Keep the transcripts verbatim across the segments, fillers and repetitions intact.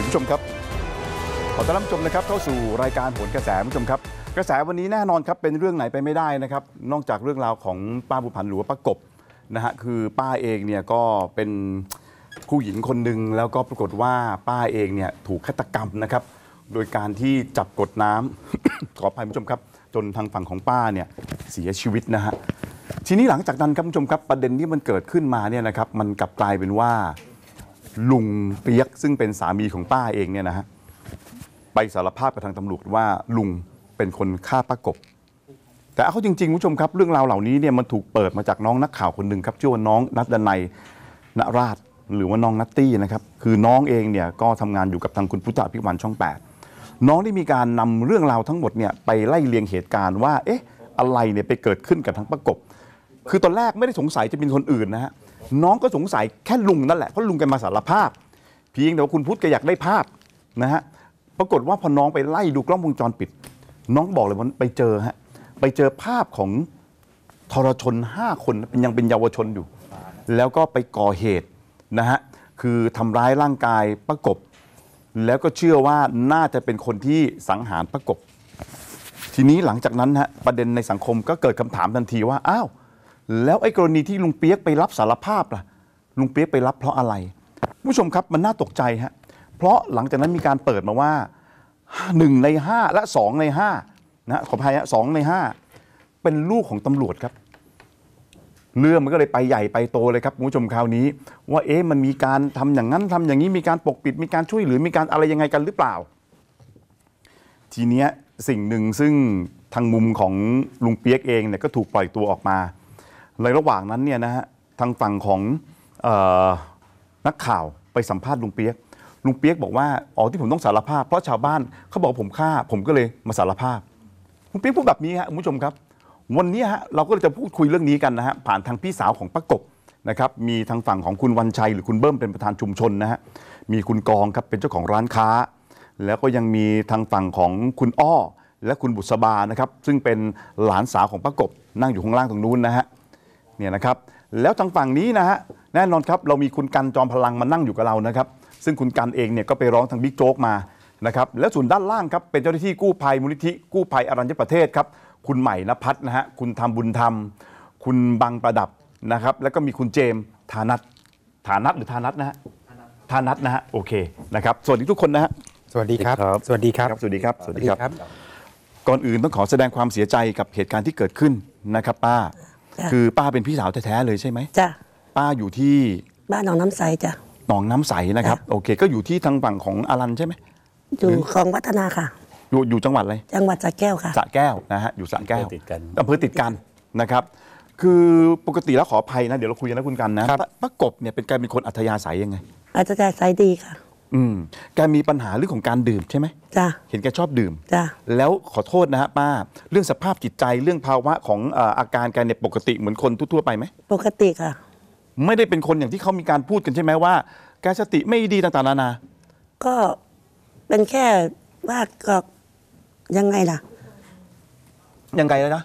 ผู้ชมครับขอต้อนรับผู้ชมนะครับเข้าสู่รายการโหนกระแสผู้ชมครับกระแสวันนี้แน่นอนครับเป็นเรื่องไหนไปไม่ได้นะครับนอกจากเรื่องราวของป้าบุญผันหรือว่าป้ากบนะฮะคือป้าเองเนี่ยก็เป็นผู้หญิงคนหนึ่งแล้วก็ปรากฏว่าป้าเองเนี่ยถูกฆาตกรรมนะครับโดยการที่จับกดน้ำ ขออภัยผู้ชมครับจนทางฝั่งของป้าเนี่ยเสียชีวิตนะฮะทีนี้หลังจากนั้นครับผู้ชมครับประเด็นที่มันเกิดขึ้นมาเนี่ยนะครับมันกลับกลายเป็นว่าลุงเปียกซึ่งเป็นสามีของป้าเองเนี่ยนะฮะไปสารภาพกับทางตำรวจว่าลุงเป็นคนฆ่าป้ากบแต่เอาเข้าจริงๆผู้ชมครับเรื่องราวเหล่านี้เนี่ยมันถูกเปิดมาจากน้องนักข่าวคนหนึ่งครับชื่อว่าน้องนัทดนัยณราชหรือว่าน้องนัตตี้นะครับคือน้องเองเนี่ยก็ทำงานอยู่กับทางคุณพุทธอภิวันช่องแปดน้องได้มีการนำเรื่องราวทั้งหมดเนี่ยไปไล่เลียงเหตุการณ์ว่าเอ๊ะอะไรเนี่ยไปเกิดขึ้นกับทางป้ากบคือตอนแรกไม่ได้สงสัยจะเป็นคนอื่นนะฮะน้องก็สงสัยแค่ลุงนั่นแหละเพราะลุงแกมาสารภาพเพียงแต่ว่าคุณพุทธแกอยากได้ภาพนะฮะปรากฏว่าพอน้องไปไล่ดูกล้องวงจรปิดน้องบอกเลยว่าไปเจอฮะไปเจอภาพของทรชนห้าคนเป็นยังเป็นเยาวชนอยู่แล้วก็ไปก่อเหตุนะฮะคือทำร้ายร่างกายป้ากบแล้วก็เชื่อว่าน่าจะเป็นคนที่สังหารป้ากบทีนี้หลังจากนั้นฮะประเด็นในสังคมก็เกิดคำถามทันทีว่าอ้าวแล้วไอ้กรณีที่ลุงเปียกไปรับสารภาพล่ะลุงเปียกไปรับเพราะอะไรผู้ชมครับมันน่าตกใจฮะเพราะหลังจากนั้นมีการเปิดมาว่าหนึ่งในห้าและสองในห้านะขออภัยฮะสองในห้าเป็นลูกของตำรวจครับเรื่องมันก็เลยไปใหญ่ไปโตเลยครับคุณผู้ชมคราวนี้ว่าเอ๊ะมันมีการทำอย่างนั้นทำอย่างนี้มีการปกปิดมีการช่วยเหลือมีการอะไรยังไงกันหรือเปล่าทีเนี้ยสิ่งหนึ่งซึ่งทางมุมของลุงเปียกเองเนี่ยก็ถูกปล่อยตัวออกมาในระหว่างนั้นเนี่ยนะฮะทางฝั่งของเอ่อนักข่าวไปสัมภาษณ์ลุงเปียกลุงเปียกบอกว่าอ๋อที่ผมต้องสารภาพเพราะชาวบ้านเขาบอกผมฆ่าผมก็เลยมาสารภาพลุงเปียกพูดแบบนี้ฮะคุณผู้ชมครับวันนี้ฮะเราก็จะพูดคุยเรื่องนี้กันนะฮะผ่านทางพี่สาวของป้ากบนะครับมีทางฝั่งของคุณวันชัยหรือคุณเบิ้มเป็นประธานชุมชนนะฮะมีคุณกองครับเป็นเจ้าของร้านค้าแล้วก็ยังมีทางฝั่งของคุณอ้อและคุณบุษบานะครับซึ่งเป็นหลานสาวของป้ากบนั่งอยู่ข้างล่างตรงนู้นนะฮะเนี่ยนะครับแล้วทางฝั่งนี้นะฮะแน่นอนครับเรามีคุณกันจอมพลังมานั่งอยู่กับเรานะครับซึ่งคุณกันเองเนี่ยก็ไปร้องทางบิ๊กโจ๊กมานะครับแล้วส่วนด้านล่างครับเป็นเจ้าหน้าที่กู้ภัยมูลนิธิกู้ภัยอรัญญประเทศครับคุณใหม่ณภัทรนะฮะคุณธรรมบุญธรรมคุณบังประดับนะครับแล้วก็มีคุณเจมส์ธานัทธานัทหรือธานัทนะฮะธานัทนะฮะโอเคนะครับสวัสดีทุกคนนะฮะสวัสดีครับสวัสดีครับสวัสดีครับสวัสดีครับก่อนอื่นต้องขอแสดงความเสียใจกับเหตุการณ์ที่เกิดขึ้นนะครับป้าคือป้าเป็นพี่สาวแท้ๆเลยใช่ไหมจ้ะป้าอยู่ที่บ้านหนองน้ำใสจ้ะหนองน้ำใสนะครับโอเคก็อยู่ที่ทางฝั่งของอารันใช่ไหมอยู่คลองวัฒนาค่ะอยู่อยู่จังหวัดอะไรจังหวัดสระแก้วค่ะสระแก้วนะฮะอยู่สระแก้วติดกันอำเภอติดกันนะครับคือปกติแล้วขออภัยนะเดี๋ยวเราคุยกันนะคุณกันนะป้ากบเนี่ยเป็นการเป็นคนอัธยาศัยยังไงอัธยาศัยดีค่ะอืมแกมีปัญหาเรื่องของการดื่มใช่ไหมจ้ะเห็นแกชอบดื่มจ้ะแล้วขอโทษนะฮะป้าเรื่องสภาพจิตใจเรื่องภาวะของเอ่ออาการแกเนี่ยปกติเหมือนคนทั่วๆไปไหมปกติค่ะไม่ได้เป็นคนอย่างที่เขามีการพูดกันใช่ไหมว่าแกสติไม่ดีต่างๆนานาก็เป็นแค่ว่าก็ยังไงล่ะยังไงแล้วนะ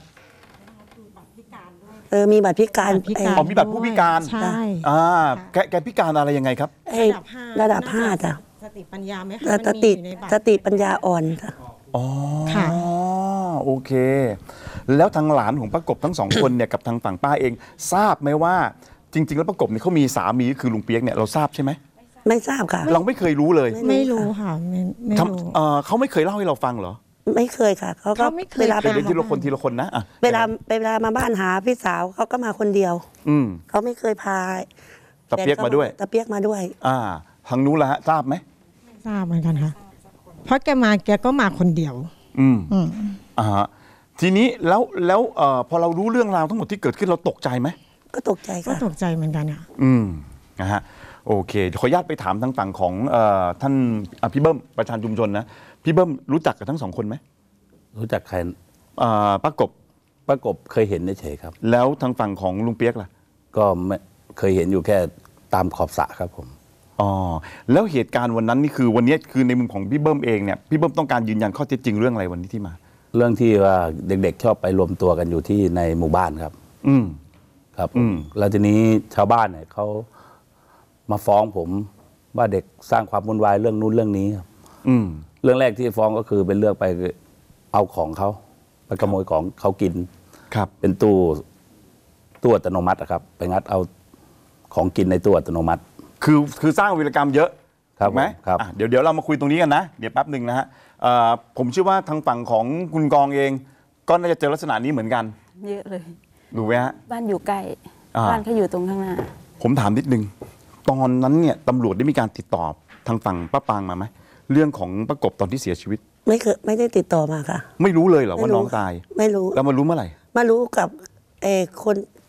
เออมีบัตรพิการอ๋อมีบัตรผู้พิการใช่อ่าแกแกพิการอะไรยังไงครับระดับห้าจ้ะสติปัญญาไหมคะสติสติปัญญาอ่อนค่ะอ๋อค่ะโอเคแล้วทางหลานของป้ากบทั้งสองคนเนี่ยกับทางฝั่งป้าเองทราบไหมว่าจริงๆแล้วป้ากบเนี่ยเขามีสามีคือลุงเปียกเนี่ยเราทราบใช่ไหมไม่ทราบค่ะเราไม่เคยรู้เลยไม่รู้ค่ะไม่ไม่รู้เขาไม่เคยเล่าให้เราฟังเหรอไม่เคยค่ะเขาก็เวลาไปทีละคนทีละคนนะเวลาเวลามาบ้านหาพี่สาวเขาก็มาคนเดียวอืมเขาไม่เคยพาตะเปียกมาด้วยตะเปียกมาด้วยอ่าทางนู้นละฮะทราบไหมไม่ทราบเหมือนกันค่ะเพราะแกมาแกก็มาคนเดียวอืมอ่าทีนี้แล้วแล้วเอ่อพอเรารู้เรื่องราวทั้งหมดที่เกิดขึ้นเราตกใจไหมก็ตกใจค่ะก็ตกใจเหมือนกันค่ะอืมนะฮะโอเคขออนุญาตไปถามทางฝั่งของเอ่อท่านพี่เบิ้มประธานชุมชนนะพี่เบิ้มรู้จักกับทั้งสองคนไหมรู้จักใครอ่าป้ากบป้ากบเคยเห็นเฉยครับแล้วทางฝั่งของลุงเปียกล่ะก็ไม่เคยเห็นอยู่แค่ตามขอบสระครับผมอ๋อแล้วเหตุการณ์วันนั้นนี่คือวันนี้คือในมุมของพี่เบิ้มเองเนี่ยพี่เบิ้มต้องการยืนยันข้อเท็จจริงเรื่องอะไรวันนี้ที่มาเรื่องที่ว่าเด็กๆชอบไปรวมตัวกันอยู่ที่ในหมู่บ้านครับอืมครับอืมแล้วทีนี้ชาวบ้านเนี่ยเขามาฟ้องผมว่าเด็กสร้างความวุ่นวายเรื่องนู้นเรื่องนี้ครับอืมเรื่องแรกที่ฟ้องก็คือเป็นเรื่องไปเอาของเขาไปขโมยของเขากินครับเป็นตู้ตู้อัตโนมัติอะครับไปงัดเอาของกินในตู้อัตโนมัติคือคือสร้างวีรกรรมเยอะครับถูกไหมครับอ่ะเดี๋ยวเดี๋ยวเรามาคุยตรงนี้กันนะ เดี๋ยวแป๊บหนึ่งนะฮะเอ่อผมเชื่อว่าทางฝั่งของคุณกองเอง ก็น่าจะเจอลักษณะนี้เหมือนกันเยอะเลยถูกไหมฮะบ้านอยู่ใกล้อ่าบ้านเขาอยู่ตรงข้างหน้าผมถามนิดนึง ตอนนั้นเนี่ยตำรวจได้มีการติดต่อทางฝั่งป้าปางมาไหมเรื่องของประกบตอนที่เสียชีวิตไม่เคยไม่ได้ติดต่อมาค่ะไม่รู้เลยเหรอว่าไม่รู้น้องตายไม่รู้แล้วมารู้เมื่อไหร่มารู้กับเออคน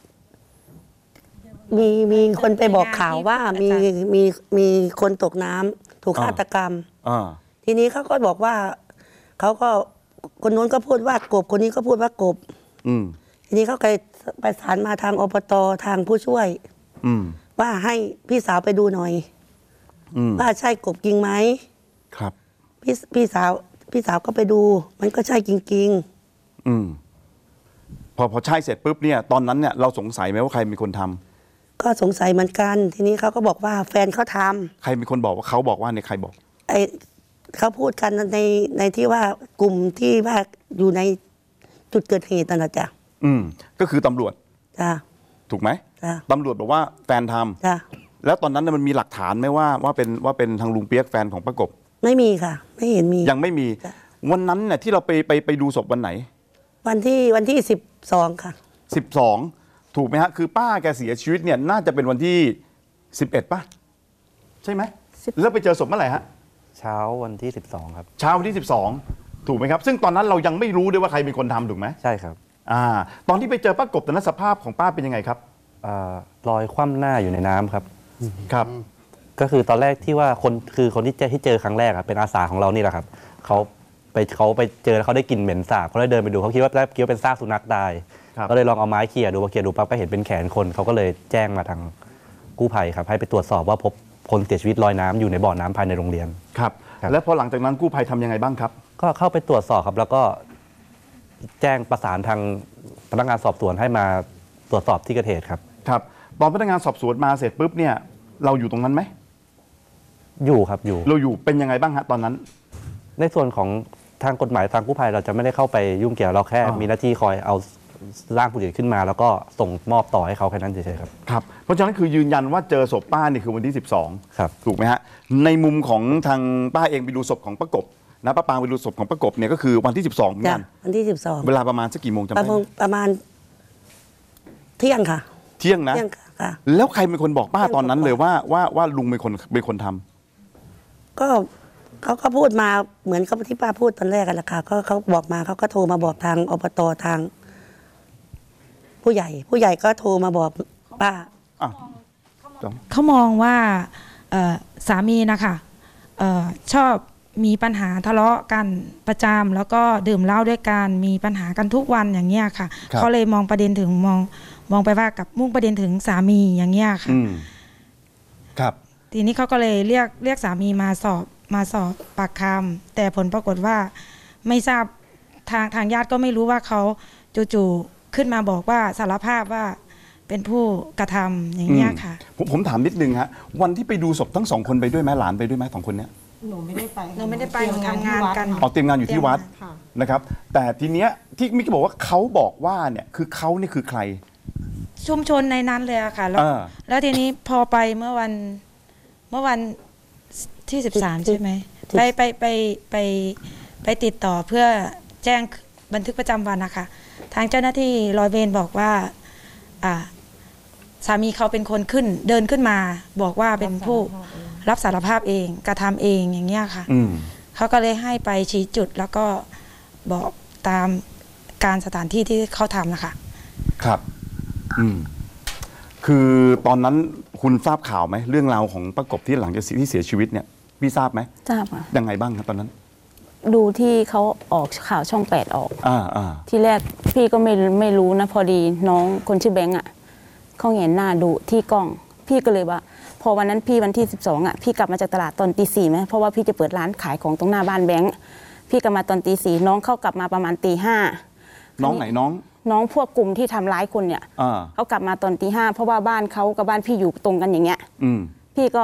มีมีคนไปบอกข่าวว่ามีมีมีคนตกน้ำถูกอ่าฆาตกรรมอ่าทีนี้เขาก็บอกว่าเขาก็คนนู้นก็พูดว่ากบคนนี้ก็พูดว่ากบอืมทีนี้เขาเคยประสานมาทางอบตทางผู้ช่วยอืมว่าให้พี่สาวไปดูหน่อยอืมว่าใช่กบจริงไหมครับพี่พี่สาวพี่สาวก็ไปดู มันก็ใช่จริงอืมพอพอใช่เสร็จปุ๊บเนี่ยตอนนั้นเนี่ยเราสงสัยไหมว่าใครเป็นคนทำๆ ก็สงสัยเหมือนกัน ทีนี้เขาก็บอกว่าแฟนเขาทำใครเป็นคนบอกว่าเขาบอกว่าเนี่ยใครบอกไอเขาพูดกันในในที่ว่ากลุ่มที่ว่าอยู่ในจุดเกิดเหตุนั่นแหละจ้ะอืมก็คือตำรวจจ้ะถูกไหมจ้ะตำรวจบอกว่าแฟนทำจ้ะแล้วตอนนั้นน่ะมันมีหลักฐานไหมว่าว่าเป็นว่าเป็นทางลุงเปียกแฟนของประกบไม่มีค่ะ ไม่เห็นมียังไม่มีจ้ะวันนั้นเนี่ยที่เราไปไปไปดูศพวันไหนวันที่วันที่สิบสองค่ะสิบสองถูกไหมฮะคือป้าแกเสียชีวิตเนี่ยน่าจะเป็นวันที่สิบเอ็ดป่ะใช่ไหมสิบแล้วไปเจอศพเมื่อไหร่ฮะเช้าวันที่สิบสองครับเช้าวันที่สิบสองถูกไหมครับซึ่งตอนนั้นเรายังไม่รู้ด้วยว่าใครเป็นคนทำถูกไหมใช่ครับอ่าตอนที่ไปเจอป้ากบตอนนั้นสภาพของป้าเป็นยังไงครับเออลอยคว่ำหน้าอยู่ในน้ำครับครับก็คือตอนแรกที่ว่าคนคือคนที่เจอที่เจอครั้งแรกอะเป็นอาสาของเรานี่แหละครับเขาไปเขาไปเจอแล้วเขาได้กลิ่นเหม็นสาบเขาเลยเดินไปดูเขาคิดว่าแรกคิดว่าเป็นซากสุนัขตายครับก็เลยลองเอาไม้เขี่ยดูพอเขี่ยดูปั๊บก็เห็นเป็นแขนคนเขาก็เลยแจ้งมาทางกู้ภัยครับให้ไปตรวจสอบว่าพบคนเสียชีวิตลอยน้ำอยู่ในบ่อน้ำภายในโรงเรียนครับครับแล้วพอหลังจากนั้นกู้ภัยทำยังไงบ้างครับก็เข้าไปตรวจสอบครับแล้วก็แจ้งประสานทางพนักงานสอบสวนให้มาตรวจสอบที่เกิดเหตุครับครับตอนพนักงานสอบสวนมาเสร็จปุ๊บเนี่ยเราอยู่ตรงนั้นไหมอยู่ครับอยู่เราอยู่เป็นยังไงบ้างฮะตอนนั้นในส่วนของทางกฎหมายทางกู้ภัยเราจะไม่ได้เข้าไปยุ่งเกี่ยวเราแค่อ่ามีมีหน้าที่คอยเอาร่างผู้เสียชีวิตขึ้นมา แล้วก็ส่งมอบต่อให้เขาแค่นั้นเฉยๆครับครับเพราะฉะนั้นคือยืนยันว่าเจอศพป้าเนี่ยคือวันที่สิบสองครับถูกไหมฮะในมุมของทางป้าเองไปดูศพของประกบนะป้าปางไปดูศพของประกบเนี่ยก็คือวันที่สิบสองเหมือนจ้ะกันวันที่สิบสองเวลาประมาณสักกี่โมงจำประได้ไหมาณมประมาณเที่ยงค่ะเที่ยงนะเที่ยงค่ะแล้วใครเป็นคนบอกป้าตอนนั้นเลยว่าว่าว่าลุงเป็นคนเป็นคนทำก็เขาก็พูดมาเหมือนกับที่ป้าพูดตอนแรกกันแหละค่ะก็เขาบอกมาเขาก็โทรมาบอกทางอบตทาง ผู้ใหญ่ ผู้ใหญ่ก็โทรมาบอกป้าอ่ะเขามองว่าเอ่อสามีนะคะเออชอบมีปัญหาทะเลาะกันประจำแล้วก็ดื่มเหล้าด้วยกันมีปัญหากันทุกวันอย่างเงี้ยค่ะครับเขาเลยมองประเด็นถึงมองมองไปว่ากับมุ่งประเด็นถึงสามีอย่างเงี้ยค่ะอืมครับทีนี้เขาก็เลยเรียกเรียกสามีมาสอบมาสอบปากคำแต่ผลปรากฏว่าไม่ทราบทางทางญาติก็ไม่รู้ว่าเขาจู่ๆขึ้นมาบอกว่าสารภาพว่าเป็นผู้กระทำอย่างเงี้ยค่ะผมผมถามนิดนึงฮะวันที่ไปดูศพทั้งสองคนไปด้วยไหมหลานไปด้วยไหมสองคนเนี้ยหนูไม่ได้ไปหนูไม่ได้ไปหนูทำงานกันอ๋อเตรียมงานอยู่ที่วัดค่ะนะครับ แต่ทีเนี้ยที่มิกบอกว่าเขาบอกว่าเนี่ยคือเขานี่คือใครชุมชนในนั้นเลยอะค่ะแล้วอ่าแล้วทีนี้พอไปเมื่อวันเมื่อวันที่สิบสามใช่ไหมไปไปไปไปไปติดต่อเพื่อแจ้งบันทึกประจำวันนะคะทางเจ้าหน้าที่ร้อยเวรบอกว่าอ่าสามีเขาเป็นคนขึ้นเดินขึ้นมา บอกว่าเป็นผู้รับสารภาพเองกระทำเองอย่างเงี้ยค่ะอืมเขาก็เลยให้ไปชี้จุดแล้วก็บอกตามการสถานที่ที่เขาทำนะคะครับ อืม คือตอนนั้นคุณทราบข่าวไหมเรื่องราวของประกบที่หลังจากที่เสียชีวิตเนี่ยพี่ทราบไหมทราบค่ะยังไงบ้างครับตอนนั้นดูที่เขาออกข่าวช่องแปดออกอ่าอ่าที่แรกพี่ก็ไม่ไม่รู้นะ พอดีน้องคนชื่อแบงค์อ่ะเขาเห็นหน้าดูที่กล้อง พี่ก็เลยว่า พอวันนั้นพี่วันที่สิบสองอ่ะพี่กลับมาจากตลาดตอนตีสี่ไหมเพราะว่าพี่จะเปิดร้านขายของตรงหน้าบ้านแบงค์พี่กลับมาตอนตีสี่น้องเข้ากลับมาประมาณตีห้าน้องไหนน้องน้องพวกกลุ่มที่ทำร้ายคนเนี่ยอ่าเขากลับมาตอนตีห้าเพราะว่าบ้านเขากับบ้านพี่อยู่ตรงกันอย่างเงี้ยอืมพี่ก็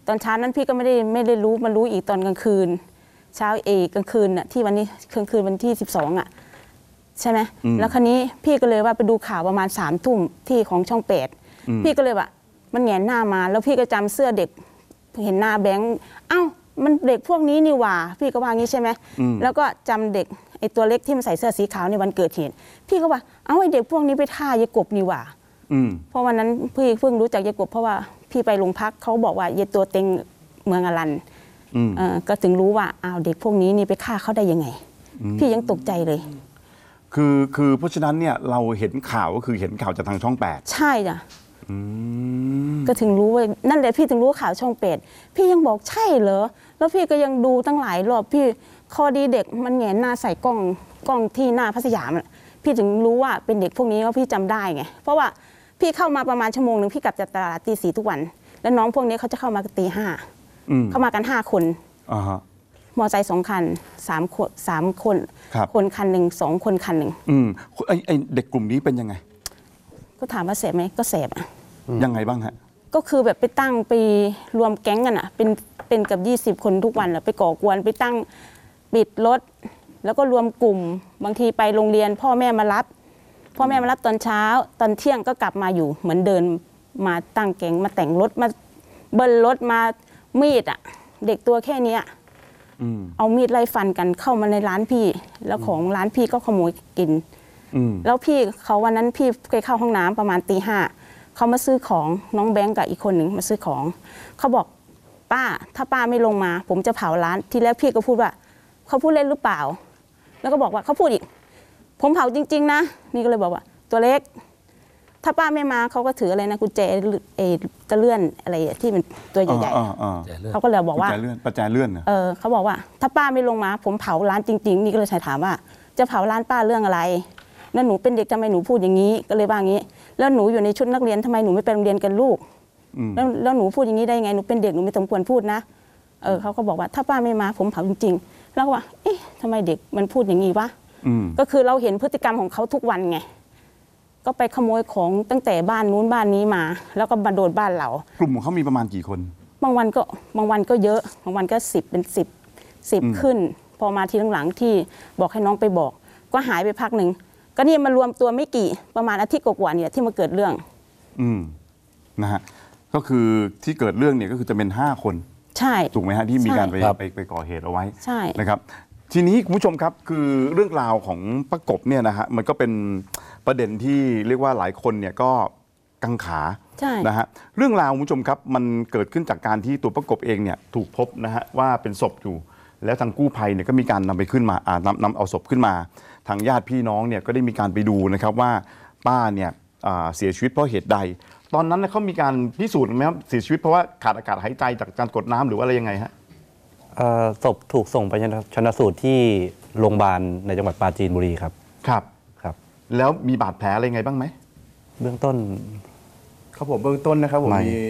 ตอนเช้านั้นพี่ก็ไม่ได้ไม่ได้รู้มารู้อีกตอนกลางคืน เช้าเอกลางคืนน่ะที่วันนี้กลางคืนวันที่สิบสองอ่ะใช่ไหมแล้วคราวนี้พี่ก็เลยว่าไปดูข่าวประมาณสามทุ่มที่ของช่องแปดพี่ก็เลยว่ามันแหงนหน้ามาแล้วพี่ก็จำเสื้อเด็กเห็นหน้าแบงค์เอ้ามันเด็กพวกนี้นี่หว่าพี่ก็ว่างี้ใช่ไหมแล้วก็จำเด็กไอ้ตัวเล็กที่มันใส่เสื้อสีขาวในวันเกิดเหตุพี่ก็ว่าเอ้าไอ้เด็กพวกนี้ไปท่ายายกบนี่หว่าเพราะวันนั้นพี่เพิ่งรู้จักยายกบเพราะว่าพี่ไปโรงพักเขาบอกว่ายายตัวเต็งเมืองอรันเออก็ถึงรู้ว่าอ้าวเด็กพวกนี้นี่ไปฆ่าเขาได้ยังไงพี่ยังตกใจเลยคือคือเพราะฉะนั้นเนี่ยเราเห็นข่าวก็คือเห็นข่าวจากทางช่องแปดใช่จ้ะก็ถึงรู้ว่านั่นแหละพี่ถึงรู้ข่าวช่องแปดพี่ยังบอกใช่เหรอแล้วพี่ก็ยังดูตั้งหลายรอบพี่คอดีเด็กมันแหงนหน้าใส่กล้องกล้องที่หน้าพัทยาพี่ถึงรู้ว่าเป็นเด็กพวกนี้ว่าพี่จำได้ไงเพราะว่าพี่เข้ามาประมาณชั่วโมงหนึ่งพี่กลับจากตลาดตีสี่ทุกวันแล้วน้องพวกนี้เขาจะเข้ามาตีห้าเข้ามากันห้าคนมอไซค์สองคันสามคนสามคนคนคันหนึ่งสองคนคันหนึ่งอืมไอไอเด็กกลุ่มนี้เป็นยังไงก็ถามว่าเสพไหมก็เสพอ่ะยังไงบ้างฮะก็คือแบบไปตั้งไปรวมแก๊งกันอ่ะเป็นเป็นกับยี่สิบคนทุกวันอ่ะไปก่อกวนไปตั้งปิดรถแล้วก็รวมกลุ่มบางทีไปโรงเรียนพ่อแม่มารับพ่อแม่มารับตอนเช้าตอนเที่ยงก็กลับมาอยู่เหมือนเดินมาตั้งแก๊งมาแต่งรถมาเบิ้ลรถมามีดอ่ะเด็กตัวแค่นี้เอามีดไล่ฟันกันเข้ามาในร้านพี่แล้วของร้านพี่ก็ขโมยกินแล้วพี่เขาวันนั้นพี่ไปเข้าห้องน้ำประมาณตีห้าเขามาซื้อของน้องแบงก์กับอีกคนหนึ่งมาซื้อของเขาบอกป้าถ้าป้าไม่ลงมาผมจะเผาร้านทีแรกพี่ก็พูดว่าเขาพูดเล่นหรือเปล่าแล้วก็บอกว่าเขาพูดอีกผมเผาจริงๆนะนี่ก็เลยบอกว่าตัวเล็กถ้าป้าไม่มาเขาก็ถืออะไรนะกุญแจเอตะเลื่อนอะไรที่เป็นตัวใหญ่ๆเขาก็เลยบอกว่าประแจเลื่อนเออเขาบอกว่าถ้าป้าไม่ลงมาผมเผาร้านจริงๆนี่ก็เลยถามว่าจะเผาร้านป้าเรื่องอะไรแล้วหนูเป็นเด็กทำไมหนูพูดอย่างนี้ก็เลยว่างี้แล้วหนูอยู่ในชุดนักเรียนทำไมหนูไม่ไปโรงเรียนกันลูกแล้วแล้วหนูพูดอย่างนี้ได้ไงหนูเป็นเด็กหนูไม่สมควรพูดนะเออเขาก็บอกว่าถ้าป้าไม่มาผมเผาจริงๆแล้วก็ว่าเอ๊ะทำไมเด็กมันพูดอย่างนี้วะก็คือเราเห็นพฤติกรรมของเขาทุกวันไงก็ไปขโมยของตั้งแต่บ้านนู้นบ้านนี้มาแล้วก็มาโดนบ้านเรากลุ่มของเขามีประมาณกี่คนบางวันก็บางวันก็เยอะบางวันก็สิบเป็นสิบสิบขึ้นพอมาทีหลังๆที่บอกให้น้องไปบอกก็หายไปพักหนึ่งก็นี่มารวมตัวไม่กี่ประมาณอาทิตย์กว่าๆเนี่ยที่มาเกิดเรื่องอืมนะฮะก็คือที่เกิดเรื่องเนี่ยก็คือจะเป็นห้าคนใช่ถูกไหมฮะที่มีการไปไปไปก่อเหตุเอาไว้ใช่นะครับทีนี้คุณผู้ชมครับคือเรื่องราวของป้ากบเนี่ยนะฮะมันก็เป็นประเด็นที่เรียกว่าหลายคนเนี่ยก็กังขานะฮะเรื่องราวคุณผู้ชมครับมันเกิดขึ้นจากการที่ตัวป้ากบเองเนี่ยถูกพบนะฮะว่าเป็นศพอยู่แล้วทางกู้ภัยเนี่ยก็มีการนำไปขึ้นมาอ่านำนำเอาศพขึ้นมาทางญาติพี่น้องเนี่ยก็ได้มีการไปดูนะครับว่าป้าเนี่ยเสียชีวิตเพราะเหตุใดตอนนั้นเขามีการพิสูจน์ไหมครับเสียชีวิตเพราะว่าขาดอากาศหายใจจากการกดน้ำหรือว่าอะไรยังไงฮะศพถูกส่งไปชันสูตรที่โรงพยาบาลในจังหวัดปราจีนบุรีครับครับครับแล้วมีบาดแผลอะไรไงบ้างไหมเบื้องต้นครับผมเบื้องต้นนะครับผมมี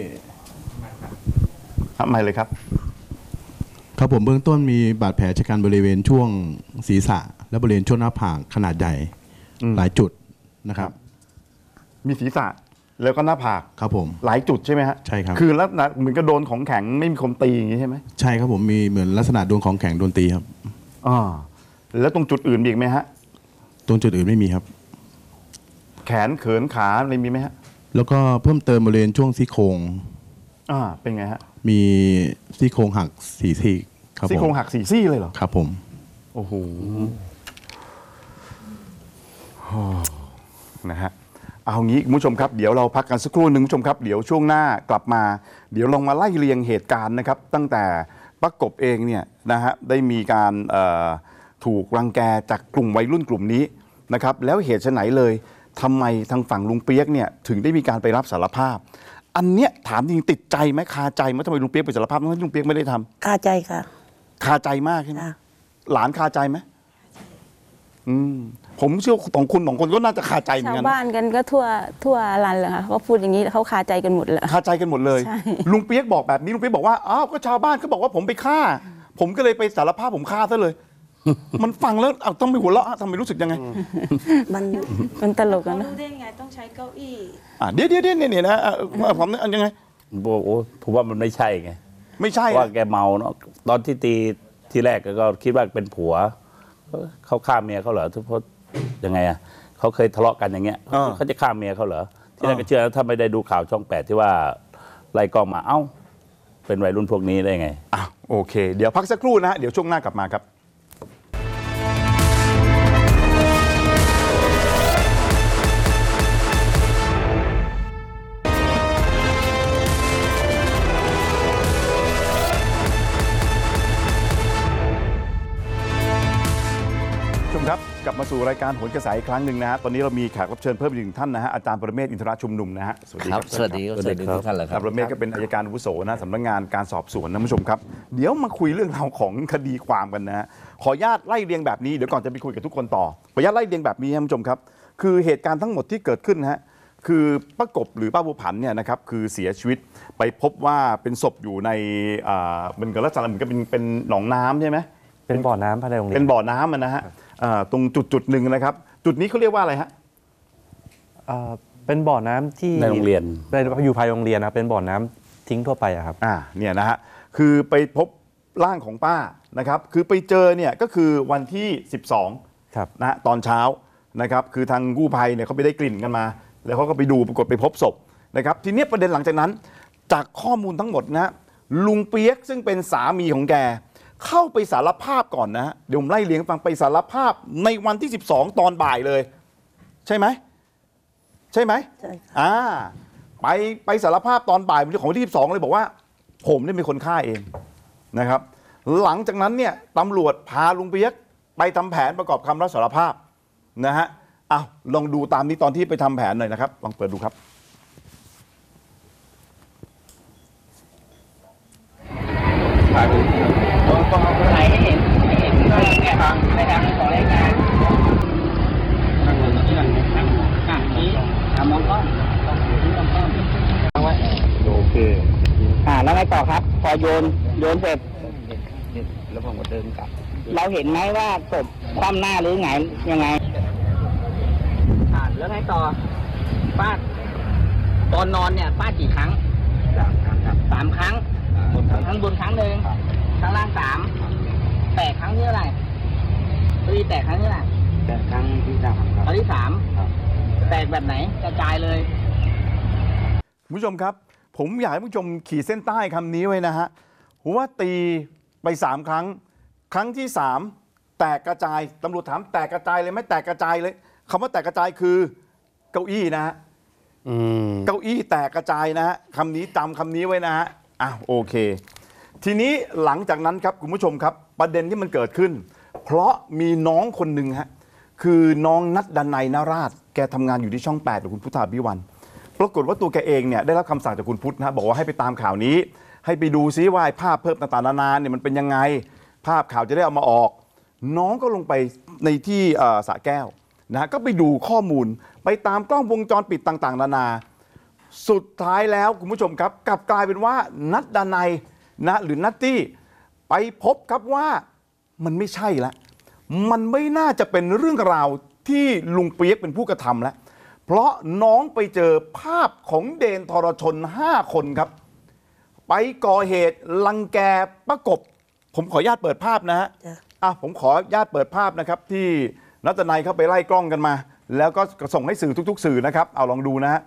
ทำไมเลยครับครับผมเบื้องต้นมีบาดแผลชะกันบริเวณช่วงศีรษะและบริเวณช่วงหน้าผากขนาดใหญ่หลายจุดนะครับมีศีรษะแล้วก็หน้าผากครับผมหลายจุดใช่ไหมฮะใช่ครับคือแล้วเหมือนกับโดนของแข็งไม่มีคมตีอย่างนี้ใช่ไหมใช่ครับผมมีเหมือนลักษณะโดนของแข็งโดนตีครับอ่าแล้วตรงจุดอื่นมีอีกไหมฮะตรงจุดอื่นไม่มีครับแขนเขินขาอะไรมีไหมฮะแล้วก็เพิ่มเติมบริเวณช่วงซี่โครงอ่าเป็นไงฮะมีซี่โครงหักสี่ซี่ครับซี่โครงหักสี่ซี่เลยเหรอครับผมโอ้โหนะฮะเอางี้คุณผู้ชมครับเดี๋ยวเราพักกันสักครู่หนึ่งคุณผู้ชมครับเดี๋ยวช่วงหน้ากลับมาเดี๋ยวลองมาไล่เรียงเหตุการณ์นะครับตั้งแต่ป้ากบเองเนี่ยนะฮะได้มีการถูกรังแกจากกลุ่มวัยรุ่นกลุ่มนี้นะครับแล้วเหตุไฉนเลยทำไมทางฝั่งลุงเปี๊ยกเนี่ยถึงได้มีการไปรับสารภาพอันเนี้ยถามจริงติดใจไหมคาใจไหมทำไมลุงเปี๊ยกไปสารภาพทั้งที่ลุงเปี๊ยกไม่ได้ทำคาใจค่ะคาใจมากใช่ไหมหลานคาใจไหมอืมผมเชื่อของคุณสองคนก็น่าจะคาใจเหมือนกันชาวบ้านกันก็ทั่วทั่วรันเลยค่ะเขาพูดอย่างนี้เขาคาใจกันหมดเลยคาใจกันหมดเลยลุงเปี๊ยกบอกแบบนี้ลุงเปี๊ยกบอกว่าอ้าวก็ชาวบ้านเขาบอกว่าผมไปฆ่าผมก็เลยไปสารภาพผมฆ่าซะเลยมันฟังแล้วเอาต้องไปหัวเราะทำไมรู้สึกยังไงมันมันตลกกันนะรู้ได้ไงต้องใช้เก้าอี้อ่ะเดี๋ยวเดี๋ยวเนี่ยเนี่ยนะผมยังไงโอ้ผมว่ามันไม่ใช่ไงไม่ใช่ว่าแกเมาเนาะตอนที่ตีที่แรกก็คิดว่าเป็นผัวเขาฆ่าเมียเขาเหรอเพราะยังไงอ่ะเขาเคยทะเลาะกันอย่างเงี้ยเขาจะฆ่าเมียเขาเหรอที่แรกก็เชื่อถ้าไม่ได้ดูข่าวช่องแปดที่ว่าไล่กล้องมาเอ้าเป็นวัยรุ่นพวกนี้ได้ไงอ่ะโอเคเดี๋ยวพักสักครู่นะฮะเดี๋ยวช่วงหน้ากลับมาครับชมครับกลับมาสู่รายการโหนกระแสอีกครั้งหนึ่งนะฮะตอนนี้เรามีแขกรับเชิญเพิ่มอีกหนึ่งท่านนะฮะอาจารย์ปรเมศวร์อินทรชุมนุมนะฮะสวัสดีครับสวัสดีครับสวัสดีทุกท่านเลยคอารัจาบรย์ปรเมศวร์ก็เป็นอัยการอาวุโสนะสำนักงานการสอบสวนนะผู้ชมครับเดี๋ยวมาคุยเรื่องราวของคดีความกันนะฮะขออนุญาตไล่เรียงแบบนี้เดี๋ยวก่อนจะไปคุยกับทุกคนต่อขออนุญาตไล่เรียงแบบนี้ครับผู้ชมครับคือเหตุการณ์ทั้งหมดที่เกิดขึ้นนะฮะคือป้ากบหรือป้าบัวผันเนี่ยนะครับคือเสียชีวิตไปพบว่าเป็นศพอยู่ในอ่ามันก็ลักษณะเหมือนกับเป็นเป็นหนองน้ำใช่ไหมเป็นบ่อน้ำภายในโรงเรียนเป็นบ่อน้ำอะนะฮะอ่าตรงจุดจุดหนึ่งนะครับจุดนี้เขาเรียกว่าอะไรฮะเอ่อเป็นบ่อน้ำที่ในโรงเรียนเป็นอยู่ภายในโรงเรียนนะเป็นบ่อน้ำทิ้งทั่วไปอะครับอ่าเนี่ยนะฮะคือไปพบร่างของป้านะครับคือไปเจอเนี่ยก็คือวันที่สิบสองครับนะฮะตอนเช้านะครับคือทางกู้ภัยเนี่ยเขาไปได้กลิ่นกันมา แล้วเขาก็ไปดูปรากฏไปพบศพนะครับทีนี้ประเด็นหลังจากนั้นจากข้อมูลทั้งหมดนะฮะลุงเปียกซึ่งเป็นสามีของแกเข้าไปสารภาพก่อนนะฮะเดี๋ยวผมไล่เลียงให้ฟังไปสารภาพในวันที่สิบสองตอนบ่ายเลยใช่ไหมใช่ไหมใช่ค่ะอ่าไปไปสารภาพตอนบ่ายของวันที่สิบสองเลยบอกว่าผมเนี่ยเป็นคนฆ่าเองนะครับหลังจากนั้นเนี่ยตำรวจพาลุงเปียกไปทำแผนประกอบคำรับสารภาพนะฮะอ้าวลองดูตามนี้ตอนที่ไปทำแผนหน่อยนะครับลองเปิดดูครับโอเค อ่า แล้วไงต่อครับ พอโยน โยนเสร็จ แล้วผมก็เดินกลับ เราเห็นไหมว่าศพคว่ำหน้าหรือไงยังไง อ่า แล้วไงต่อป้าตอนนอนเนี่ยป้ากี่ครั้งสามครั้งครับสามครั้งข้างบนครั้งหนึ่งข้างล่างสามแตกครั้งที่เท่าไหร่ตีแตกครั้งที่เท่าไหร่แตกครั้งที่สามครับครั้งที่สามแตกแบบไหนกระจายเลยคุณผู้ชมครับผมอยากให้ผู้ชมขีดเส้นใต้คำนี้ไว้นะฮะผมว่าตีไปสามครั้งครั้งที่สามแตกกระจายตำรวจถามแตกกระจายเลยไหมแตกกระจายเลยคำว่าแตกกระจายคือเก้าอี้นะฮะเก้าอี้แตกกระจายนะฮะคำนี้จำคำนี้ไว้นะฮะอ่ะโอเคทีนี้หลังจากนั้นครับคุณผู้ชมครับประเด็นที่มันเกิดขึ้น เพราะมีน้องคนหนึ่งฮะคือน้องนัดดันัยนาราชแกทำงานอยู่ที่ช่องแปดกับคุณพุทธาภิวันปรากฏว่าตัวแกเองเนี่ยได้รับคำสั่งจากคุณพุทธนะบอกว่าให้ไปตามข่าวนี้ให้ไปดูซิว่าภาพเพิ่มต่างๆนานาเนี่ยมันเป็นยังไงภาพข่าวจะได้เอามาออกน้องก็ลงไปในที่สระแก้วนะก็ไปดูข้อมูลไปตามกล้องวงจรปิดต่างๆนานาสุดท้ายแล้วคุณผู้ชมครับกลับกลายเป็นว่านัดดานัยนะหรือนัตตี้ไปพบครับว่ามันไม่ใช่ละมันไม่น่าจะเป็นเรื่องราวที่ลุงเปียกเป็นผู้กระทำแล้วเพราะน้องไปเจอภาพของเดนทรชนห้าคนครับไปก่อเหตุลังแกประกบผมขออนุญาตเปิดภาพนะฮะอ่ะผมขออนุญาตเปิดภาพนะครับที่นัตนัยเข้าไปไล่กล้องกันมาแล้วก็ส่งให้สื่อทุกๆสื่อนะครับเอาลองดูนะฮะ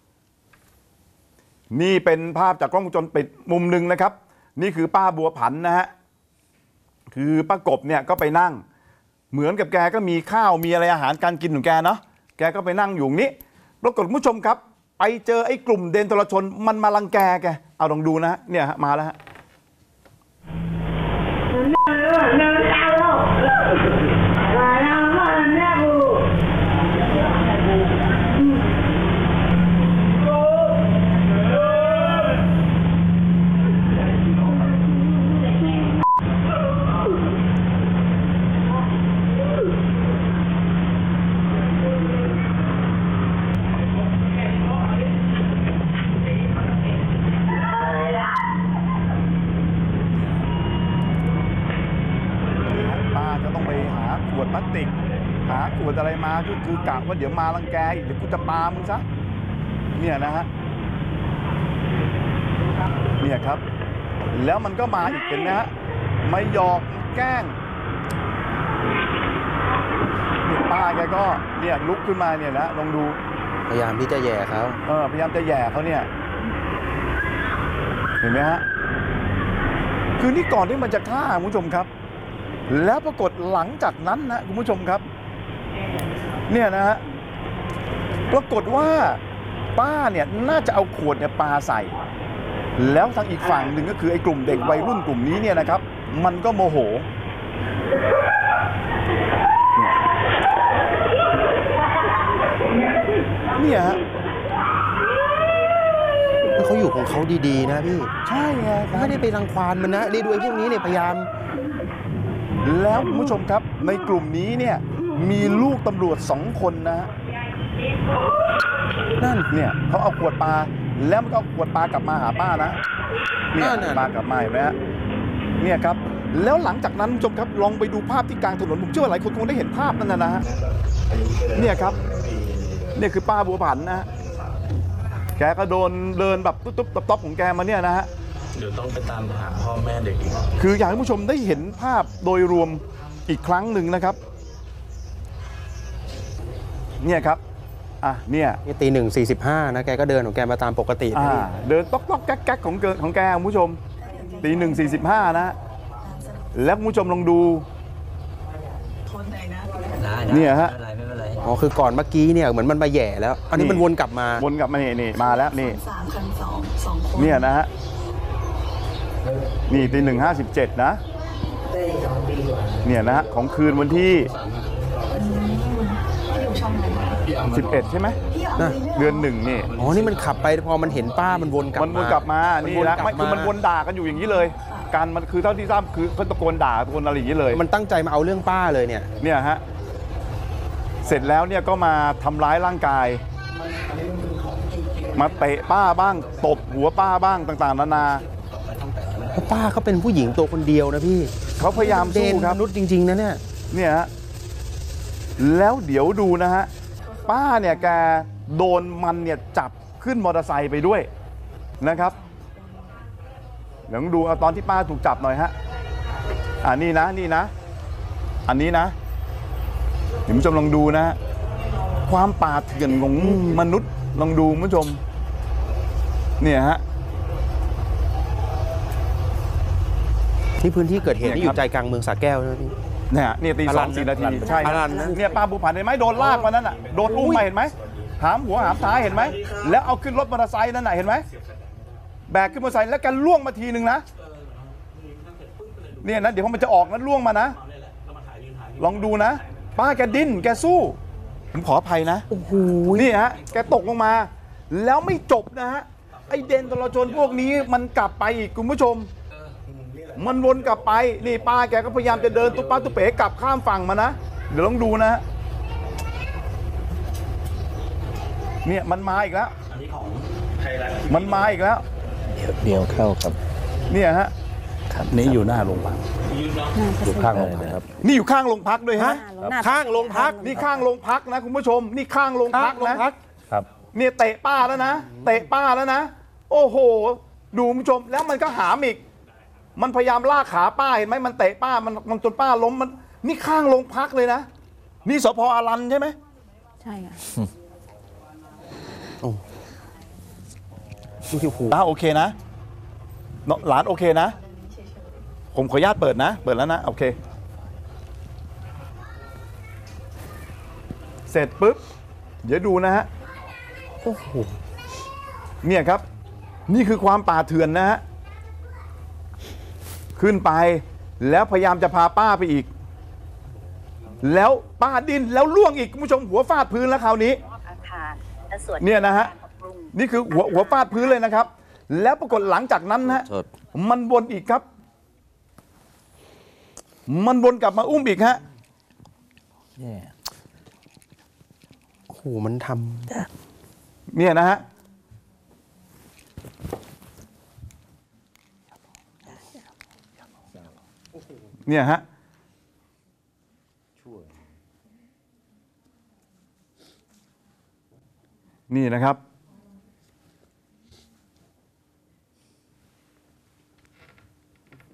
นี่เป็นภาพจากกล้องวงจรปิดมุมหนึ่งนะครับนี่คือป้าบัวผันนะฮะคือป้ากบเนี่ยก็ไปนั่งเหมือนกับแกก็มีข้าวมีอะไรอาหารการกินของแกเนาะแกก็ไปนั่งอยู่นี้ปรากฏผู้ชมครับไปเจอไอ้กลุ่มเดนทรชนมันมารังแกแกเอาลองดูนะฮะเนี่ยฮะมาแล้วฮะขวดพลาสติกหาขวดอะไรมาก็คือกะว่าเดี๋ยวมารังแกอีกเดี๋ยวกูจะปามึงซะเนี่ยนะฮะเนี่ยครับแล้วมันก็มาอีกเห็นไหมฮะมาหยอกแกล้งนี่ป้าแกก็เนี่ยลุกขึ้นมาเนี่ยนะลองดูพยายามที่จะแย่เขาเออพยายามจะแย่เขาเนี่ยเห็นไหมฮะคือนี่ก่อนที่มันจะฆ่าคุณผู้ชมครับแล้วปรากฏหลังจากนั้นนะคุณผู้ชมครับเนี่ยนะฮะปรากฏว่าป้าเนี่ยน่าจะเอาขวดเนี่ยปาใส่แล้วทางอีกฝั่งหนึ่งก็คือไอ้กลุ่มเด็กวัยรุ่นกลุ่มนี้เนี่ยนะครับมันก็โมโหเนี่ยฮะเขาอยู่ของเขาดีๆนะพี่ใช่ไงเขาไม่ได้ไปรังควานมันนะนี่ดูไอ้พวกนี้เนี่ยพยายามแล้วคุณผู้ชมครับในกลุ่มนี้เนี่ยมีลูกตำรวจสองคนนะฮะนั่นเนี่ยเขาเอาขวดปลาแล้วมันก็เอาขวดปลากลับมาหาป้านะเนี่ยปลากลับมาเห็นไหมฮะเนี่ยครับแล้วหลังจากนั้นคุณผู้ชมครับลองไปดูภาพที่กลางถนนผมเชื่อว่าหลายคนคงได้เห็นภาพนั่นนะฮะเนี่ยครับเนี่ยคือป้าบัวผันนะฮะแกก็โดนเดินแบบตุ๊บๆต๊อบๆของแกมาเนี่ยนะฮะเดี๋ยวต้องไปตามหาพ่อแม่เด็กอีกคืออยากให้ผู้ชมได้เห็นภาพโดยรวมอีกครั้งหนึ่งนะครับเนี่ยครับอ่ะเนี่ยนี่ตีหนึ่งสี่สิบห้านะแกก็เดินของแกมาตามปกตินะอ่าพี่เดินต๊อกต๊อกแก๊กแก๊กของเกิของแกคุณผู้ชมตีหนึ่งสี่สิบห้านะแล้วคุณผู้ชมลองดูเนี่ยฮะอ๋อคือก่อนเมื่อกี้เนี่ยเหมือนมันมาแย่แล้ว อันนี้มันวนกลับมาวนกลับมานี่นี่มาแล้วนี่เนี่ยนะฮะนี่ตีหนึ่งห้าสิบเจ็ดนะเนี่ยนะฮะของคืนวันที่สิบเอ็ดใช่ไหมนะเดือนหนึ่งนี่อ๋อนี่มันขับไปพอมันเห็นป้ามันวนกลับมันวนกลับมานี่นะไม่คือมันวนด่ากันอยู่อย่างนี้เลยการมันคือเท่าที่ทราบคือเขาตะโกนด่าตะโกนอะไรอย่างนี้เลยมันตั้งใจมาเอาเรื่องป้าเลยเนี่ยเนี่ยฮะเสร็จแล้วเนี่ยก็มาทำร้ายร่างกายมาเตะป้าบ้างตบหัวป้าบ้างต่างๆนานาเพราะป้าเขาเป็นผู้หญิงตัวคนเดียวนะพี่เขาพยายามเดสู้นครับมนุษย์จริงๆนะเนี่ยเนี่ยฮะแล้วเดี๋ยวดูนะฮะป้าเนี่ยแกโดนมันเนี่ยจับขึ้นมอเตอร์ไซค์ไปด้วยนะครับเดี๋ยวดูเอาตอนที่ป้าถูกจับหน่อยฮะอ่านี่นะนี่นะอันนี้นะเดี๋ยวผู้ชมลองดูนะความป่าเถื่อนของมนุษย์ลองดูผู้ชมเนี่ยฮะที่พื้นที่เกิดเหตุนี่อยู่ใจกลางเมืองสระแก้วใช่ไหมพี่เนี่ยเนี่ยตีสองสี่นาทีใช่เนี่ยป้าบุผันเห็นไหมโดนลากมานั่นน่ะโดนอุ้มมาเห็นไหมหามหัวหามท้ายเห็นไหมแล้วเอาขึ้นรถมอเตอร์ไซค์นั่นน่ะเห็นไหมแบกขึ้นมอเตอร์ไซค์แล้วแกล่วงมาทีนึงนะเนี่ยนะเดี๋ยวพอมันจะออกนั้นล่วงมานะลองดูนะป้าแกดิ้นแกสู้ผมขออภัยนะโอ้โหนี่ฮะแกตกลงมาแล้วไม่จบนะฮะไอเดนตลจนพวกนี้มันกลับไปอีกคุณผู้ชมมันวนกลับไปนี่ป้าแกก็พยายามจะเดินตุ๊ป้าตุ๊เป๋กลับข้ามฝั่งมานะเดี๋ยวลองดูนะเนี่ยมันมาอีกแล้วมันมาอีกแล้วเดี๋ยวเข้าครับเนี่ยฮะครับนี่อยู่หน้าโรงพยาบาลอยู่ข้างโรงพยาบาลครับนี่อยู่ข้างโรงพักด้วยฮะข้างโรงพักนี่ข้างโรงพักนะคุณผู้ชมนี่ข้างโรงพักนะครับเนี่ยเตะป้าแล้วนะเตะป้าแล้วนะโอ้โหดูคุณผู้ชมแล้วมันก็หามอีกมันพยายามลากขาป้าเห็นไหมมันเตะป้ามันมันจนป้าล้มมันนี่ข้างโรงพักเลยนะนี่สพอารันใช่ไหมใช่ค่ะดูที่หูตาโอเคนะหลานโอเคนะผมขออนุญาตเปิดนะเปิดแล้วนะโอเคเสร็จปุ๊บเดี๋ยวดูนะฮะโอ้โหเนี่ยครับนี่คือความป่าเถื่อนนะฮะขึ้นไปแล้วพยายามจะพาป้าไปอีกแล้วป้าดิ้นแล้วล่วงอีกคุณผู้ชมหัวฟาดพื้นแล้วคราวนี้เนี่ยนะฮะนี่คือหัวหัวฟาดพื้นเลยนะครับแล้วปรากฏหลังจากนั้นนะมันวนอีกครับมันวนกลับมาอุ้มอีกฮะโอ้โหมันทำเนี่ยนะฮะเนี่ยฮะนี่นะครับ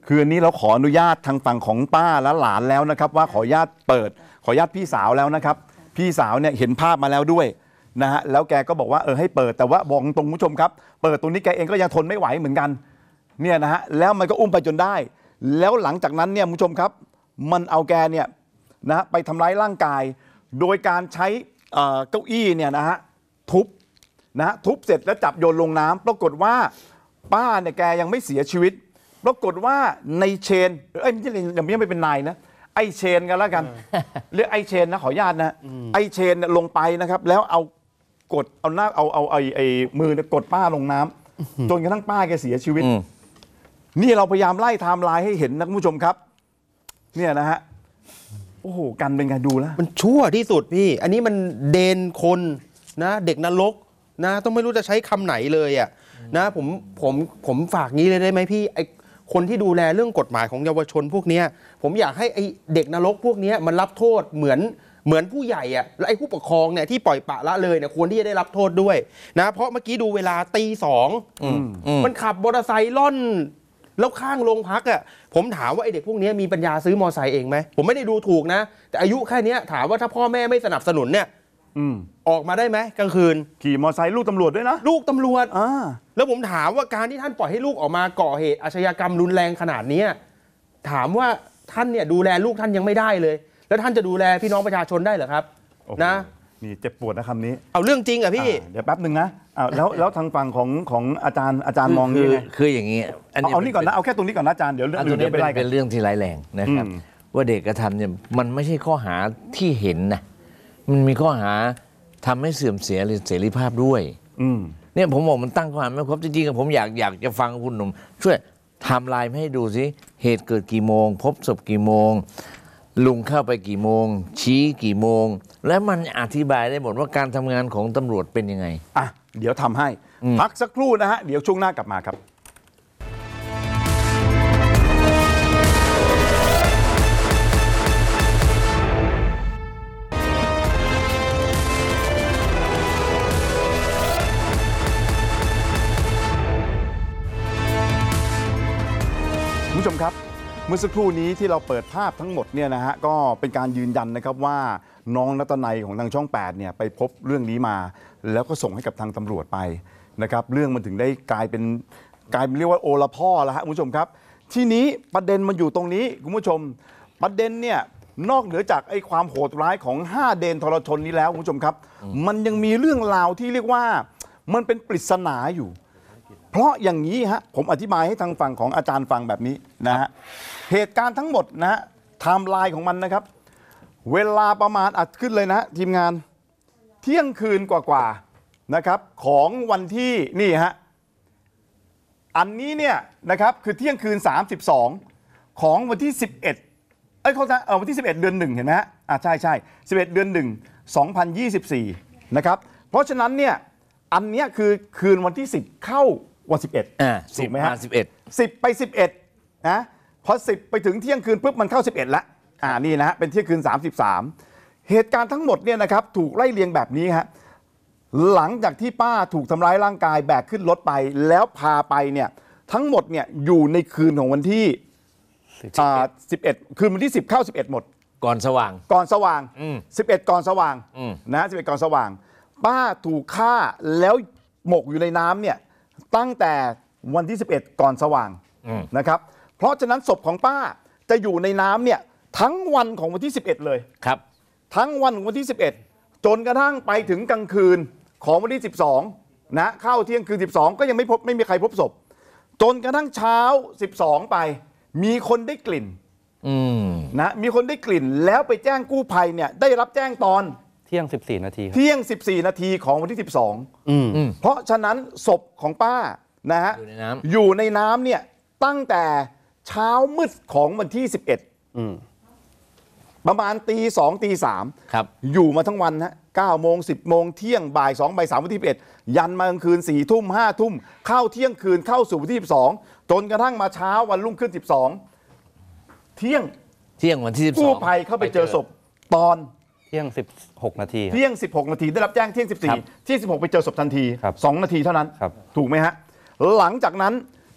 คืออันนี้เราขออนุญาตทางฝั่งของป้าและหลานแล้วนะครับว่าขออนุญาตเปิดขออนุญาตพี่สาวแล้วนะครับพี่สาวเนี่ยเห็นภาพมาแล้วด้วยนะฮะแล้วแกก็บอกว่าเออให้เปิดแต่ว่าบอกตรงผู้ชมครับเปิดตรงนี้แกเองก็ยังทนไม่ไหวเหมือนกันเนี่ยนะฮะแล้วมันก็อุ้มไปจนได้แล้วหลังจากนั้นเนี่ยผู้ชมครับมันเอาแกเนี่ยนะฮะไปทำร้ายร่างกายโดยการใช้เอ่อเก้าอี้เนี่ยนะฮะทุบนะฮะทุบเสร็จแล้วจับโยนลงน้ำปรากฏว่าป้าเนี่ยแกยังไม่เสียชีวิตปรากฏว่าในเชนเอ้ยไม่ใช่ยังไม่เป็นนายนะไอเชนกันแล้วกันเรียกไอเชนนะขออนุญาตนะไอเชนเนี่ยลงไปนะครับแล้วเอากดเอาหน้าเอาเอาไอไอมือเนี่ยกดป้าลงน้ำจนกระทั่งป้าแกเสียชีวิตนี่เราพยายามไล่ไทม์ไลน์ให้เห็นนะคุณผู้ชมครับเนี่ยนะฮะโอ้โหกันเป็นไงดูแล้วมันชั่วที่สุดพี่อันนี้มันเดนคนนะเด็กนรกนะต้องไม่รู้จะใช้คำไหนเลยอ่ะนะผมผมผมฝากงี้เลยได้ไหมพี่ไอคนที่ดูแลเรื่องกฎหมายของเยาวชนพวกเนี้ยผมอยากให้ไอเด็กนรกพวกเนี้ยมันรับโทษเหมือนเหมือนผู้ใหญ่อ่ะแล้วไอ้ผู้ปกครองเนี่ยที่ปล่อยปละละเลยเนี่ยควรที่จะได้รับโทษด้วยนะเพราะเมื่อกี้ดูเวลาตีสองมันขับมอเตอร์ไซค์ล่อนแล้วข้างโรงพักอ่ะผมถามว่าไอเด็กพวกนี้มีปัญญาซื้อมอเตอร์ไซค์เองไหมผมไม่ได้ดูถูกนะแต่อายุแค่นี้ถามว่าถ้าพ่อแม่ไม่สนับสนุนเนี่ยออกมาได้ไหมกลางคืนขี่มอเตอร์ไซค์ลูกตำรวจด้วยนะลูกตำรวจแล้วผมถามว่าการที่ท่านปล่อยให้ลูกออกมาก่อเหตุอาชญากรรมรุนแรงขนาดนี้ถามว่าท่านเนี่ยดูแลลูกท่านยังไม่ได้เลยแล้วท่านจะดูแลพี่น้องประชาชนได้เหรอครับนะนี่เจ็บปวดนะคำนี้เอาเรื่องจริงอ่ะพี่เดี๋ยวแป๊บหนึ่งนะอ้าวแล้วแล้วทางฝั่งของของอาจารย์อาจารย์มองยังไงคืออย่างนี้เอานี่ก่อนนะเอาแค่ตรงนี้ก่อนนะอาจารย์เดี๋ยวเรื่องอื่นเดี๋ยวไปไล่กันเป็นเรื่องที่ร้ายแรงนะครับว่าเด็กกระทำเนี่ยมันไม่ใช่ข้อหาที่เห็นนะมันมีข้อหาทำให้เสื่อมเสียเสรีภาพด้วยเนี่ยผมบอกมันตั้งข้อหาไม่ครบจริงๆผมอยากอยากจะฟังคุณหนุ่มช่วยไทม์ไลน์ให้ดูสิเหตุเกิดกี่โมงพบศพกี่โมงลุงเข้าไปกี่โมงชี้กี่โมงและมันอธิบายได้หมดว่าการทำงานของตำรวจเป็นยังไงอ่ะเดี๋ยวทำให้พักสักครู่นะฮะเดี๋ยวช่วงหน้ากลับมาครับคุณผู้ชมครับเมื่อสักครู่นี้ที่เราเปิดภาพทั้งหมดเนี่ยนะฮะก็เป็นการยืนยันนะครับว่าน้องรัตนัยของทางช่องแปดเนี่ยไปพบเรื่องนี้มาแล้วก็ส่งให้กับทางตำรวจไปนะครับเรื่องมันถึงได้กลายเป็นกลายเป็นเรียกว่าโอละพ่อแล้วฮะคุณผู้ชมครับทีนี้ประเด็นมันอยู่ตรงนี้คุณผู้ชมประเด็นเนี่ยนอกเหนือจากไอ้ความโหดร้ายของห้าเดนทรชนนี้แล้วคุณผู้ชมครับมันยังมีเรื่องราวที่เรียกว่ามันเป็นปริศนาอยู่เพราะอย่างนี้ฮะผมอธิบายให้ทางฝั่งของอาจารย์ฟังแบบนี้นะฮะเหตุการณ์ทั้งหมดนะฮะไทม์ไลน์ของมันนะครับเวลาประมาณอัดขึ้นเลยนะทีมงานเที่ยงคืนกว่าๆนะครับของวันที่นี่ฮะอันนี้เนี่ยนะครับคือเที่ยงคืนสามสิบสองของวันที่สิบเอ็ดเอ้ยเขาจะเออวันที่สิบเอ็ดเดือนหนึ่งเห็นไหมฮะอ่าใช่ใช่สิบเอ็ดเดือนหนึ่งสองพันยี่สิบสี่นะครับเพราะฉะนั้นเนี่ยอันเนี้ยคือคืนวันที่สิบเข้าวันสิบเอ็ดอ่าถูกไหมฮะสิบเอ็ดสิบไปสิบเอ็ดนะพอสิบไปถึงเที่ยงคืนปุ๊บมันเข้าสิบเอ็ดแล้วอ่านี่นะฮะเป็นเที่ยงคืนสามสิบสามเหตุการณ์ทั้งหมดเนี่ยนะครับถูกไล่เรียงแบบนี้ฮะหลังจากที่ป้าถูกทำร้ายร่างกายแบกขึ้นรถไปแล้วพาไปเนี่ยทั้งหมดเนี่ยอยู่ในคืนของวันที่อ่าสิบเอ็ดคืนวันที่สิบเข้าสิบเอ็ดหมดก่อนสว่างก่อนสว่างสิบเอ็ดก่อนสว่างนะสิบเอ็ดก่อนสว่างป้าถูกฆ่าแล้วหมกอยู่ในน้ำเนี่ยตั้งแต่วันที่สิบเอ็ดก่อนสว่างนะครับเพราะฉะนั้นศพของป้าจะอยู่ในน้ำเนี่ยทั้งวันของวันที่สิบเอ็ดเลยครับทั้งวันของวันที่สิบเอ็ดจนกระทั่งไปถึงกลางคืนของวันที่สิบสองนะเข้าเที่ยงคืนสิบสองก็ยังไม่พบไม่มีใครพบศพจนกระทั่งเช้าสิบสองไปมีคนได้กลิ่นนะมีคนได้กลิ่นแล้วไปแจ้งกู้ภัยเนี่ยได้รับแจ้งตอนเที่ยงสิบสี่นาทีเที่ยงสิบสี่นาทีของวันที่สิบสองเพราะฉะนั้นศพของป้านะฮะอยู่ในน้ำอยู่ในน้ำเนี่ยตั้งแต่เช้ามืดของวันที่สิบเอ็ดประมาณตีสองตีสามครับอยู่มาทั้งวันฮะเก้าโมงสิบโมงเที่ยงบ่ายสองบ่ายสามวันที่สิบเอ็ดยันมากลางคืนสี่ทุ่มห้าทุ่มเข้าเที่ยงคืนเข้าสู่วันที่สิบสองจนกระทั่งมาเช้าวันรุ่งขึ้นสิบสองเที่ยงเที่ยงวันที่สิบสองกู้ภัยเข้าไปเจอศพตอนเที่ยงสิบหกนาทีเที่ยงสิบหกนาทีได้รับแจ้งเที่ยงสิบสี่ที่สิบหกไปเจอศพทันทีสองนาทีเท่านั้นถูกไหมฮะหลังจากนั้น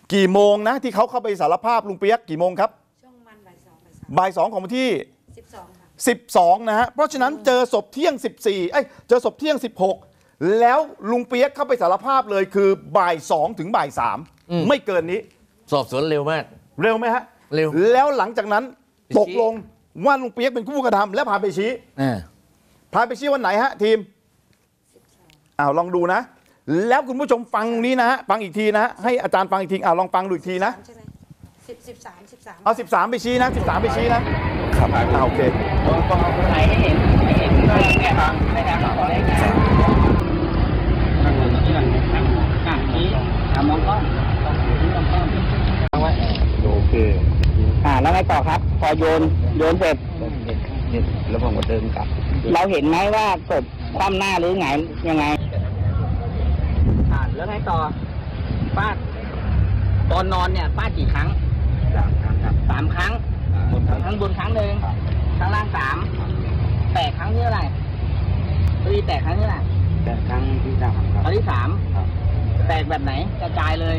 กี่โมงนะที่เขาเข้าไปสารภาพลุงเปียกกี่โมงครับช่วงมันบ่ายสองของวันที่สิบสองค่ะสิบสองนะฮะเพราะฉะนั้นเจอศพเที่ยงสิบสี่เอ้ยเจอศพเที่ยงสิบหกแล้วลุงเปียกเข้าไปสารภาพเลยคือบ่ายสองถึงบ่ายสามไม่เกินนี้สอบสวนเร็วมากเร็วไหมฮะเร็วแล้วหลังจากนั้นตกลงว่าลุงเปียกเป็นผู้กระทำและพาไปชี้พาไปชี้วันไหนฮะทีมอ้าวลองดูนะแล้วคุณผู้ชมฟังนี้นะฮะฟังอีกทีนะฮะให้อาจารย์ฟังอีกทีอ้าวลองฟังดูอีกทีนะสิบสิบสามสิบสามเอาสิบสามไปชี้นะสิบสามไปชี้นะครับอ่าโอเคตรงไหนให้เห็นให้เห็นก็แค่ทางไม่ทางต่อได้ไงนั่งบนเพื่อนนั่งนั่งนี้ทำมองกล้องมองกล้องเอาไว้โอเคอ่าแล้วไงต่อครับพอโยนโยนเสร็จแล้วผมก็เดินกลับเราเห็นไหมว่าศพคว่ำหน้าหรือไงยังไงอ่าแล้วไงต่อป้าตอนนอนเนี่ยป้ากี่ครั้งสามครั้งครับสามครั้งข้างบนครั้งหนึ่งข้างล่างสามแตกครั้งที่เท่าไหร่ตีแตกครั้งที่เท่าไหร่แตกครั้งที่สามครับครั้งที่สามแตกแบบไหนกระจายเลย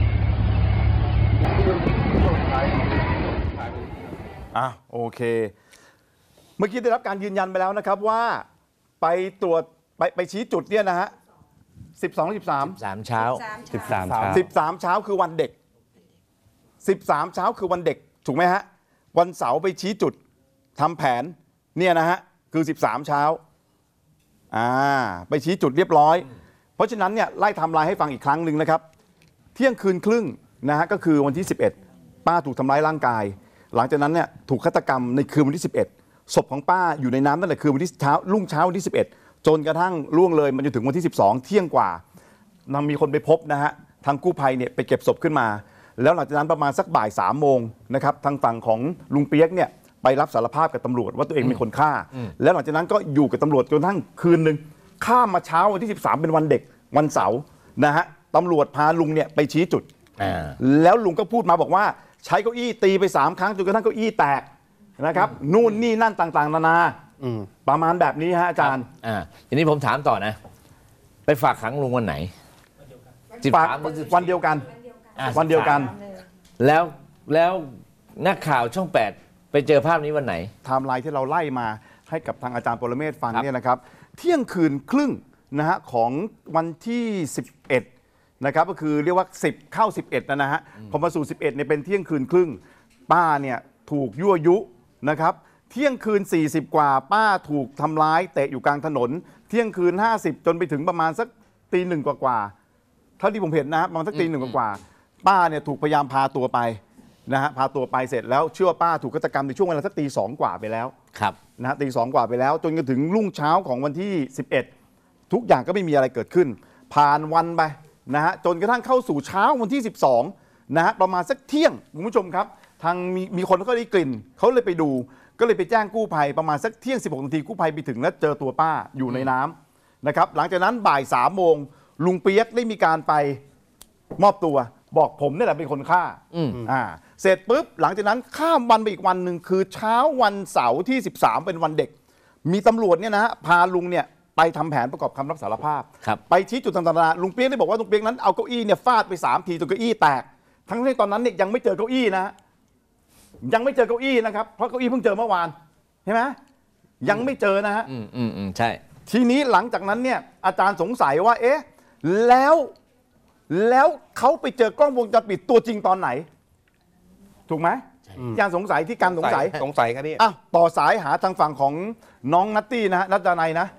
อ่ะโอเคเมื่อกี้ได้รับการยืนยันไปแล้วนะครับว่าไปตรวจไปไปชี้จุดเนี่ยนะฮะสิบสองสิบสามสามเช้าสิบสามเช้าสิบสามเช้าคือวันเด็กสิบสามเช้าคือวันเด็กถูกไหมฮะวันเสาร์ไปชี้จุดทำแผนเนี่ยนะฮะคือสิบสามเช้าอ่าไปชี้จุดเรียบร้อยเพราะฉะนั้นเนี่ยไล่ไทม์ไลน์ให้ฟังอีกครั้งหนึ่งนะครับเที่ยงคืนครึ่งนะฮะก็คือวันที่สิบเอ็ดป้าถูกทำร้ายร่างกายหลังจากนั้นเนี่ยถูกฆาตกรรมในคืนวันที่สิบเอ็ดศพของป้าอยู่ในน้ำตั้งแต่คืนวันที่เช้ารุ่งเช้าวันที่สิบเอ็ดจนกระทั่งล่วงเลยมันจนถึงวันที่สิบสองเที่ยงกว่ามันมีคนไปพบนะฮะทางกู้ภัยเนี่ยไปเก็บศพขึ้นมาแล้วหลังจากนั้นประมาณสักบ่ายสามโมงนะครับทางฝั่งของลุงเปียกเนี่ยไปรับสารภาพกับตำรวจว่าตัวเองเป็นคนฆ่าแล้วหลังจากนั้นก็อยู่กับตำรวจจนกระทั่งคืนนึงข้ามมาเช้าวันที่สิบสามเป็นวันเด็กวันเสาร์นะฮะตำรวจพาลุงเนี่ยไปชี้จุดแล้วลุงก็พูดมาบอกว่าใช้เก้าอี้ตีไปสามครั้งจนกระทั่งเก้าอี้แตกนะครับนู่นนี่นั่นต่างๆนานาประมาณแบบนี้ฮะอาจารย์อ่าทีนี้ผมถามต่อนะไปฝากขังลุงวันไหนฝากวันเดียวกันวันเดียวกันแล้วแล้วนักข่าวช่องแปดไปเจอภาพนี้วันไหนไทม์ไลน์ที่เราไล่มาให้กับทางอาจารย์ปรเมศฟังเนี่ยนะครับเที่ยงคืนครึ่งนะฮะของวันที่สิบเอ็ดนะครับก็คือเรียกว่าสิบเข้าสิบเอ็ดนะฮะพอมาสู่สิบเอ็ดเนี่ยเป็นเที่ยงคืนครึ่งป้าเนี่ยถูกยั่วยุนะครับเที่ยงคืนสี่สิบกว่าป้าถูกทำร้ายเตะอยู่กลางถนนเที่ยงคืนห้าสิบจนไปถึงประมาณสักตีหนึ่งกว่าๆเท่าที่ผมเห็นนะประมาณสักตีหนึ่งกว่าป้าเนี่ยถูกพยายามพาตัวไปนะฮะพาตัวไปเสร็จแล้วเชื่อว่าป้าถูกฆาตกรรมในช่วงเวลาสักตีสองกว่าไปแล้วครับนะฮะตีสองกว่าไปแล้วจนถึงรุ่งเช้าของวันที่สิบเอ็ดทุกอย่างก็ไม่มีอะไรเกิดขึ้นผ่านวันไปนะฮะจนกระทั่งเข้าสู่เช้าวันที่สิบสองนะฮะประมาณสักเที่ยงคุณผู้ชมครับทางมีมีคนเขาได้กลิ่นเขาเลยไปดูก็เลยไปแจ้งกู้ภัยประมาณสักเที่ยงสิบหกนาทีกู้ภัยไปถึงแล้วเจอตัวป้าอยู่ในน้ำนะครับหลังจากนั้นบ่ายสามโมงลุงเปียกได้มีการไปมอบตัวบอกผมนี่แหละเป็นคนฆ่าอ่าเสร็จปุ๊บหลังจากนั้นข้ามวันไปอีกวันหนึ่งคือเช้าวันเสาร์ที่สิบสามเป็นวันเด็กมีตำรวจเนี่ยนะฮะพาลุงเนี่ยไปทำแผนประกอบคำรับสารภาพไปชี้จุดต่างๆลุงเปียกได้บอกว่าลุงเปียกนั้นเอาเก้าอี้เนี่ยฟาดไปสามทีจนเก้าอี้แตกทั้งที่ตอนนั้นเนี่ยยังไม่เจอเก้าอี้นะยังไม่เจอเก้าอี้นะครับเพราะเก้าอี้เพิ่งเจอเมื่อวานใช่ไหมยังไม่เจอนะฮะอืมอืมอืมใช่ทีนี้หลังจากนั้นเนี่ยอาจารย์สงสัยว่าเอ๊ะแล้วแล้วเขาไปเจอกล้องวงจรปิดตัวจริงตอนไหนถูกไหมอาจารย์สงสัยที่การสงสัยสงสัยครับพี่อ่ะต่อสายหาทางฝั่งของน้องนัตตี้นะฮะนัตดานัยนะ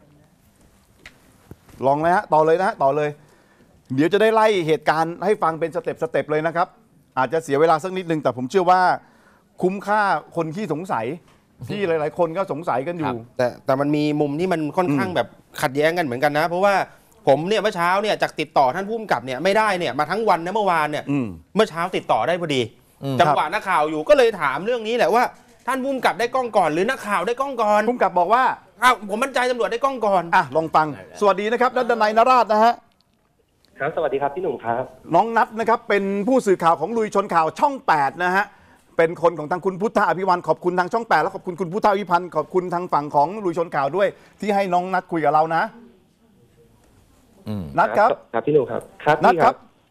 ลองเลยฮะต่อเลยนะฮะต่อเลยเดี๋ยวจะได้ไล่เหตุการณ์ให้ฟังเป็นสเต็ปสเต็ปเลยนะครับอาจจะเสียเวลาสักนิดนึงแต่ผมเชื่อว่าคุ้มค่าคนที่สงสัยที่หลายๆคนก็สงสัยกันอยู่แต่แต่มันมีมุมที่มันค่อนข้างแบบขัดแย้งกันเหมือนกันนะเพราะว่าผมเนี่ยเมื่อเช้าเนี่ยจากติดต่อท่านผู้กำกับเนี่ยไม่ได้เนี่ยมาทั้งวันนะเมื่อวานเนี่ยเมื่อเช้าติดต่อได้พอดีจังหวะนักข่าวอยู่ก็เลยถามเรื่องนี้แหละว่าท่านผู้กำกับได้กล้องก่อนหรือนักข่าวได้กล้องก่อนผู้กำกับบอกว่าอ้าวผมมั่นใจตำรวจได้กล้องก่อนอ่ะลองฟังสวัสดีนะครับนัทดนัยนราชนะฮะครับสวัสดีครับพี่หนุ่มครับน้องนัทนะครับเป็นผู้สื่อข่าวของลุยชนข่าวช่องแปดนะฮะเป็นคนของทางคุณพุทธอภิวันขอบคุณทางช่องแปดแล้วขอบคุณคุณพุทธอภิพันธ์ขอบคุณทางฝั่งของลุยชนข่าวด้วยที่ให้น้องนัทคุยกับเรานะนัทครับครับพี่หนุ่มครับนัทครับ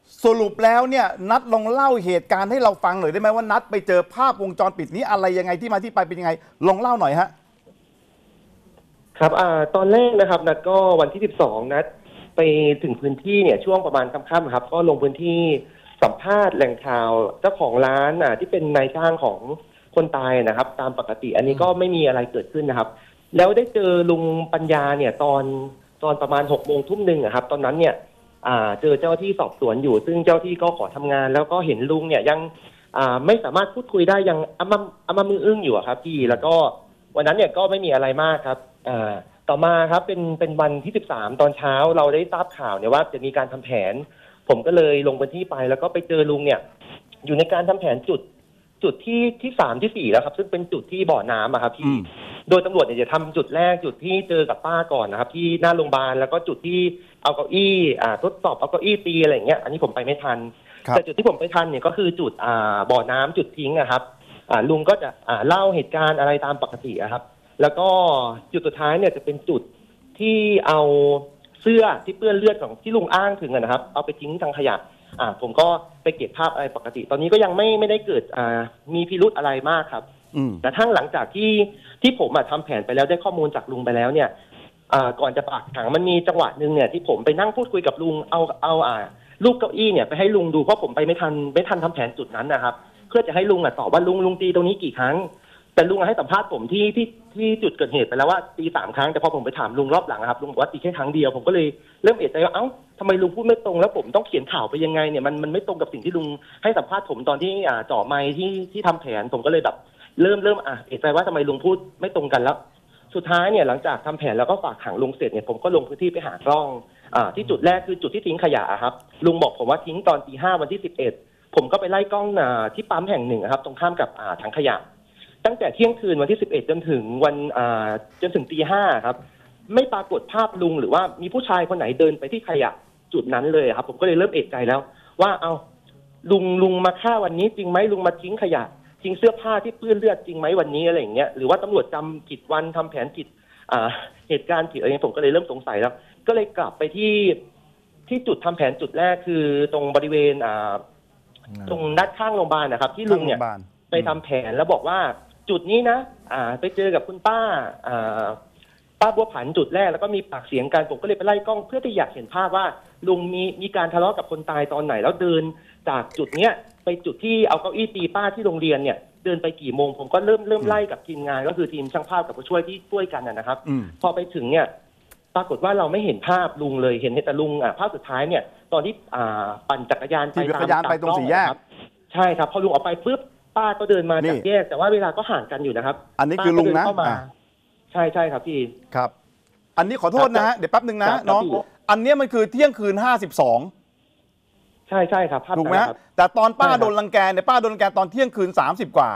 สรุปแล้วเนี่ยนัดลองเล่าเหตุการณ์ให้เราฟังหน่อยได้ไหมว่านัดไปเจอภาพวงจรปิดนี้อะไรยังไงที่มาที่ไปเป็นยังไงลองเล่าหน่อยฮะครับอ่าตอนแรกนะครับนัดก็วันที่สิบสองนัดไปถึงพื้นที่เนี่ยช่วงประมาณค่ำๆครับก็ลงพื้นที่สัมภาษณ์แหล่งข่าวเจ้าของร้านอ่าที่เป็นนายจ้างของคนตายนะครับตามปกติอันนี้ก็ไม่มีอะไรเกิดขึ้นนะครับแล้วได้เจอลุงปัญญาเนี่ยตอนตอนประมาณหกโมงทุ่มหนึ่งครับตอนนั้นเนี่ยอ่าเจอเจ้าที่สอบสวนอยู่ซึ่งเจ้าที่ก็ขอทำงานแล้วก็เห็นลุงเนี่ยยังอ่าไม่สามารถพูดคุยได้ยังอ้ำอ้ำมืออึ้งอยู่ครับพี่แล้วก็วันนั้นเนี่ยก็ไม่มีอะไรมากครับอ่าต่อมาครับเป็นเป็นวันที่สิบสามตอนเช้าเราได้ทราบข่าวเนี่ยว่าจะมีการทำแผนผมก็เลยลงพื้นที่ไปแล้วก็ไปเจอลุงเนี่ยอยู่ในการทำแผนจุดจุดที่ที่สามที่สี่แล้วครับซึ่งเป็นจุดที่บ่อน้ำอะครับพี่โดยตำรวจเนี่ยจะทำจุดแรกจุดที่เจอกับป้าก่อนนะครับที่หน้าโรงพยาบาลแล้วก็จุดที่เอาเก้าอี้อ่าทดสอบเอาเก้าอี้ตีอะไรอย่างเงี้ยอันนี้ผมไปไม่ทันแต่จุดที่ผมไปทันเนี่ยก็คือจุดอ่าบ่อน้ำจุดทิ้งอะครับอ่าลุงก็จะอ่าเล่าเหตุการณ์อะไรตามปกติอะครับแล้วก็จุดสุดท้ายเนี่ยจะเป็นจุดที่เอาเสื้อที่เปื้อนเลือดของที่ลุงอ้างถึงนะครับเอาไปทิ้งทางขยะอ่าผมก็ไปเก็บภาพอะไรปกติตอนนี้ก็ยังไม่ไม่ได้เกิดอ่ามีพิรุธอะไรมากครับแต่ทั้งหลังจากที่ที่ผมอ่ะทำแผนไปแล้วได้ข้อมูลจากลุงไปแล้วเนี่ยอ่าก่อนจะฝากขังมันมีจังหวะหนึ่งเนี่ยที่ผมไปนั่งพูดคุยกับลุงเอาเอาอ่าลูกเก้าอี้เนี่ยไปให้ลุงดูเพราะผมไปไม่ทันไม่ทันทำแผนจุดนั้นนะครับเพื่อจะให้ลุงอ่ะตอบว่าลุงลุงตีตรงนี้กี่ครั้งแต่ลุงให้สัมภาษณ์ผมที่ที่ที่จุดเกิดเหตุไปแล้วว่าตีสามครั้งแต่พอผมไปถามลุงรอบหลังครับลุงบอกว่าตีแค่ครั้งเดียวผมก็เลยเริ่มเอะใจว่าเอ้าทำไมลุงพูดไม่ตรงแล้วผมต้องเขียนข่าวไปยังไงเนี่ยมันมันไม่ตรงกับสิ่งที่ลุงให้สัมภาษณ์ผมตอนที่อ่าจ่อไมค์ที่ที่ทำแผนผมก็เลยแบบเริ่มเริ่มอ่ะเอะใจว่าทำไมลุงพูดไม่ตรงกันแล้วสุดท้ายเนี่ยหลังจากทำแผนแล้วก็ฝากขังลุงเสร็จเนี่ยผมก็ลงพื้นที่ไปหากล้องอ่าที่จุดแรกคือจุดที่ทิ้งขยะครับลุงบอกผมว่าทิ้งตอนตีห้าวันที่สิบเอ็ดผมก็ไปไล่กล้องอ่าที่ปั๊มแห่งหนึ่งครับตรงข้ามกับอ่าถังขยะตั้งแต่เที่ยงคืนวันที่สิบเอ็ดจนถึงวันอ่าจนถึงตีห้าครับไม่ปรากฏภาพลุงหรือว่ามีผู้ชายคนไหนเดินไปที่ขยะจุดนั้นเลยครับผมก็เลยเริ่มเอะใจแล้วว่าเอาลุงลุงมาฆ่าวันนี้จริงไหมลุงมาทิ้งขยะทิ้งเสื้อผ้าที่เปื้อนเลือดจริงไหมวันนี้อะไรอย่างเงี้ยหรือว่าตำรวจจำผิดวันทำแผนผิดอ่าเหตุการณ์ผิดอะไรเงี้ยผมก็เลยเริ่มสงสัยแล้วก็เลยกลับไปที่ที่จุดทำแผนจุดแรกคือตรงบริเวณอ่าตรงด้านข้างโรงพยาบาลนะครับที่ลุงเนี่ยไปทำแผนแล้วบอกว่าจุดนี้นะอ่าไปเจอกับคุณป้าอ่าป้าบัวผันจุดแรกแล้วก็มีปากเสียงกันผมก็เลยไปไล่กล้องเพื่อที่อยากเห็นภาพว่าลุงมีมีการทะเลาะกับคนตายตอนไหนแล้วเดินจากจุดเนี้ยไปจุดที่เอาเก้าอี้ตีป้าที่โรงเรียนเนี่ยเดินไปกี่โมงผมก็เริ่มเริ่มไล่กับทีมงานก็คือทีมช่างภาพกับผู้ช่วยที่ช่วยกันนะครับพอไปถึงเนี่ยปรากฏว่าเราไม่เห็นภาพลุงเลยเห็นแต่ลุงอ่ะภาพสุดท้ายเนี่ยตอนที่อ่าปั่นจักรยานไปตามจักรยานไปตรงสี่แยกใช่ครับพอลุงออกไปปุ๊บป้าก็เดินมาจากแยกแต่ว่าเวลาก็ห่างกันอยู่นะครับอันนี้คือลุงนะใช่ใช่ครับพี่ครับอันนี้ขอโทษนะฮะเดี๋ยวแป๊บนึงนะน้องอันนี้มันคือเที่ยงคืนห้าสิบสองใช่ใช่ครับถูกไหมแต่ตอนป้าโดนรังแกเนี่ยป้าโดนรังแกตอนเที่ยงคืนสามสิบกว่า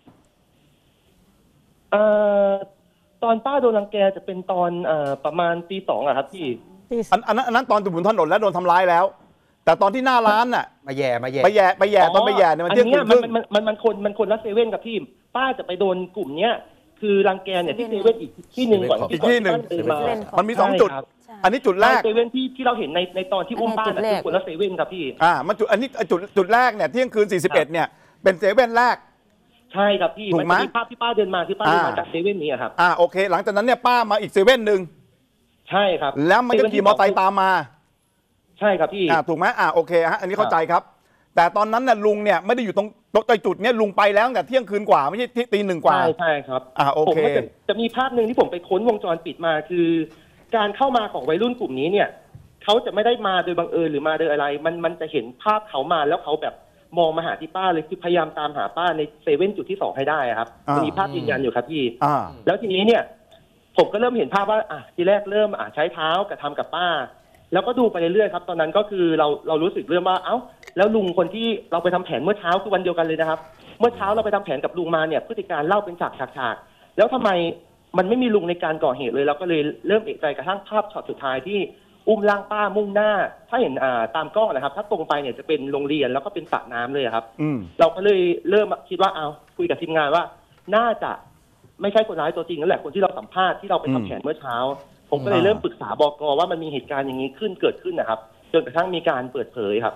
เอ่อตอนป้าโดนรังแกจะเป็นตอนเอ่อประมาณตีสองอะครับพี่อันอันนั้นอันนั้นตอนอยู่บนถนนแล้วโดนทำร้ายแล้วแต่ตอนที่หน้าร้านน่ะมาแย่มาแย่ไปแย่ไปแย่ตอนไปแย่เนี่ยมันเที่ยงคืนครึ่งมันมันมันคนมันคนละเซเว่นกับพี่ป้าจะไปโดนกลุ่มเนี้ยคือรังแกเนี่ยที่เซเว่นอีกที่หนึ่งก่อนอีกที่หนึ่งมันมีสองจุดอันนี้จุดแรกเซเว่นที่ที่เราเห็นในในตอนที่อุ้มป้าคือคนละเซเว่นครับพี่อ่ามันจุดอันนี้จุดจุดแรกเนี่ยเที่ยงคืนสี่สิบเอ็ดเนี่ยเป็นเซเว่นแรกใช่ครับพี่มันมีภาพที่ป้าเดินมาคือป้าเดินมาจากเซเว่นนี้ครับอ่าโอเคหลังจากนั้นเนี่ยป้ามาอีกเซเว่นหนึ่งใช่ครับแล้วมันก็ขี่มอเตอร์ไซค์ตามมาใช่ครับพี่อ่าถูกไหมอ่าโอเคฮะอันนี้เข้าใจครับแต่ตอนนั้นน่ะลุงเนี่ยไม่ได้อยู่ตรงตรงจุดเนี้ยลุงไปแล้วตั้งแต่เที่ยงคืนกว่าไม่ใช่ที่ตีหนึ่งกว่าใช่ใช่ครับอ่าโอเคจะจะมีภาพหนึ่งที่ผมไปค้นวงจรปิดมาคือการเข้ามาของวัยรุ่นกลุ่มนี้เนี่ยเขาจะไม่ได้มาโดยบังเอิญหรือมาโดยอะไรมันมันจะเห็นภาพเขามาแล้วเขาแบบมองมาหาที่ป้าเลยคือพยายามตามหาป้าในเซเว่นจุดที่สองให้ได้ครับมีภาพยืนยันอยู่ครับพี่แล้วทีนี้เนี่ยผมก็เริ่มเห็นภาพว่าอ่ะทีแรกเริ่มอ่ะใช้เท้ากระทำกับป้าแล้วก็ดูไปเรื่อยๆครับตอนนั้นก็คือเราเรารู้สึกเรื่องว่าเอ้าแล้วลุงคนที่เราไปทำแผนเมื่อเช้าคือวันเดียวกันเลยนะครับเมื่อเช้าเราไปทำแผนกับลุงมาเนี่ยพฤติการเล่าเป็นฉากๆแล้วทำไมมันไม่มีลุงในการก่อเหตุเลยเราก็เลยเริ่มเอะใจกระทั่งภาพช็อตสุดท้ายที่อุ้มร่างป้ามุ่งหน้าถ้าเห็นอ่าตามกล้องนะครับถ้าตรงไปเนี่ยจะเป็นโรงเรียนแล้วก็เป็นสระน้ำเลยครับเราก็เลยเริ่มคิดว่าเอาคุยกับทีมงานว่าน่าจะไม่ใช่คนร้ายตัวจริงนั่นแหละคนที่เราสัมภาษณ์ที่เราไปทำแผนเมื่อเช้าผมก็เลยเริ่มปรึกษาบก.ว่ามันมีเหตุการณ์อย่างนี้ขึ้นเกิดขึ้นนะครับจนกระทั่งมีการเปิดเผยครับ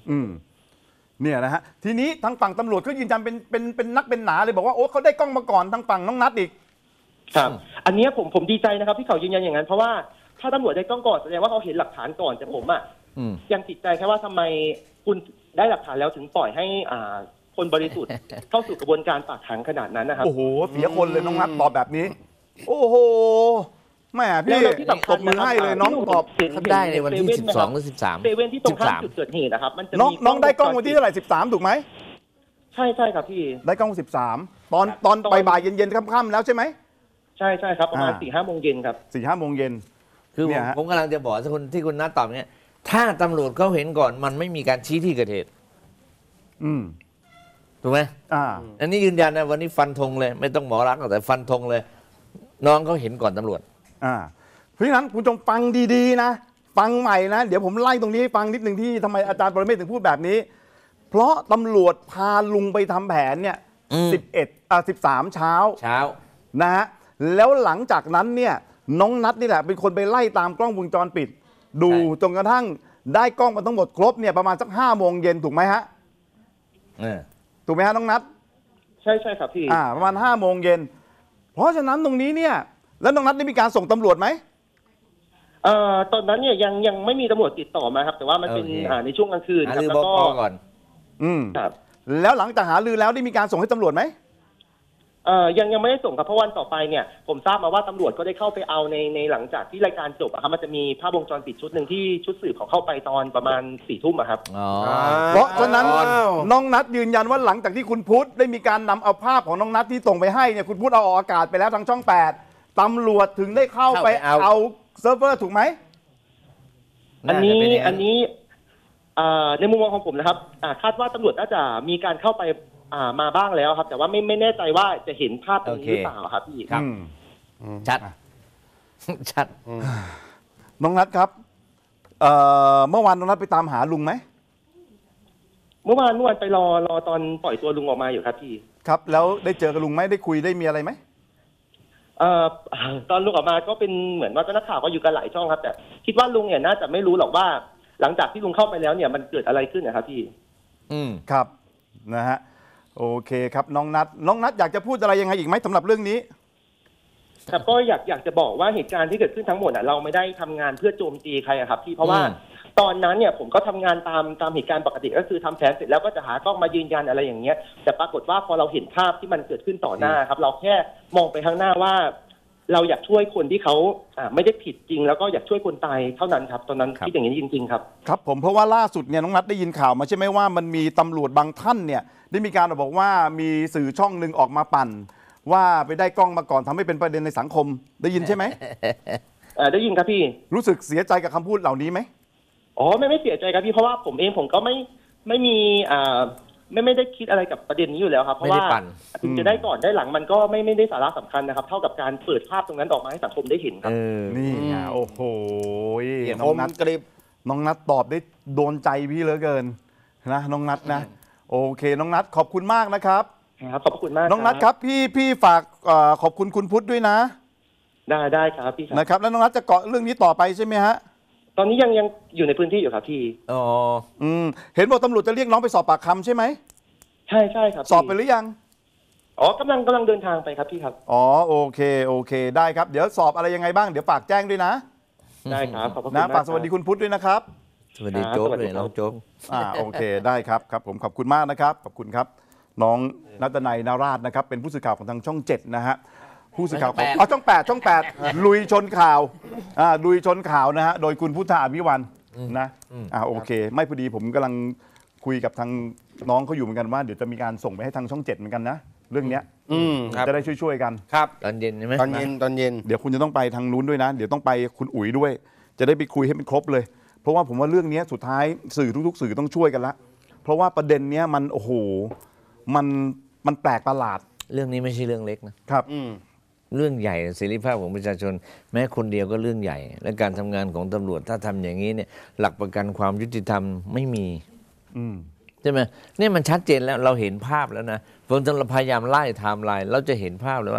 อืมเนี่ยนะฮะทีนี้ทางฝั่งตำรวจก็ยืนยันเป็นเป็นเป็นนักเป็นหนาเลยบอกว่าโอ้เขาได้กล้องมาก่อนทางฝั่งน้องนัทอีกครับอันเนี้ยผมผมดีใจนะครับที่เขายืนยันอย่างนั้นเพราะว่าถ้าตำรวจได้กล้องก่อนแสดงว่าเขาเห็นหลักฐานก่อนแต่ผมอ่ะอืมยังติดใจแค่ว่าทำไมคุณได้หลักฐานแล้วถึงปล่อยให้อ่าคนบริสุทธิ์ เข้าสู่กระบวนการฝากขังขนาดนั้นนะครับโอ้โหเสียคนเลยน้องนัทตอบแบบนี้ โอ้โหแม่พี่แล้วที่สำคัญตบมือให้เลยน้องตอบเขาได้ในวันที่สิบสองหรือสิบสามเซเว่นที่ตรงข้ามจุดเกิดเหตุนะครับมันจะมีน้องน้องได้กล้องวันที่เท่าไหร่สิบสามถูกไหมใช่ใช่ครับพี่ได้กล้องสิบสามตอนตอนบ่ายๆเย็นๆค่ำๆแล้วใช่ไหมใช่ใช่ครับประมาณอ่าสี่ห้าโมงเย็นครับสี่ห้าโมงเย็นคือผเนี่มยฮะผมกำลังจะบอกที่คุณที่คุณนัทตอบเนี่ยถ้าตำรวจเขาเห็นก่อนมันไม่มีการชี้ที่เกิดเหตุอืมถูกไหมอ่าอันนี้ยืนยันนะวันนี้ฟันธงเลย ไม่ต้องหมอรักษณ์แต่ฟันธงเลย น้องเขาเห็นก่อนตำรวจอ่าเพราะฉะนั้นคุณจงฟังดีๆนะฟังใหม่นะเดี๋ยวผมไล่ตรงนี้ให้ฟังนิดหนึ่งที่ทำไมอาจารย์ปรเมศถึงพูดแบบนี้ เพราะตำรวจพาลุงไปทำแผนเนี่ยอืมสิบเอ็ดอ่าสิบสามเช้าเช้านะฮะแล้วหลังจากนั้นเนี่ยน้องนัทนี่แหละเป็นคนไปไล่ตามกล้องวงจรปิด ดูใช่จนกระทั่งได้กล้องมาทั้งหมดครบเนี่ยประมาณสักห้าโมงเย็นถูกไหมฮะเออถูกไหมฮะน้องนัทใช่ใช่ครับพี่อ่าประมาณห้าโมงเย็นเพราะฉะนั้นตรงนี้เนี่ยแล้วน้องนัทได้มีการส่งตำรวจไหมเอ่อตอนนั้นเนี่ยยังยังไม่มีตำรวจติดต่อมาครับ แต่ว่ามันเป็นโอเคอ่าในช่วงกลางคืนหาครับรือแล้วบก็กก่อนอืมครับแล้วหลังจากหารือแล้วได้มีการส่งให้ตำรวจไหมเอ่อยังยังไม่ได้ส่งครับเพราะวันต่อไปเนี่ยผมทราบมาว่าตำรวจก็ได้เข้าไปเอาในในหลังจากที่รายการจบอะครับมันจะมีภาพวงจรปิดชุดหนึ่งที่ชุดสืบเขาเข้าไปตอนประมาณสี่ทุ่มอะครับอ๋อเพราะฉะนั้นน้องนัทยืนยันว่าหลังจากที่คุณพุทธได้มีการนำเอาภาพของน้องนัทที่ส่งไปให้เนี่ยคุณพุทธเอาออกอากาศไปแล้วทางช่องแปดตำรวจถึงได้เข้าไปเข้าไปเอาเอาเซิร์ฟเวอร์ถูกไหมอันนี้าจะเป็ย่างอันนี้อ่าในมุมมองของผมนะครับอ่าคาดว่าตำรวจน่าจะมีการเข้าไปอ่ามาบ้างแล้วครับ แต่ว่าไม่ไม่แน่ใจว่าจะเห็นภาพตรงนี้หรือเปล่าครับพี่ครับอืมชัด ชัดน้องนัทครับเอ่อเมื่อวานน้องนัทไปตามหาลุงไหมเมื่อวานเมื่อวานไปรอรอตอนปล่อยตัวลุงออกมาอยู่ครับพี่ครับแล้วได้เจอกับลุงไหมได้คุยได้มีอะไรไหมเอ่อตอนลุงออกมาก็เป็นเหมือนว่าเจ้านักข่าวก็อยู่กันหลายช่องครับ แต่คิดว่าลุงเนี่ยน่าจะไม่รู้หรอกว่า หลังจากที่ลุงเข้าไปแล้วเนี่ยมันเกิดอะไรขึ้นนะครับพี่อืมครับนะฮะโอเคครับน้องนัทน้องนัทอยากจะพูดอะไรยังไงอีกไหมสำหรับเรื่องนี้ครับก็อยากอยากจะบอกว่าเหตุการณ์ที่เกิดขึ้นทั้งหมดอ่ะเราไม่ได้ทำงานเพื่อโจมตีใครอะครับพี่เพราะว่าอืมตอนนั้นเนี่ยผมก็ทำงานตามตามเหตุการณ์ปกติก็คือทำแผนเสร็จแล้วก็จะหากล้องมายืนยันอะไรอย่างเงี้ยแต่ปรากฏว่าพอเราเห็นภาพที่มันเกิดขึ้นต่อหน้าครับ เราแค่มองไปข้างหน้าว่า เราอยากช่วยคนที่เขาอ่าไม่ได้ผิดจริง แล้วก็อยากช่วยคนตายเท่านั้นครับตอนนั้นคิดอย่างนี้จริงๆครับครับผมเพราะว่าล่าสุดเนี่ยน้องนัทได้ยินข่าวมาใช่ไหมว่ามันมีตำรวจบางท่านเนี่ยได้มีการบอกว่ามีสื่อช่องหนึ่งออกมาปั่น ว่าไปได้กล้องมาก่อนทำให้เป็นประเด็นในสังคมได้ยินใช่ไหมเอ่อได้ยินครับพี่รู้สึกเสียใจกับคำพูดเหล่านี้ไหมอ๋อไม่ไม่เสียใจครับพี่เพราะว่าผมเองผมก็ไม่ไม่มีอ่าไม่ไม่ได้คิดอะไรกับประเด็นนี้อยู่แล้วครับเพราะว่าไม่ได้ปั่นถึงจะได้ก่อนได้หลังมันก็ไม่ไม่ได้สาระสำคัญนะครับ เท่ากับการเปิดภาพตรงนั้นออกมาให้สังคมได้เห็นครับเออนี่ไงโอ้โหเนี่ยน้องนัทคมกริบน้องนัทตอบได้โดนใจพี่เหลือเกินนะน้องนัทนะโอเค น้องนัทขอบคุณมากนะครับครับขอบคุณมากน้องนัทครับพี่พี่ฝากเอ่อขอบคุณคุณพุทธด้วยนะได้ได้ครับพี่ครับนะครับแล้วน้องนัทจะเกาะเรื่องนี้ต่อไปใช่ไหมฮะตอนนี้ยังยังอยู่ในพื้นที่อยู่ครับพี่อ๋ออืมเห็นบอกตำรวจจะเรียกน้องไปสอบปากคำใช่ไหมใช่ใช่ครับพี่สอบไปหรือยังอ๋อกำลังกำลังเดินทางไปครับพี่ครับอ๋อโอเคโอเคได้ครับเดี๋ยวสอบอะไรยังไงบ้างเดี๋ยวฝากแจ้งด้วยนะได้ครับขอบพระคุณนะมากฝากสวัสดีคุณพุทธด้วยนะครับสวัสดีโจ๊กเลยน้องโจ๊กอ่าโอเคได้ครับครับผมขอบคุณมากนะครับขอบคุณครับ น้องนัตนัยนาราชนะครับเป็นผู้สื่อข่าวของทางช่องเจ็ดนะฮะผู้สื่อข่าวของอ๋อช่องแปดช่องแปดลุยชนข่าวอ่าลุยชนข่าวนะฮะโดยคุณพุทธาอภิวันนะอ่าโอเค ไม่พอดีผมกำลังคุยกับทางน้องเขาอยู่เหมือนกันว่าเดี๋ยวจะมีการส่งไปให้ทางช่องเจ็ดเหมือนกันนะเรื่องเนี้ยอืมครับจะได้ช่วยๆกันครับตอนเย็นใช่ไหมตอนเย็นตอนเย็นเดี๋ยวคุณจะต้องไปทางนู้นด้วยนะ เดี๋ยวต้องไปคุณอุ๋ยด้วย จะได้ไปคุยให้มันครบเลย เพราะว่าผมว่าเรื่องนี้สุดท้ายสื่อทุกๆ สื่อต้องช่วยกันละเพราะว่าประเด็นเนี้ยมันโอ้โหมันมันแปลกประหลาดเรื่องนี้ไม่ใช่เรื่องเล็กนะครับอืมเรื่องใหญ่เสรีภาพของประชาชน แม้คนเดียวก็เรื่องใหญ่ และการทำงานของตำรวจถ้าทำอย่างนี้เนี่ยหลักประกันความยุติธรรมไม่มีอืมใช่ไหมเนี่ยมันชัดเจนแล้วเราเห็นภาพแล้วนะผมจะพยายามไล่ไทม์ไลน์เราจะเห็นภาพเลยว่า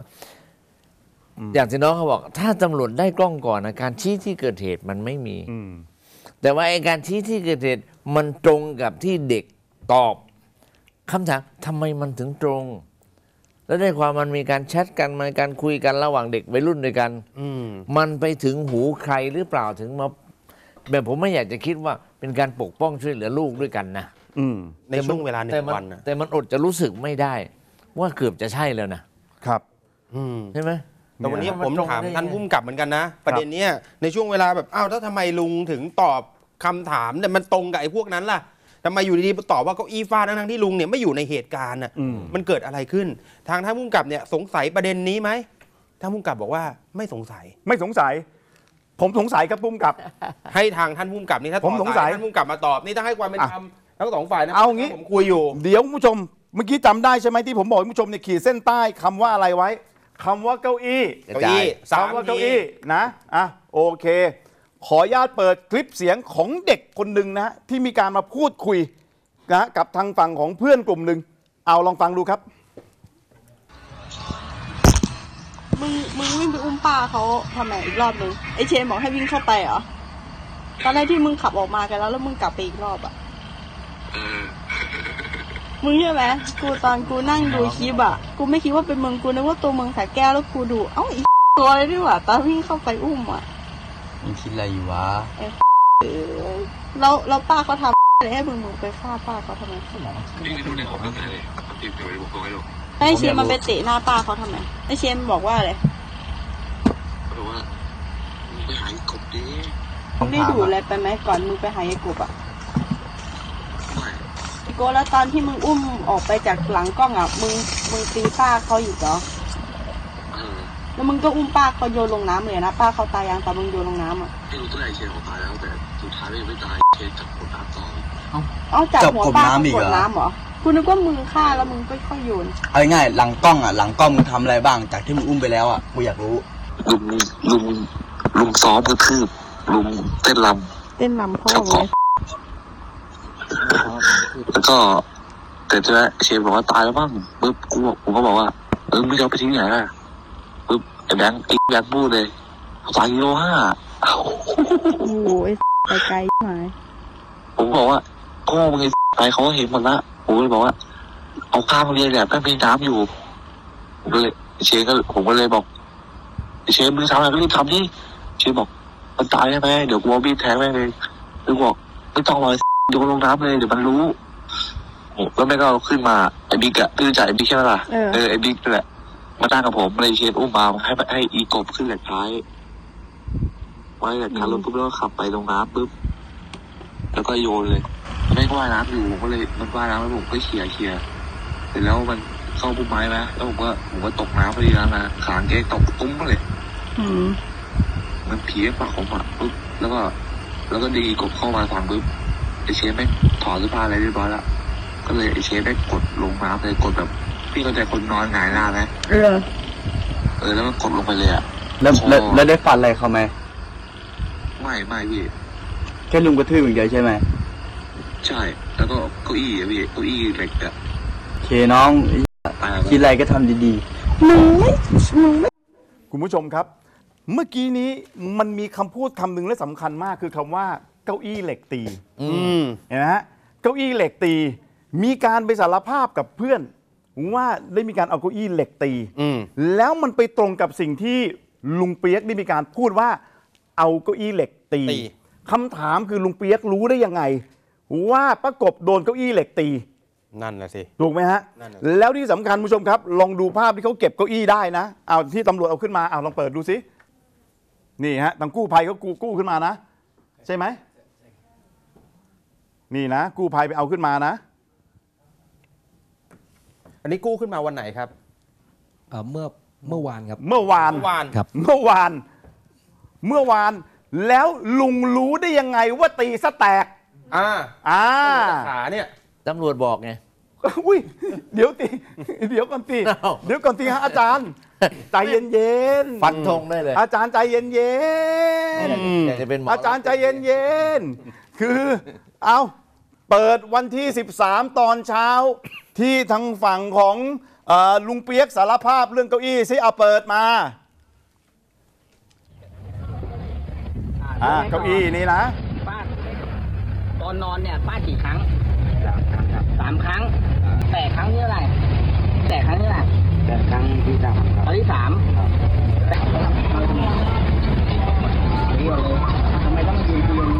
อย่างที่น้องเขาบอก ถ้าตำรวจได้กล้องก่อนนะการชี้ที่เกิดเหตุมันไม่มีอืมแต่ว่าไอ้การชี้ที่เกิดเหตุมันตรงกับที่เด็กตอบคำถามทำไมมันถึงตรง แล้วได้ความมันมีการแชทกันมีการคุยกันระหว่างเด็กวัยรุ่นด้วยกันมันไปถึงหูใครหรือเปล่าถึงมาแบบผมไม่อยากจะคิดว่าเป็นการปกป้องช่วยเหลือลูกด้วยกันนะในช่วงเวลาหนึ่งวันนะแต่มันอดจะรู้สึกไม่ได้ ว่าเกือบจะใช่แล้วนะครับใช่ไหมแต่วันนี้ผมถามท่านผู้กำกับเหมือนกันนะ ประเด็นเนี้ยในช่วงเวลาแบบอ้าวแล้วทำไมลุงถึงตอบคำถามเนี่ยมันตรงกับไอ้พวกนั้นล่ะทำไมอยู่ดีๆตอบว่าเก้าอี้ฟาดทั้งๆที่ลุงเนี่ยไม่อยู่ในเหตุการณ์น่ะมันเกิดอะไรขึ้น ทางท่านผู้กำกับเนี่ยสงสัยประเด็นนี้ไหมท่านผู้กำกับบอกว่าไม่สงสัยไม่สงสัย ผมสงสัยครับผู้กำกับให้ทางท่านผู้กำกับนี่ถ้าผมสงสัยท่านผู้กำกับมาตอบนี่ต้องให้ความเป็นธรรมทั้งสองฝ่ายนะเอางี้ผมคุยอยู่เดี๋ยวคุณผู้ชมเมื่อกี้จำได้ใช่ไหมที่ผมบอกคุณผู้ชมเนี่ยขีดเส้นใต้คำว่าอะไรไว้คำว่าเก้าอี้เก้าอี้สามคำว่าเก้าอี้นะอ่ะโอเค ขออนุญาตเปิดคลิปเสียงของเด็กคนหนึ่งนะที่มีการมาพูดคุยนะกับทางฝั่งของเพื่อนกลุ่มหนึ่งเอาลองฟังดูครับมึงมึงวิ่งไปอุ้มป้าเขาทำไมอีกรอบนึงไอเชนบอกให้วิ่งเข้าไปเหรอตอนแรกที่มึงขับออกมากันแล้วแล้วมึงกลับไปอีกรอบอ่ะมึงใช่ไหมกูตอนกูนั่งดูคลิปอ่ะกูไม่คิดว่าเป็นมึงกูนึกว่าตัวมึงใส่แก้วแล้วกูดูเอ้าอีตัวเลยดีกว่าตอนวิ่งเข้าไปอุ้มอ่ะมึงคิดอะไรอยู่วะแล้วแล้วป้าเขาทำอะไรให้มึงมึงไปฆ่าป้าเขาทำไมไอเชนมันไปเตะหน้าป้าเขาทำไมไอเชนบอกว่าอะไรบอกว่ามึงไปหาไอ้กบดิมึงได้ดูอะไรไปไหมก่อนมึงไปหาไอ้กบอ่ะไอ้โกแล้วตอนที่มึงอุ้มออกไปจากหลังกล้องอ่ะมึงมึงตีป้าเขาอยู่เหรอแล้วมึงก็อุ้มป้าเขาโยนลงน้ำเลยนะป้าเขาตายยังตอนมึงโยนลงน้ำอ่ะไม่รู้ตัวไหนเชนเขาตายแล้วแต่สุดท้ายไม่ตายเชนจับหัวน้ำต่อเอาจับหัวป้าเขากดน้ำเหรอคุณนึกว่ามึงฆ่าแล้วมึงค่อยๆโยนเอาง่ายๆหลังกล้องอ่ะหลังกล้องมึงทำอะไรบ้างจากที่มึงอุ้มไปแล้วอ่ะกูอยากรู้ลุงลุงลุงซ้อมกระทืบลุงเต้นรำเต้นรำพ่อเลยแล้วก็แต่เจ้าเชฟบอกว่าตายแล้วบ้างปุ๊บกูผมก็บอกว่าเออไม่ยอมไปทิ้งไหนอ่ะปุ๊บไอ้แบงค์ไอ้แบงค์พูดเลยตายกิโลห้าโอ้โหไปไกลไหมผมบอกว่าก็มึงไอ้เขาเห็นหมดละผมเลยบอกว่าเอาข้ามมาเรียนแบบแม่งมีน้ำอยู่ผมก็เลยเชฟก็ผมก็เลยบอกเชฟมึงทำอะไรก็รีบทำดิเชฟบอกมันตายใช่ไหมเดี๋ยวกูเอาบีบแทงแม่งเลยแล้วบอกไม่ต้องรอโยนลงน้ำเลยเดี๋ยวมันรู้แล้วแม่ก็เอาขึ้นมาไอ้บิ๊กอะตื้อจ่ายไอ้บิ๊กใช่ไหมล่ะเออไอ้บิ๊กนั่นแหละมาตั้งกับผมเลยเชฟอุ้มมาให้ให้อีกบขึ้นแหลกท้ายไว้แหลกท้ายรถปุ๊บแล้วก็ขับไปลงน้ำปุ๊บแล้วก็โยนเลยไม่ว่ายน้ำอยู่ผมก็เลยมันว่ายน้ำแล้วผมก็เขี่ยเขี่ยเสร็จแล้วมันเข้าพุ่มไม้ไหมแล้วผมก็ผมก็ตกน้ำพอดีแล้วนะขางแกตกตุ้มมาเลยมันผีปากผมอ่ะปุ๊บแล้วก็แล้วก็ดีกบเข้ามาฝั่งปุ๊บไอเชฟไม่ถอดเสื้อผ้าอะไรเรียบร้อยแล้วก็เลยไอเชฟได้กดลงน้ำเลยกดแบบพี่เข้าใจคนนอนหงายหน้าไหมเออเออแล้วก็กดลงไปเลยอ่ะแล้วแล้วได้ฟันอะไรเขาไหมไม่ไม่พี่แค่ลุงกระทืบอย่างเดียวใช่ไหมใช่แล้วก็เก้าอี้อะพี่เก้าอี้เหล็กอะเคน้องคิดอะไรก็ทำดีๆมึงไม่มึงไม่คุณผู้ชมครับเมื่อกี้นี้มันมีคำพูดคำหนึ่งและสำคัญมากคือคำว่าเก้าอี้เหล็กตีเห็นไหมฮะเก้าอี้เหล็กตีมีการไปสารภาพกับเพื่อนว่าได้มีการเอาเก้าอี้เหล็กตีแล้วมันไปตรงกับสิ่งที่ลุงเปียกได้มีการพูดว่าเอาเก้าอี้เหล็กตีคำถามคือลุงเปียกรู้ได้ยังไงว่าป้ากบโดนเก้าอี้เหล็กตีนั่นนะสิถูกไหมฮะแล้วที่สำคัญผู้ชมครับลองดูภาพที่เขาเก็บเก้าอี้ได้นะเอาที่ตำรวจเอาขึ้นมาเอาลองเปิดดูสินี่ฮะทางกู้ภัยเขากู้กู้ขึ้นมานะใช่ไหมนี่นะกู้ภัยไปเอาขึ้นมานะอันนี้กู้ขึ้นมาวันไหนครับเมื่อเมื่อวานครับเมื่อวานเมื่อวานครับเมื่อวานเมื่อวานแล้วลุงรู้ได้ยังไงว่าตีซะแตกอ่าอ่าขาเนี่ยตำรวจบอกไงอุ้ยเดี๋ยวตีเดี๋ยวก่อนตีเดี๋ยวก่อนตีฮะอาจารย์ใจเย็นเย็นฟันธงได้เลยอาจารย์ใจเย็นเย็นอาจารย์ใจเย็นเย็นคือเอาเปิดวันที่สิบสามตอนเช้าที่ทางฝั่งของลุงเปียกสารภาพเรื่องเก้าอี้ซิเอาเปิดมาอ่าเก้าอี้นี่นะอนนอนเนี่ยป้ากี่ครั้งสามครั้งแต่ครั้งที่เท่าไหร่แต่ครั้งที่เท่าไหร่แต่ครั้งที่สามครั้งที่สามแต่ทำไมต้องยืนยืน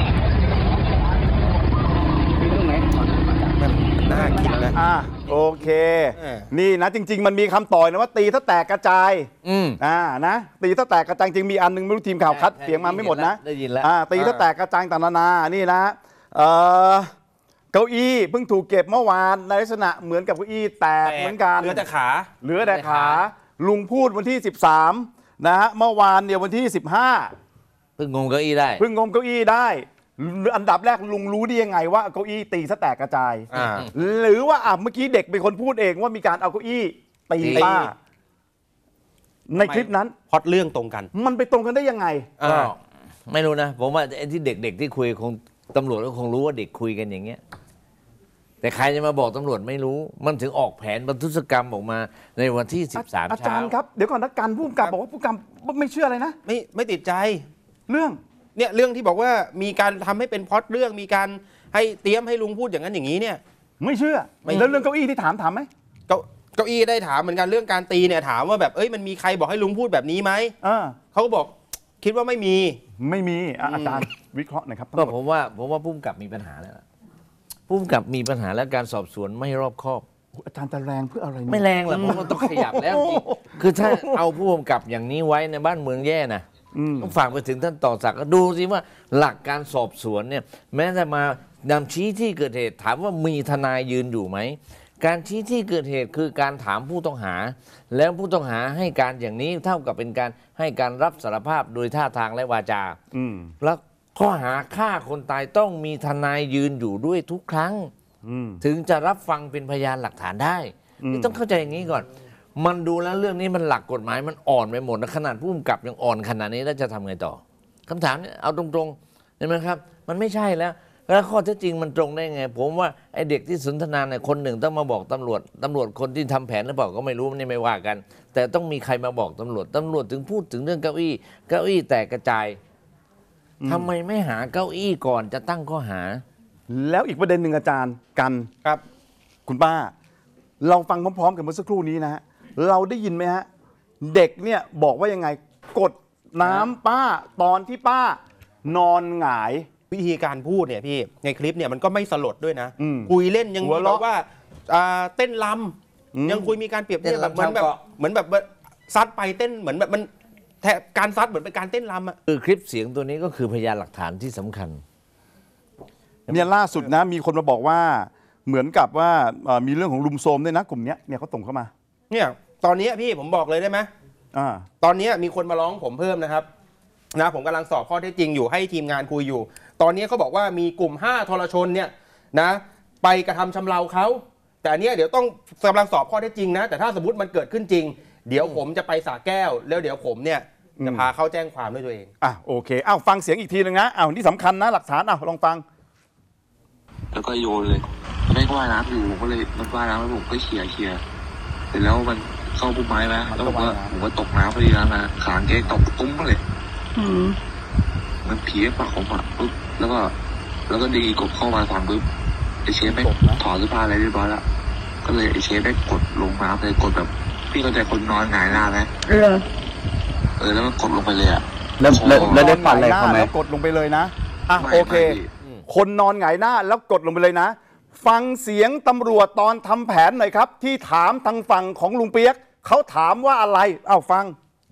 ยืนตรงไหนน่าคิดนะอ่ะโอเค นี่นะจริง ๆ มันมีคำต่อยนะว่าตีถ้าแตกกระจายอืมอ่านะตีถ้าแตกกระจายจริงมีอันหนึงไม่รู้ทีมข่าวคัดเสียงมาไม่หมดนะได้ยินแล้วอ่าตีถ้าแตกกระจายต่างนานานี่นะเออเก้าอี้เพิ่งถูกเก็บเมื่อวานในลักษณะเหมือนกับเก้าอี้แตกเหมือนกันเหลือแต่ขาเหลือแต่ขาลุงพูดวันที่สิบสามนะฮะเมื่อวานเนี่ยวันที่สิบห้าเพิ่งงมเก้าอี้ได้เพิ่งงมเก้าอี้ได้อันดับแรกลุงรู้ได้ยังไงว่าเก้าอี้ตีซะแตกกระจายอ่าหรือว่าอ่ะเมื่อกี้เด็กเป็นคนพูดเองว่ามีการเอาเก้าอี้ตีป้าในคลิปนั้นพล็อตเรื่องตรงกันมันไปตรงกันได้ยังไงก็ไม่รู้นะ ผมว่าไอ้ที่เด็กๆที่คุยคงตำรวจก็คงรู้ว่าเด็กคุยกันอย่างเงี้ย แต่ใครจะมาบอกตำรวจไม่รู้ มันถึงออกแผนบรรทุกรรมออกมาในวันที่สิบสามอาเช้าจารย์ครับเดี๋ยวก่อนนะการผู้กำกับบอกว่าผู้กำกับไม่เชื่ออะไรนะไม่ไม่ติดใจเรื่องเนี่ยเรื่องที่บอกว่ามีการทำให้เป็นพล็อตเรื่องมีการให้เตรียมให้ลุงพูดอย่างนั้นอย่างนี้เนี่ยไม่เชื่อไม่แล้วเรื่องเก้าอี้ที่ถามถามไหมเก้าเก้าอี้ได้ถามเหมือนกันเรื่องการตีเนี่ยถามว่าแบบเอ้ยมันมีใครบอกให้ลุงพูดแบบนี้ไหมเออเขาก็บอกคิดว่าไม่มีไม่มีอ่ะอาจารย์วิเคราะห์หน่อยครับก็ผมว่าผมว่าผู้กำกับมีปัญหาแล้วล่ะผู้กำกับมีปัญหาและการสอบสวนไม่รอบคอบอาจารย์จะแรงเพื่ออะไรเนี่ยไม่แรงหรอกเพราะมันต้องขยับแล้วจริงคือถ้าเอาผู้กำกับอย่างนี้ไว้ในบ้านเมืองแย่นะต้องฝากไปถึงท่านต่อศักดิ์ดูสิว่าหลักการสอบสวนเนี่ยแม้จะมานำชี้ที่เกิดเหตุถามว่ามีทนายยืนอยู่ไหมการชี้ที่เกิดเหตุคือการถามผู้ต้องหา แล้วผู้ต้องหาให้การอย่างนี้เท่ากับเป็นการให้การรับสารภาพโดยท่าทางและวาจาแล้วข้อหาฆ่าคนตายต้องมีทนายยืนอยู่ด้วยทุกครั้งถึงจะรับฟังเป็นพยานหลักฐานได้นี่ต้องเข้าใจอย่างนี้ก่อนมันดูแล้วเรื่องนี้มันหลักกฎหมายมันอ่อนไปหมดนะขนาดผู้กำกับยังอ่อนขนาดนี้แล้วจะทำไงต่อคำถามนี้เอาตรงๆเห็นไหมครับมันไม่ใช่แล้วแล้วข้อเท็จจริงมันตรงได้ไงผมว่าไอ้เด็กที่สนทนาเนี่ยคนหนึ่งต้องมาบอกตำรวจตำรวจคนที่ทำแผนหรือเปล่าก็ไม่รู้นี่ไม่ว่ากัน แต่ต้องมีใครมาบอกตำรวจตำรวจถึงพูดถึงเรื่องเก้าอี้เก้าอี้แตกกระจายทำไมไม่หาเก้าอี้ก่อนจะตั้งข้อหาแล้วอีกประเด็นหนึ่งอาจารย์กันครับคุณป้าเราฟังพร้อมๆกันเมื่อสักครู่นี้นะฮะเราได้ยินไหมฮะเด็กเนี่ยบอกว่ายังไงกดน้ำป้าตอนที่ป้านอนหงายวิธีการพูดเนี่ยพี่ในคลิปเนี่ยมันก็ไม่สลดด้วยนะคุยเล่นยังมีแบบว่าเต้นลำยังคุยมีการเปรียบเทียบแบบเหมือนแบบเหมือนแบบซัดไปเต้นเหมือนแบบมันแทบการซัดเหมือนเป็นการเต้นลำอ่ะคือคลิปเสียงตัวนี้ก็คือพยานหลักฐานที่สำคัญเนี่ยล่าสุดนะมีคนมาบอกว่าเหมือนกับว่ามีเรื่องของลุมโทรมด้วยนะกลุ่มนี้เนี่ยเขาส่งเข้ามาเนี่ยตอนนี้พี่ผมบอกเลยได้ไหมอ่าตอนนี้มีคนมาร้องผมเพิ่มนะครับนะผมกำลังสอบข้อเท็จจริงอยู่ให้ทีมงานคุยอยู่ตอนนี้เขาบอกว่ามีกลุ่มห้าทรชนเนี่ยนะไปกระทำชำเราเขาแต่เนี้ยเดี๋ยวต้องกำลังสอบข้อเท็จจริงนะแต่ถ้าสมมติมันเกิดขึ้นจริงเดี๋ยวผมจะไปสระแก้วแล้วเดี๋ยวผมเนี่ยจะพาเขาแจ้งความด้วยตัวเองอ่ะโอเคอ้าวฟังเสียงอีกทีนึงนะอ้าวนี่สำคัญนะหลักฐานอ้าวลองฟังแล้วก็โยนเลยไม่ก็ว่ายน้ำอยู่ผมก็เลยมันว่ายน้ำแล้วผมก็เขี่ยเขี่ยเสร็จแล้วมันเข้าพุ่มไม้ไหมแล้วผมก็ผมก็ตกน้ำพอดีแล้วนะขางเก๊ตกตุ้มมาเลยมันผีปากผมอ่ะปุ๊บแล้วก็แล้วก็ดีกดเข้ามาฟังปุ๊บไอเชฟไม่ถอดเสื้อผ้าอะไรเรียบร้อยแล้วก็เลยไอเชฟได้กดลงน้ำเลยกดแบบพี่เข้าใจคนนอนหงายหน้าไหมเออเออแล้วมันกดลงไปเลยอ่ะแล้วแล้วได้ฟันอะไรเขาไหมแล้วกดลงไปเลยนะอ่ะโอเคคนนอนหงายหน้าแล้วกดลงไปเลยนะฟังเสียงตำรวจตอนทำแผนหน่อยครับที่ถามทางฝั่งของลุงเปียกเขาถามว่าอะไรเอ้าฟัง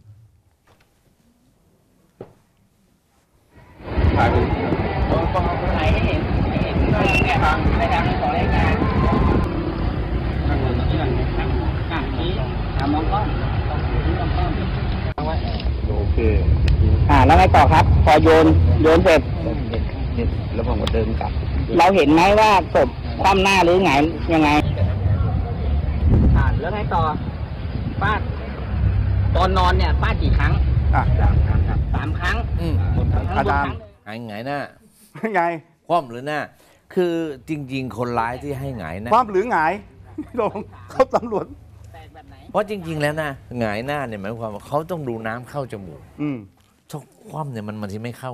โอเคอ่าแล้วไงต่อครับพอโยนโยนเสร็จแล้วผมก็เดินกลับเราเห็นไหมว่าศพคว่ำหน้าหรือไงยังไงอ่าแล้วไงต่อป้าตอนนอนเนี่ยป้ากี่ครั้งอ่ะสามครั้งครับสามครั้งอืมอาจารย์หงายหงายหน้าไงคว่ำหรือหน้าคือจริงๆคนร้ายที่ให้หงายหน้าคว่ำหรือหงายลงเขาตำรวจเพราะจริงๆแล้วนะหงายหน้าเนี่ยหมายความว่าเขาต้องดูน้ำเข้าจมูกถ้าคว่ำเนี่ยมันมันที่ไม่เข้าไง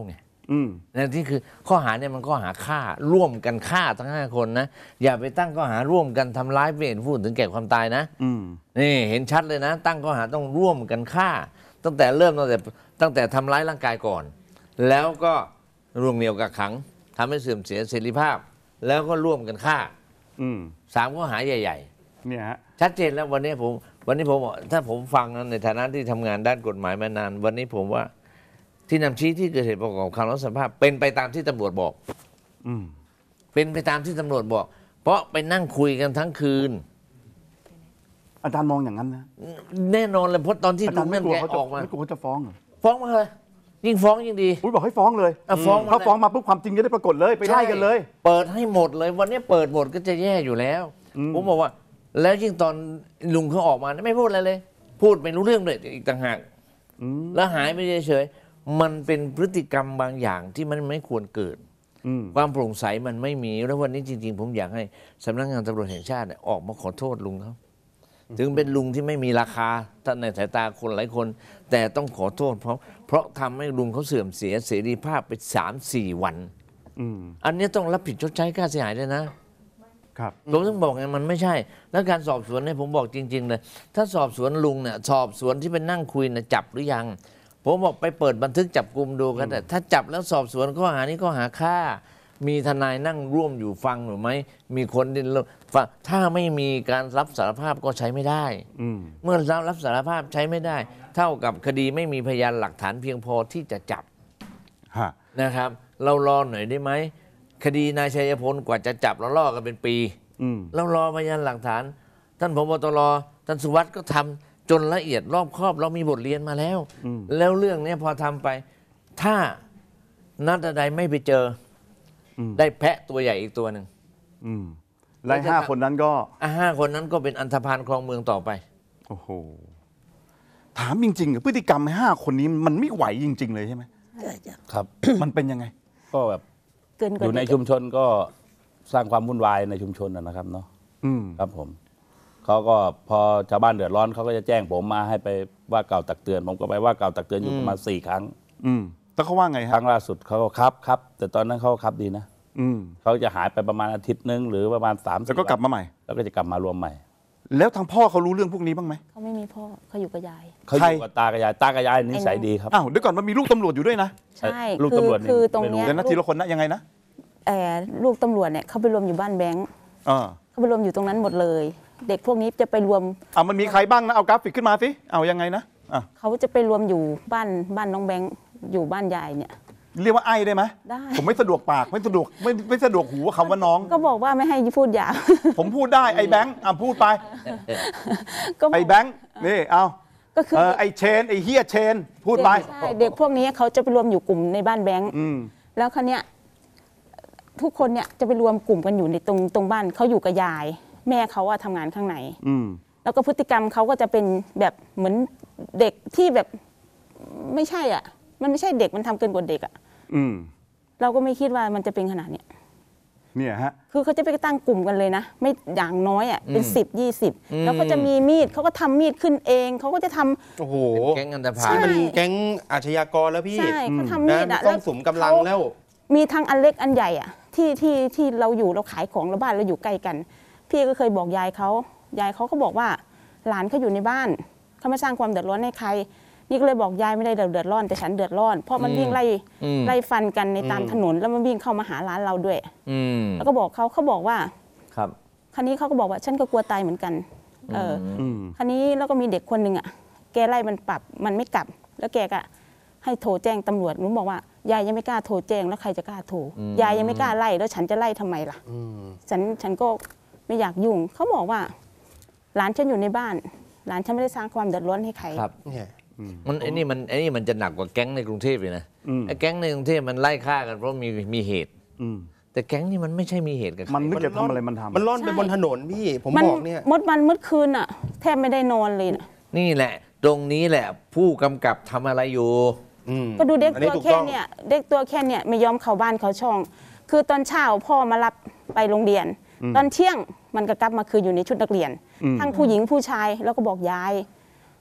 นั่นที่คือข้อหาเนี่ยมันข้อหาฆ่าร่วมกันฆ่าทั้งห้าคนนะอย่าไปตั้งข้อหาร่วมกันทำร้ายเป็นเหตุผู้อื่นถึงแก่ความตายนะนี่เห็นชัดเลยนะตั้งข้อหาต้องร่วมกันฆ่า ตั้งแต่เริ่มตั้งแต่ตั้งแต่ทำร้ายร่างกายก่อน แล้วก็ร่วมเหนี่ยวกักขังทำให้เสื่อมเสียเสรีภาพ แล้วก็ร่วมกันฆ่าสามข้อหาใหญ่ๆเนี่ยฮะชัดเจนแล้ววันนี้ผมวันนี้ผมถ้าผมฟังในฐานะที่ทำงานด้านกฎหมายมานานวันนี้ผมว่าที่นำชี้ที่เกิดเหตุประกอบคำรับสารภาพเป็นไปตามที่ตำรวจบอกเป็นไปตามที่ตำรวจบอก เพราะไปนั่งคุยกันทั้งคืนอาจารย์มองอย่างนั้นนะแน่นอนเลยเพราะตอนที่ลุงนั่นแกออกมาไม่กลัวเขาจะฟ้องเหรอฟ้องมาเลยยิ่งฟ้องยิ่งดีอุ้ยบอกให้ฟ้องเลยฟ้องถ้าฟ้องมาปุ๊บความจริงจะได้ปรากฏเลยไปไล่กันเลยเปิดให้หมดเลยวันนี้เปิดหมดก็จะแย่อยู่แล้วผมบอกว่าแล้วยิ่งตอนลุงเขาออกมาไม่พูดอะไรเลยพูดไม่รู้เรื่องเลยอีกต่างหากแล้วหายไปเฉยๆมันเป็นพฤติกรรมบางอย่างที่มันไม่ควรเกิดความโปร่งใสมันไม่มีแล้ววันนี้จริงๆผมอยากให้สำนักงานตำรวจแห่งชาติออกมาขอโทษลุงเขาถึงเป็นลุงที่ไม่มีราคาถ้าในสายตาคนหลายคนแต่ต้องขอโทษเพราะเพราะทำให้ลุงเขาเสื่อมเสียเสรีภาพไปสามสี่วันอันนี้ต้องรับผิดชดใช้ค่าเสียหายด้วยนะครับผมต้องบอกไงมันไม่ใช่แล้วการสอบสวนเนี่ยผมบอกจริงๆเลยถ้าสอบสวนลุงเนี่ยสอบสวนที่เป็นนั่งคุยเนี่ยจับหรือยังผมบอกไปเปิดบันทึกจับกุมดูกันแต่ถ้าจับแล้วสอบสวนข้อหานี้ข้อหาฆ่ามีทนายนั่งร่วมอยู่ฟังหรือไม่มีคนดินฟังถ้าไม่มีการรับสารภาพก็ใช้ไม่ได้เมื่อรับสารภาพใช้ไม่ได้เท่ากับคดีไม่มีพยานหลักฐานเพียงพอที่จะจับนะครับเรารอหน่อยได้ไหมคดีนายชัยพลกว่าจะจับเราล่อกันเป็นปีเรารอพยานหลักฐานท่านผบตรท่านสุวัสด์ก็ทำจนละเอียดรอบคอบเรามีบทเรียนมาแล้วแล้วเรื่องนี้พอทำไปถ้านัดใดไม่ไปเจอได้แพะตัวใหญ่อีกตัวหนึ่งไล่ห้าคนนั้นก็ห้าคนนั้นก็เป็นอันธพาลครองเมืองต่อไปโอ้โหถามจริงๆพฤติกรรมห้าคนนี้มันไม่ไหวจริงๆเลยใช่ไหมครับมันเป็นยังไงก็แบบอยู่ในชุมชนก็สร้างความวุ่นวายในชุมชนนะครับเนาะครับผมเขาก็พอชาวบ้านเดือดร้อนเขาก็จะแจ้งผมมาให้ไปว่ากล่าวตักเตือนผมก็ไปว่ากล่าวตักเตือนอยู่ประมาณสี่ครั้งแล้วเขาว่าไงครั้งล่าสุดเขาก็ครับครับแต่ตอนนั้นเขาครับดีนะเขาจะหายไปประมาณอาทิตย์นึงหรือประมาณสามสิบแล้วก็กลับมาใหม่แล้วก็จะกลับมารวมใหม่แล้วทางพ่อเขารู้เรื่องพวกนี้บ้างไหมเขาไม่มีพ่อเขาอยู่กับยายเขาอยู่กับตากับยายตากับยายนิสัยดีครับอ้าวเดี๋ยวก่อนมันมีลูกตำรวจอยู่ด้วยนะใช่ลูกตำรวจคือตรงนี้นาทีละคนนะยังไงนะเออลูกตำรวจเนี่ยเขาไปรวมอยู่บ้านแบงค์เขาไปรวมอยู่ตรงนั้นหมดเลยเด็กพวกนี้จะไปรวมอ่ามันมีใครบ้างนะเอากราฟิกขึ้นมาสิเอายังไงนะอ่ะเขาจะไปรวมอยู่บ้านบ้านน้องแบงค์อยู่บ้านยายเนี่ยเรียกว่าไอ้ได้ไหมได้ผมไม่สะดวกปากไม่สะดวกไม่ไม่สะดวกหูคำว่าน้องก็บอกว่าไม่ให้พูดหยาบผมพูดได้ไอ้แบงค์อ่ะพูดไปไอ้แบงค์นี่เอาก็คือไอ้เชนไอ้เฮียเชนพูดไปใช่เด็กพวกนี้เขาจะไปรวมอยู่กลุ่มในบ้านแบงค์แล้วคราวเนี้ยทุกคนเนี่ยจะไปรวมกลุ่มกันอยู่ในตรงตรงบ้านเขาอยู่กับยายแม่เขาอะทำงานข้างในแล้วก็พฤติกรรมเขาก็จะเป็นแบบเหมือนเด็กที่แบบไม่ใช่อ่ะมันไม่ใช่เด็กมันทำเกินกว่าเด็กอ่ะเราก็ไม่คิดว่ามันจะเป็นขนาดเนี้ยเนี่ยฮะคือเขาจะไปตั้งกลุ่มกันเลยนะไม่อย่างน้อยอ่ะเป็นสิบยี่สิบแล้วก็จะมีมีดเขาก็ทำมีดขึ้นเองเขาก็จะทำโอ้โหแก๊งอันธพาลมันแก๊งอาชญากรแล้วพี่ใช่เขาทำมีดอ่ะต้องสมกำลังแล้วมีทั้งอันเล็กอันใหญ่อ่ะที่ที่ที่เราอยู่เราขายของแล้วบ้านเราอยู่ใกล้กันพี่ก็เคยบอกยายเขายายเขาก็บอกว่าหลานเขาอยู่ในบ้านเขาไม่สร้างความเดือดร้อนให้ใครนี่ก็เลยบอกยายไม่ได้เดือดร้อนแต่ฉันเดือดร้อนเพราะมันวิ่งไล่ไล่ฟันกันในตามถนนแล้วมันวิ่งเข้ามาหาร้านเราด้วยแล้วก็บอกเขาเขาบอกว่าครับคันนี้เขาก็บอกว่าฉันก็กลัวตายเหมือนกันเออคันนี้แล้วก็มีเด็กคนหนึ่งอ่ะแกไล่มันปรับมันไม่กลับแล้วแกก็ให้โทรแจ้งตำรวจหนูบอกว่ายายยังไม่กล้าโทรแจ้งแล้วใครจะกล้าโทรยายยังไม่กล้าไล่แล้วฉันจะไล่ทำไมล่ะฉันฉันก็ไม่อยากยุ่งเขาบอกว่าหลานฉันอยู่ในบ้านหลานฉันไม่ได้สร้างความเดือดร้อนให้ใครครับมันไอ้นี่มันไอ้นี่มันจะหนักกว่าแก๊งในกรุงเทพเลยนะไอ้แก๊งในกรุงเทพมันไล่ฆ่ากันเพราะมีมีเหตุแต่แก๊งนี่มันไม่ใช่มีเหตุกันมันนึกจะทำอะไรมันทำมันล่อนไปบนถนนพี่ผมบอกเนี่ยมดวันมืดคืนอ่ะแทบไม่ได้นอนเลยนี่แหละตรงนี้แหละผู้กำกับทำอะไรอยู่ก็ดูเด็กตัวแค่เนี่ยเด็กตัวแค่เนี่ยไม่ยอมเข้าบ้านเขาช่องคือตอนเช้าพ่อมารับไปโรงเรียนตอนเที่ยงมันก็กลับมาคืออยู่ในชุดนักเรียนทั้งผู้หญิงผู้ชายแล้วก็บอกยาย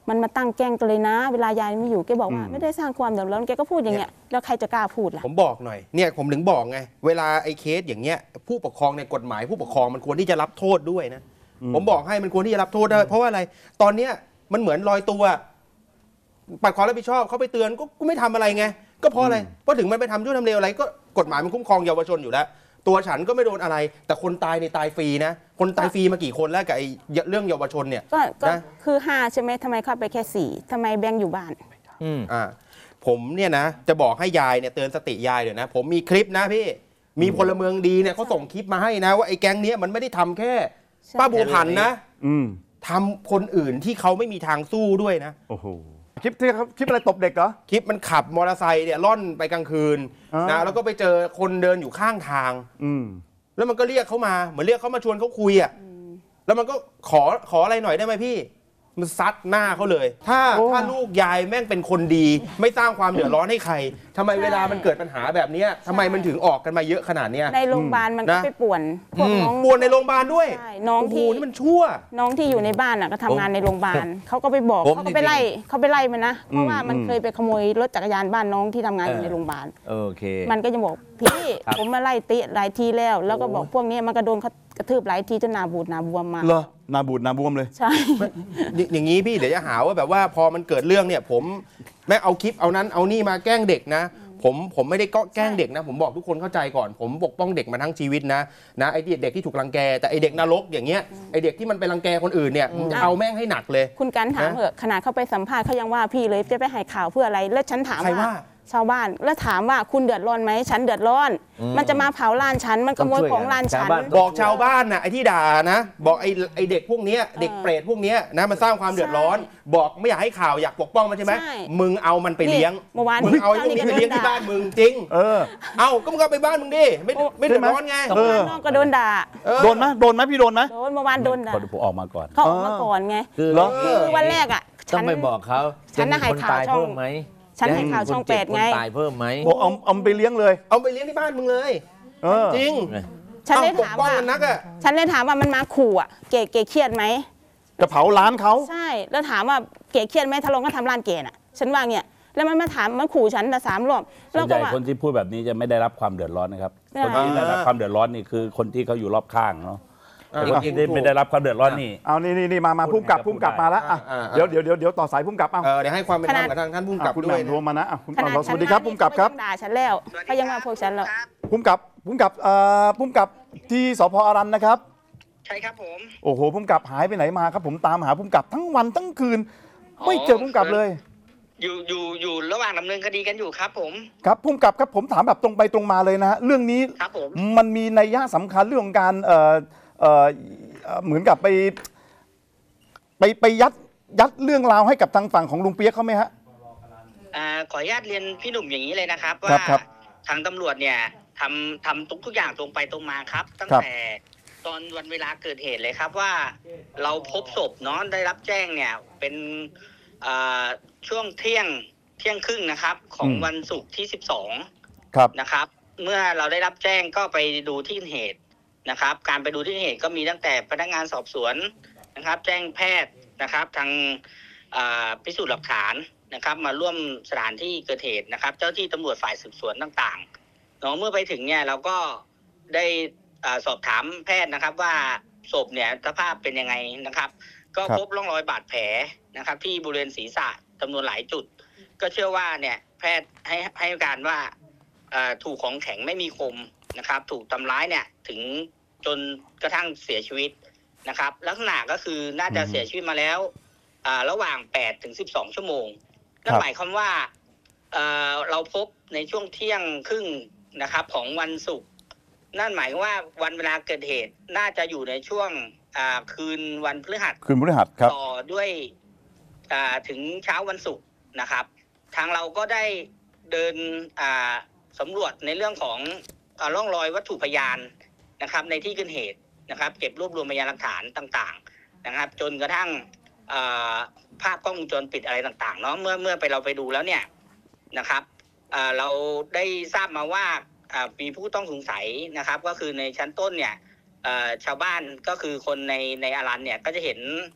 มันมาตั้งแกล้งกันเลยนะ เวลายายไม่อยู่แกบอกว่าไม่ได้สร้างความเดือดร้อนแกก็พูดอย่างเงี้ยแล้วใครจะกล้าพูดล่ะผมบอกหน่อยเนี่ยผมถึงบอกไงเวลาไอ้เคสอย่างเงี้ยผู้ปกครองในกฎหมายผู้ปกครองมันควรที่จะรับโทษด้วยนะผมบอกให้มันควรที่จะรับโทษได้เพราะว่าอะไรตอนเนี้ยมันเหมือนลอยตัวปัดความรับผิดชอบเขาไปเตือนก็กูไม่ทำอะไรไงก็เพราะอะไรเพราะถึงมันไปทำชั่วทำเลวอะไรก็กฎหมายมันคุ้มครองเยาวชนอยู่แล้วตัวฉันก็ไม่โดนอะไรแต่คนตายในตายฟรีนะคนตายฟรีมากี่คนแล้วกับไอ้เรื่องเยาวชนเนี่ยก็คือห้าใช่ไหมทำไมเข้าไปแค่สี่ทำไมแบงค์อยู่บ้านอืมอ่าผมเนี่ยนะจะบอกให้ยายเนี่ยเตือนสติยายเดี๋ยวนะผมมีคลิปนะพี่มีพลเมืองดีเนี่ยเขาส่งคลิปมาให้นะว่าไอ้แก๊งเนี้ยมันไม่ได้ทำแค่ป้าบัวผันนะทำคนอื่นที่เขาไม่มีทางสู้ด้วยนะโอ้โหคลิปที่คลิปอะไรตบเด็กเหรอคลิปมันขับมอเตอร์ไซค์เนี่ยล่อนไปกลางคืนนะแล้วก็ไปเจอคนเดินอยู่ข้างทางแล้วมันก็เรียกเขามาเหมือนเรียกเขามาชวนเขาคุยอ่ะแล้วมันก็ขอขออะไรหน่อยได้ไหมพี่มันซัดหน้าเขาเลยถ้าถ้าลูกยายแม่งเป็นคนดีไม่สร้างความเดือดร้อนให้ใครทำไมเวลามันเกิดปัญหาแบบนี้ทำไมมันถึงออกกันมาเยอะขนาดเนี้ยในโรงพยาบาลมันก็ไปป่วนพวกน้องป่วนในโรงพยาบาลด้วยน้องที่นี่มันชั่วน้องที่อยู่ในบ้านอ่ะก็ทำงานในโรงพยาบาลเขาก็ไปบอกเขาก็ไปไล่เขาไปไล่มันนะเพราะว่ามันเคยไปขโมยรถจักรยานบ้านน้องที่ทำงานอยู่ในโรงพยาบาลโอเคมันก็จะบอกพี่ผมมาไล่ติหลายทีแล้วแล้วก็บอกพวกนี้มันก็โดนกระทืบหลายทีจนหน้าบูดหน้าบวมมาเหรอหน้าบูดหน้าบวมเลยใช่อย่างนี้พี่เดี๋ยวจะหาว่าแบบว่าพอมันเกิดเรื่องเนี่ยผมแม่เอาคลิปเอานั้นเอานี่มาแกล้งเด็กนะผมผมไม่ได้ก็แกล้งเด็กนะผมบอกทุกคนเข้าใจก่อนผมปกป้องเด็กมาทั้งชีวิตนะนะไอเด็กที่ถูกรังแกแต่ไอเด็กนรกอย่างเงี้ยไอเด็กที่มันไปรังแกคนอื่นเนี่ยจะเอาแม่งให้หนักเลยคุณกันถามเหอะขนาดเข้าไปสัมภาษณ์เขายังว่าพี่เลยจะไปให้ข่าวเพื่ออะไรแล้วฉันถามว่าชาวบ้านแล้วถามว่าคุณเดือดร้อนไหมฉันเดือดร้อนมันจะมาเผาร้านฉันมันขโมยของร้านฉันบอกชาวบ้านนะไอ้ที่ด่านะบอกไอ้ไอ้เด็กพวกนี้เด็กเปรตพวกนี้นะมันสร้างความเดือดร้อนบอกไม่อยากให้ข่าวอยากปกป้องมันใช่ไหมมึงเอามันไปเลี้ยงมึงเอาไอ้พวกนี้ไปเลี้ยงที่บ้านมึงจริงเออเอาก็มึงเอาไปบ้านมึงดิไม่ไม่เดือดร้อนไงเออน้องก็โดนด่าโดนไหมโดนไหมพี่โดนไหมโดนเมื่อวานโดนด่าผมออกมาก่อนเขาออกมาก่อนไงคือวันแรกอ่ะต้องไปบอกเขาฉันน่ะให้ข่าวช่องไหมฉันให้ข่าวช่องแปดไงตายเพิ่มไหมบอกเอาเอาไปเลี้ยงเลยเอาไปเลี้ยงที่บ้านมึงเลยจริงฉันได้ถามว่าฉันได้ถามว่ามันมาขู่อ่ะเก๋เก๋เครียดไหมจะเผาร้านเขาใช่แล้วถามว่าเก๋เครียดไหมทะเลาะก็ทำร้านเก๋น่ะฉันว่าเนี่ยแล้วมันมาถามมันขู่ฉันแต่สามรอบแล้วก็ว่าคนที่พูดแบบนี้จะไม่ได้รับความเดือดร้อนนะครับคนที่ได้รับความเดือดร้อนนี่คือคนที่เขาอยู่รอบข้างเนาะคนที่ไม่ได้รับความเดือดร้อนนี่เอานี่นี่มามาพุ่มกลับพุ่มกลับมาแล้วเดี๋ยวเดี๋ยวเดี๋ยวเดี๋ยวต่อสายพุ่มกลับเอาเดี๋ยวให้ความเป็นธรรมกับทางท่านพุ่มกลับคุณด้วยโทรมานะคุณสวัสดีครับพุ่มกลับครับด่าฉันแล้วเขายังมาพวกฉันแล้วพุ่มกลับพุ่มกลับเอ่อพุ่มกลับที่สพอรัญนะครับใช่ครับผมโอ้โหพุ่มกลับหายไปไหนมาครับผมตามหาพุ่มกลับทั้งวันทั้งคืนไม่เจอพุ่มกลับเลยอยู่อยู่อยู่ระหว่างดำเนินคดีกันอยู่ครับผมครับพุ่มกลับครับผมถามแบบตรงไปตรงมาเลยนะเรื่องนี้ครับผมมันมีนัยยะสำคัญเรื่องของการเอ่อเอ่อเหมือนกับไปไปไปยัดยัดเรื่องราวให้กับทางฝั่งของลุงเปี๊ยกเขาไหมฮะอ่าขออนุญาตเรียนพี่หนุ่มอย่างนี้เลยนะครับว่าทางตำรวจเนี่ยทำทำทุกทุกอย่างตรงไปตรงมาครับตั้งแต่ตอนวันเวลาเกิดเหตุเลยครับว่าเราพบศพเนาะได้รับแจ้งเนี่ยเป็นช่วงเที่ยงเที่ยงครึ่งนะครับของวันศุกร์ที่สิบสองนะครับเมื่อเราได้รับแจ้งก็ไปดูที่เหตุนะครับการไปดูที่เหตุก็มีตั้งแต่พนักงานสอบสวนนะครับแจ้งแพทย์นะครับทางพิสูจน์หลักฐานนะครับมาร่วมสถานที่เกิดเหตุนะครับเจ้าที่ตำรวจฝ่ายสืบสวนต่างๆเนาะเมื่อไปถึงเนี่ยเราก็ได้สอบถามแพทย์นะครับว่าศพเนี่ยสภาพเป็นยังไงนะครับก็พบร่องรอยบาดแผลนะครับที่บริเวณศีรษะจำนวนหลายจุดก็เชื่อว่าเนี่ยแพทย์ให้ให้การว่าถูกของแข็งไม่มีคมนะครับถูกทำร้ายเนี่ยถึงจนกระทั่งเสียชีวิตนะครับลักษณะก็คือน่าจะเสียชีวิตมาแล้วระหว่างแปดถึงสิบสองชั่วโมงนั่นหมายความว่าเราพบในช่วงเที่ยงครึ่งนะครับของวันศุกร์นั่นหมายความว่าวันเวลาเกิดเหตุน่าจะอยู่ในช่วงคืนวันพฤหัสคืนพฤหัสครับต่อด้วยถึงเช้าวันศุกร์นะครับทางเราก็ได้เดินสำรวจในเรื่องของร่องรอยวัตถุพยานนะครับในที่เกิดเหตุนะครับเก็บรวบรวมพยานหลักฐานต่างๆนะครับจนกระทั่งภาพกล้องวงจรปิดอะไรต่างๆเนาะเมื่อเมื่อไปเราไปดูแล้วเนี่ยนะครับเราได้ทราบมาว่ามีผู้ต้องสงสัยนะครับก็คือในชั้นต้นเนี่ยชาวบ้านก็คือคนในในอารัญเนี่ยก็จะเห็น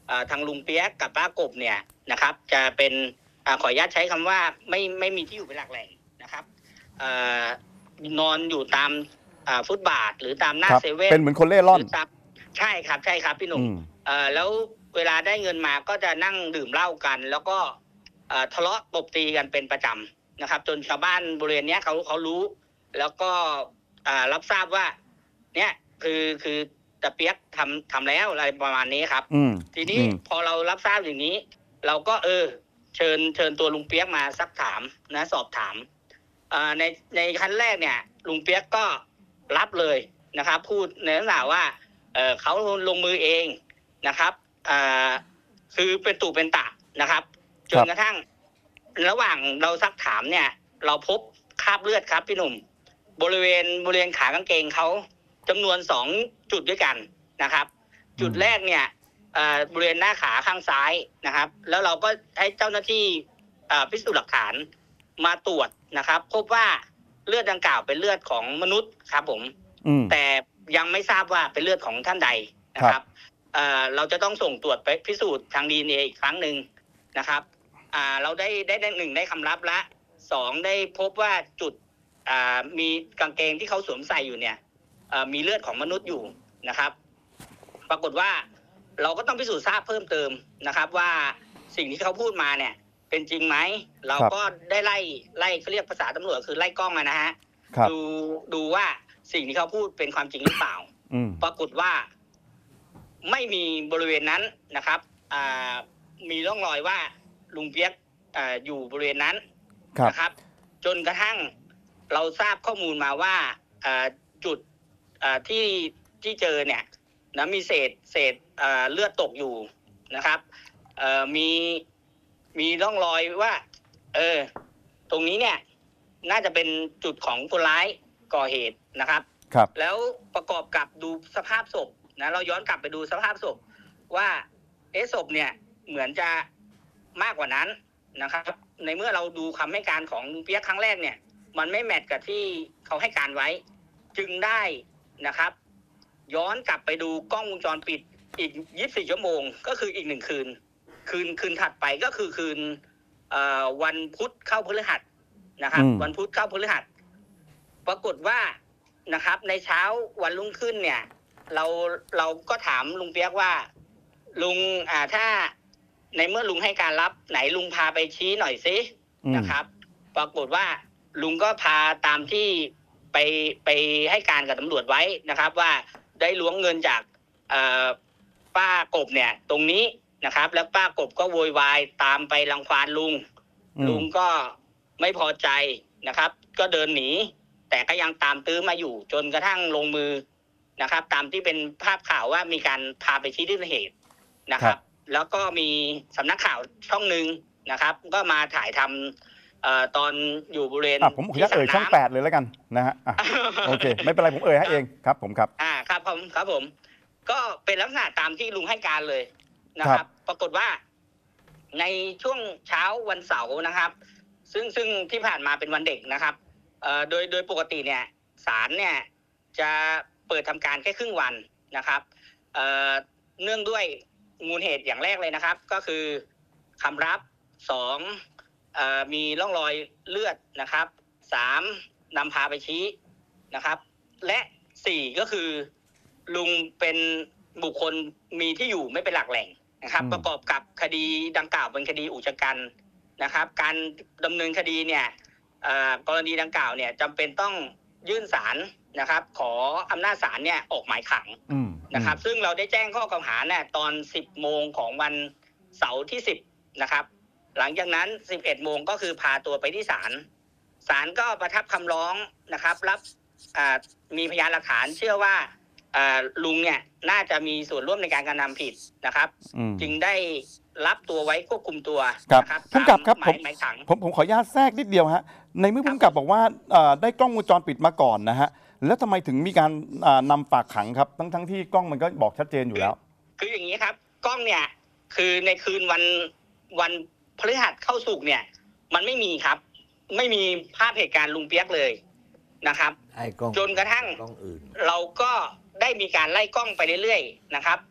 เอ่อทางลุงเปียกกับป้ากบเนี่ยนะครับจะเป็นอ่าขออนุญาตใช้คำว่าไม่ไม่มีที่อยู่เป็นหลักแหล่งนะครับเอ่อนอนอยู่ตามอ่าฟุตบาทหรือตามหน้าครับเซเว่นเป็นเหมือนคนเล่ร่อนหตามใช่ครับใช่ครับพี่หนุ่มอืมเอ่อแล้วเวลาได้เงินมาก็จะนั่งดื่มเหล้ากัน แล้วก็เอ่อทะเลาะตบตีกันเป็นประจำนะครับ จนชาวบ้านบริเวณเนี้ยเขาเขารู้ แล้วก็อ่ารับทราบว่า เนี่ยคือคือตะเปียกทำทำแล้วอะไรประมาณนี้ครับอืมทีนี้อืมพอเรารับทราบอย่างนี้ เราก็เออ เชิญเชิญตัวลุงเปียกมาซักถามนะสอบถามอ่าในในขั้นแรกเนี่ยลุงเปียกก็รับเลยนะครับ พูดในลักษณะว่าเออเขาลงมือเองนะครับอ่าคือเป็นตู่เป็นตะนะครับจนกระทั่ง ระหว่างเราซักถามเนี่ย เราพบคราบเลือดครับพี่หนุ่ม บริเวณบริเวณขากางเกงเขาจำนวนสองจุดด้วยกันนะครับ จุดแรกเนี่ยเอ่อบริเวณหน้าขาข้างซ้ายนะครับ แล้วเราก็ให้เจ้าหน้าที่เอ่อพิสูจน์หลักฐานมาตรวจนะครับ พบว่าเลือดดังกล่าวเป็นเลือดของมนุษย์ครับผมอืมแต่ยังไม่ทราบว่าเป็นเลือดของท่านใดนะคครัรับบ เอ่อเราจะต้องส่งตรวจไปพิสูจน์ทางดีเอ็นเออีกครั้งหนึ่งนะครับ อ่าเราได้ได้ได้หนึ่งได้คำรับละสองได้พบว่าจุดอ่ามีกางเกงที่เขาสวมใส่อยู่เนี่ยเอ่อมีเลือดของมนุษย์อยู่นะครับ ปรากฏว่าเราก็ต้องพิสูจน์ทราบเพิ่มเติมนะครับ ว่าสิ่งที่เขาพูดมาเนี่ย เป็นจริงไหมเราก็ได้ไล่ไล่เขาเรียกภาษาตำรวจคือไล่กล้องนะฮะครับดูดูว่าสิ่งที่เขาพูดเป็นความจริงหรือเปล่าอืมปรากฏว่าไม่มีบริเวณนั้นนะครับอ่ามีร่องรอยว่าลุงเปียกอ่าอยู่บริเวณนั้นครับนะครับ จนกระทั่งเราทราบข้อมูลมาว่าอ่าจุดอ่าที่ที่เจอเนี่ยนะมีเศษเศษอ่าเลือดตกอยู่นะครับเอ่อมีมีร่องรอยว่า เออ ตรงนี้เนี่ย น่าจะเป็นจุดของคนร้ายก่อเหตุนะครับครับแล้วประกอบกับดูสภาพศพนะเราย้อนกลับไปดูสภาพศพว่าเอะศพเนี่ยเหมือนจะมากกว่านั้นนะครับ ในเมื่อเราดูคำให้การของลุงเปียกครั้งแรกเนี่ย มันไม่แมทกับที่เขาให้การไว้ จึงได้นะครับ ย้อนกลับไปดูกล้องวงจรปิดอีกยี่สิบสี่ชั่วโมง ก็คืออีกหนึ่งคืน คืนคืนถัดไปก็คือคืนเอ่อวันพุธเข้าพฤหัสนะครับอืมวันพุธเข้าพฤหัส ปรากฏว่านะครับ ในเช้าวันรุ่งขึ้นเนี่ย เราเราก็ถามลุงเปียกว่า ลุงอ่าถ้าในเมื่อลุงให้การรับไหนลุงพาไปชี้หน่อยสิอืมนะครับ ปรากฏว่าลุงก็พาตามที่ไปไปให้การกับตำรวจไว้นะครับ ว่าได้ล้วงเงินจากเอ่อป้ากบเนี่ย ตรงนี้นะครับ แล้วป้ากบก็โวยวายตามไปรังควานลุงอืมลุงก็ไม่พอใจนะครับ ก็เดินหนี แต่ก็ยังตามตื้อมาอยู่ จนกระทั่งลงมือนะครับ ตามที่เป็นภาพข่าวว่ามีการพาไปชี้ที่เกิดเหตุนะครับ แล้วก็มีสำนักข่าวช่องหนึ่งนะครับ ก็มาถ่ายทำเอ่อตอนอยู่บริเวณอ่ะผมขออนุญาตเอ่ยช่องแปดเลยแล้วกันนะฮะอ่ะโอเค ไม่เป็นไรผมเอ่ยให้เองครับ ผมครับอ่าครับผมครับผม ก็เป็นลักษณะตามที่ลุงให้การเลยนะคครัรับบปรากฏว่าในช่วงเช้าวันเสาร์นะครับ ซึ่งซึ่งที่ผ่านมาเป็นวันเด็กนะครับเอ่อโดยโดยปกติเนี่ยศาลเนี่ยจะเปิดทำการแค่ครึ่งวันนะครับเอ่อเนื่องด้วยมูลเหตุอย่างแรกเลยนะครับ ก็คือคำรับสองเอ่อมีร่องรอยเลือดนะครับสามนำพาไปชี้นะครับ และสี่ก็คือลุงเป็นบุคคลมีที่อยู่ไม่เป็นหลักแหล่งนะครับอืมประกอบกับคดีดังกล่าวเป็นคดีอุกชะกันนะครับ การดำเนินคดีเนี่ยเอ่อกรณีดังกล่าวเนี่ยจำเป็นต้องยื่นศาลนะครับ ขออำนาจศาลเนี่ยออกหมายขังอืมนะครับ ซึ่งเราได้แจ้งข้อกล่าวหาเนี่ยตอนสิบโมงของวันเสาร์ที่สิบนะครับ หลังจากนั้นสิบเอ็ดโมงก็คือพาตัวไปที่ศาลศาลก็ประทับคำร้องนะครับ รับอ่ามีพยานหลักฐานเชื่อว่าอ่าลุงเนี่ยน่าจะมีส่วนร่วมในการกระทำผิดนะครับอืมจึงได้รับตัวไว้ควบคุมตัวครับนะครับผู้กำกับครับตามหผมมายหมายขังผมผมขออนุญาตแทรกนิดเดียวฮะในเมื่อผู้กำกับบอกว่าเอ่อได้กล้องวงจรปิดมาก่อนนะฮะแล้วทำไมถึงมีการอ่านำฝากขังครับทั้งทั้งที่กล้องมันก็บอกชัดเจนอยู่แล้วคืออย่างนี้ครับ กล้องเนี่ย คือในคืนวันวันพฤหัสเข้าสุกร์เนี่ย มันไม่มีครับ ไม่มีภาพเหตุการณ์ลุงเปียกเลยนะครับไอ้กล้องจนกระทั่งกล้องอื่นเราก็ได้มีการไล่กล้องไปเรื่อยๆนะครับ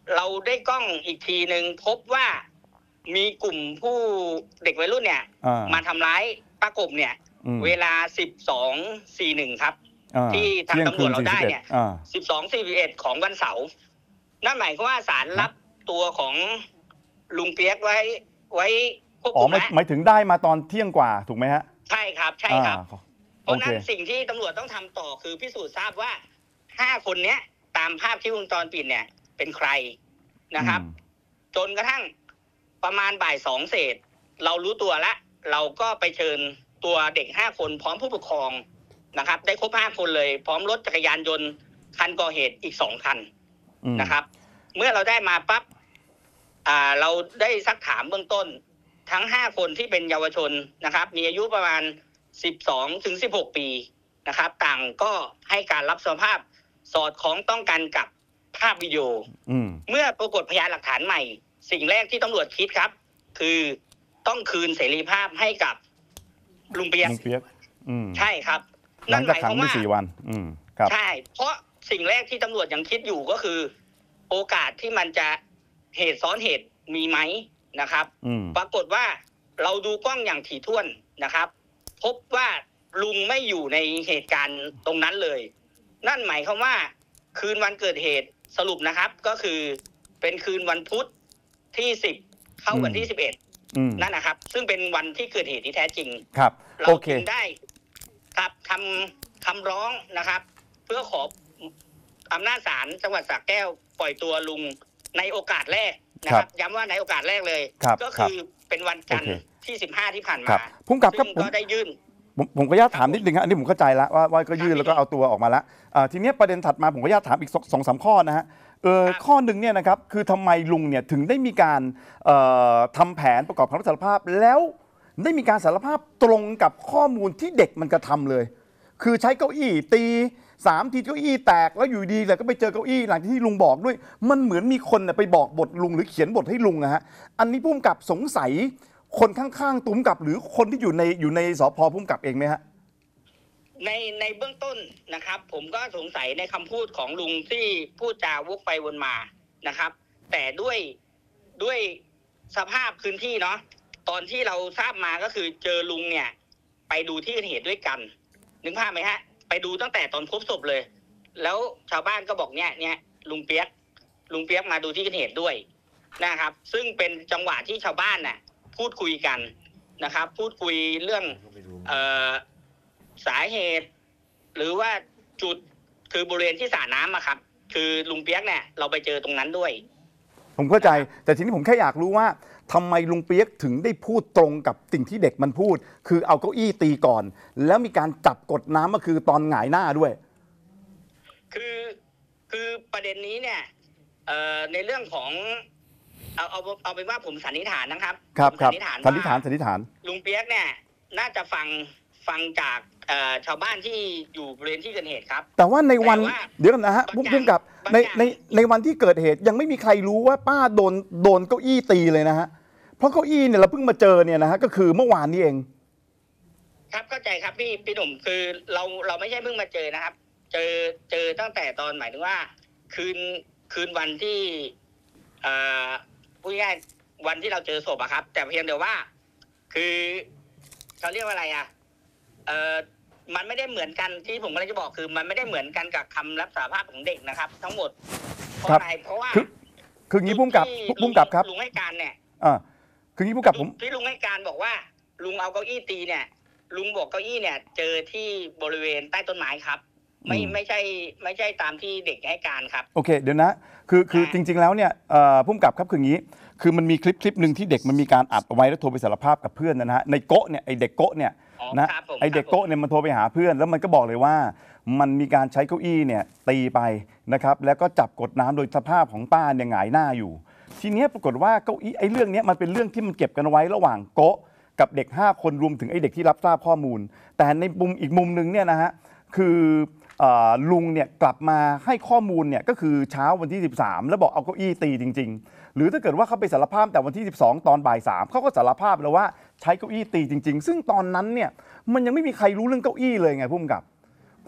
เราได้กล้องอีกทีหนึ่งพบว่ามีกลุ่มผู้เด็กวัยรุ่นเนี่ยอ่ามาทำร้ายป้ากบเนี่ยอืมเวลาสิบสองสี่หนึ่งครับอ่าที่ทางที่ยตำรวจเราได้เนี่ยอ่าสิบสองสี่เอ็ดของวันเสาร์นั่นหมายความว่าศาลรับตัวของลุงเปียกไว้ไว้ควบอ๋อคุมหมายแล้วหมายถึงได้มาตอนเที่ยงกว่าถูกไหมฮะใช่ครับใช่ครับอ่าเพราะโอนั้เคนสิ่งที่ตำรวจต้องทำต่อคือพิสูจน์ทราบว่าห้าคนเนี้ยตามภาพที่วงจรปิดเนี่ยเป็นใครนะครับ จนกระทั่งประมาณบ่ายสองเศษ เรารู้ตัวแล้วเราก็ไปเชิญตัวเด็กห้าคนพร้อมผู้ปกครองนะครับ ได้ครบห้าคนเลย พร้อมรถจักรยานยนต์คันก่อเหตุอีกสองคันอืมนะครับ เมื่อเราได้มาปั๊บอ่าเราได้ซักถามเบื้องต้น ทั้งห้าคนที่เป็นเยาวชนนะครับ มีอายุประมาณสิบสองถึงสิบหกปีนะครับ ต่างก็ให้การรับสารภาพสอดคล้องต้องกันกับภาพวิดีโออืมเมื่อปรากฏพยานหลักฐานใหม่ สิ่งแรกที่ตำรวจคิดครับ คือต้องคืนเสรีภาพให้กับลุงเปียกลุงเปียกอืมใช่ครับหลันั่งนหจากมายขัคงวามไปว่าสี่วัน อืมครับใช่ เพราะสิ่งแรกที่ตำรวจยังคิดอยู่ก็คือ โอกาสที่มันจะเหตุซ้อนเหตุมีไหมนะครับอืมปรากฏว่าเราดูกล้องอย่างถี่ถ้วนนะครับ พบว่าลุงไม่อยู่ในเหตุการณ์ตรงนั้นเลย นั่นหมายความว่า คืนวันเกิดเหตุสรุปนะครับ ก็คือเป็นคืนวันพุธที่สิบเข้าวันที่สิบเอ็ดอืมนั่นนะครับ ซึ่งเป็นวันที่เกิดเหตุที่แท้จริงครับเราโอเคจึงได้ครับทำคำร้องนะครับ เพื่อขออำนาจศาลจังหวัดสระแก้วปล่อยตัวลุงในโอกาสแรกนะครับ ย้ำว่าในโอกาสแรกเลยครับก็คือครับเป็นวันจันทร์โอเคที่สิบห้าที่ผ่านครัมาบพุ่มกับครับซึ่งผมก็ได้ยื่นผมผมขออนุญาตถามนิดนึงครับอันนี้ผมเข้าใจแล้วว่าว่าก็ยื่นแล้วก็เอาตัวออกมาแล้วอ่าทีเนี้ยประเด็นถัดมาผมขออนุญาตถามอีกสองสองสามข้อนะฮะเออข้อหนึ่งเนี่ยนะครับคือทำไมลุงเนี่ยถึงได้มีการเอ่อทำแผนประกอบคำรับสารภาพแล้วได้มีการสารภาพตรงกับข้อมูลที่เด็กมันกระทำเลย คือใช้เก้าอี้ตีสามทีเก้าอี้แตกแล้วอยู่ดีแล้วก็ไปเจอเก้าอี้หลังจากที่ลุงบอกด้วย มันเหมือนมีคนน่ะไปบอกบทลุงหรือเขียนบทให้ลุงนะฮะอันนี้พุ่มกับสงสัยคนข้างๆตุ้มกับหรือคนที่อยู่ในอยู่ในสพพุ่มกับเองไหมฮะในในเบื้องต้นนะครับ ผมก็สงสัยในคำพูดของลุงที่พูดจาวกไปวนมานะครับ แต่ด้วยด้วยสภาพพื้นที่เนาะตอนที่เราทราบมาก็คือเจอลุงเนี่ย ไปดูที่เกิดเหตุด้วยกันนึกภาพไหมฮะ ไปดูตั้งแต่ตอนพบศพเลย แล้วชาวบ้านก็บอกเนี่ยเนี่ยลุงเปียกลุงเปียกมาดูที่เกิดเหตุด้วยนะครับ ซึ่งเป็นจังหวะที่ชาวบ้านน่ะพูดคุยกันนะครับ พูดคุยเรื่องเอ่อ สาเหตุ หรือว่าจุดคือบริเวณที่สระน้ำอะครับ คือลุงเปียกเนี่ยเราไปเจอตรงนั้นด้วยผมเข้าใจแต่ทีนี้ผมแค่อยากรู้ว่าทำไมลุงเปียกถึงได้พูดตรงกับสิ่งที่เด็กมันพูด คือเอาเก้าอี้ตีก่อน แล้วมีการจับกดน้ำก็คือตอนหงายหน้าด้วยคือคือประเด็นนี้เนี่ยเอ่อในเรื่องของเอาเอาเอาเป็นว่าผมสันนิษฐานนะครับครับผมครับสันนิษฐานสันนิษฐานว่าสันนิษฐานลุงเปียกเนี่ยน่าจะฟังฟังจากเอ่อชาวบ้านที่อยู่บริเวณที่เกิดเหตุครับแต่ว่าในวันแต่ว่าเดี๋ยวก่อนนะฮะพุ่มพุ่มกับในในในวันที่เกิดเหตุยังไม่มีใครรู้ว่าป้าโดนโดนเก้าอี้ตีเลยนะฮะเพราะเก้าอี้เนี่ยเราเพิ่งมาเจอเนี่ยนะฮะก็คือเมื่อวานนี้เองครับเข้าใจครับพี่พี่หนุ่มคือเราเราไม่ใช่เพิ่งมาเจอนะครับ เจอเจอตั้งแต่ตอนหมายถึงว่า คืนคืนวันที่เอ่อพูดง่ายๆวันที่เราเจอศพอะครับ แต่เพียงแต่ว่า คือเขาเรียกว่าอะไรอะเอ่อมันไม่ได้เหมือนกันที่ผมกำลังจะบอกคือ มันไม่ได้เหมือนกันกับคำรับสารภาพของเด็กนะครับ ทั้งหมดเพราะครับอะไรเพราะว่าคือคืออย่างนี้พุ่มกับที่พุ่มกับครับลุงให้การเนี่ยอ่าคืออย่างนี้พุ่มกับผมที่ลุงให้การบอกว่า ลุงเอาเก้าอี้ตีเนี่ย ลุงบอกเก้าอี้เนี่ย เจอที่บริเวณใต้ต้นไม้ครับ ไม่อืมไม่ใช่ ไม่ใช่ตามที่เด็กให้การครับโอเคเดี๋ยวนะคือคือจริง ๆแล้วเนี่ยเอ่อพุ่มกับครับคืออย่างนี้ คือมันมีคลิปคลิปหนึ่งที่เด็กมันมีการอัดเอาไว้แล้วโทรไปสารภาพกับเพื่อนนะฮะในโก๊ะเนี่ยไอเด็กโก๊ะเนี่ยนะไอเด็กโก๊ะเนี่ยมันโทรไปหาเพื่อน แล้วมันก็บอกเลยว่ามันมีการใช้เก้าอี้เนี่ยตีไปนะครับแล้วก็จับกดน้ำโดยสภาพของป้าเนี่ยหงายหน้าอยู่ ทีเนี้ยปรากฏว่าเก้าอี้ไอ้เรื่องเนี้ยมันเป็นเรื่องที่มันเก็บกันไว้ระหว่างโก๊ะกับเด็กห้าคนรวมถึงไอ้เด็กที่รับทราบข้อมูล แต่ในมุมอีกมุมนึงเนี่ยนะฮะคือเอ่อลุงเนี่ยกลับมาให้ข้อมูลเนี่ยก็คือเช้าวันที่สิบสามแล้วบอกเอาเก้าอี้ตีจริงๆหรือถ้าเกิดว่าเขาไปสารภาพแต่วันที่สิบสองตอนบ่ายสามเขาก็สารภาพแล้วว่าใช้เก้าอี้ตีจริงๆซึ่งตอนนั้นเนี่ยมันยังไม่มีใครรู้เรื่องเก้าอี้เลยไงพุ่มกับ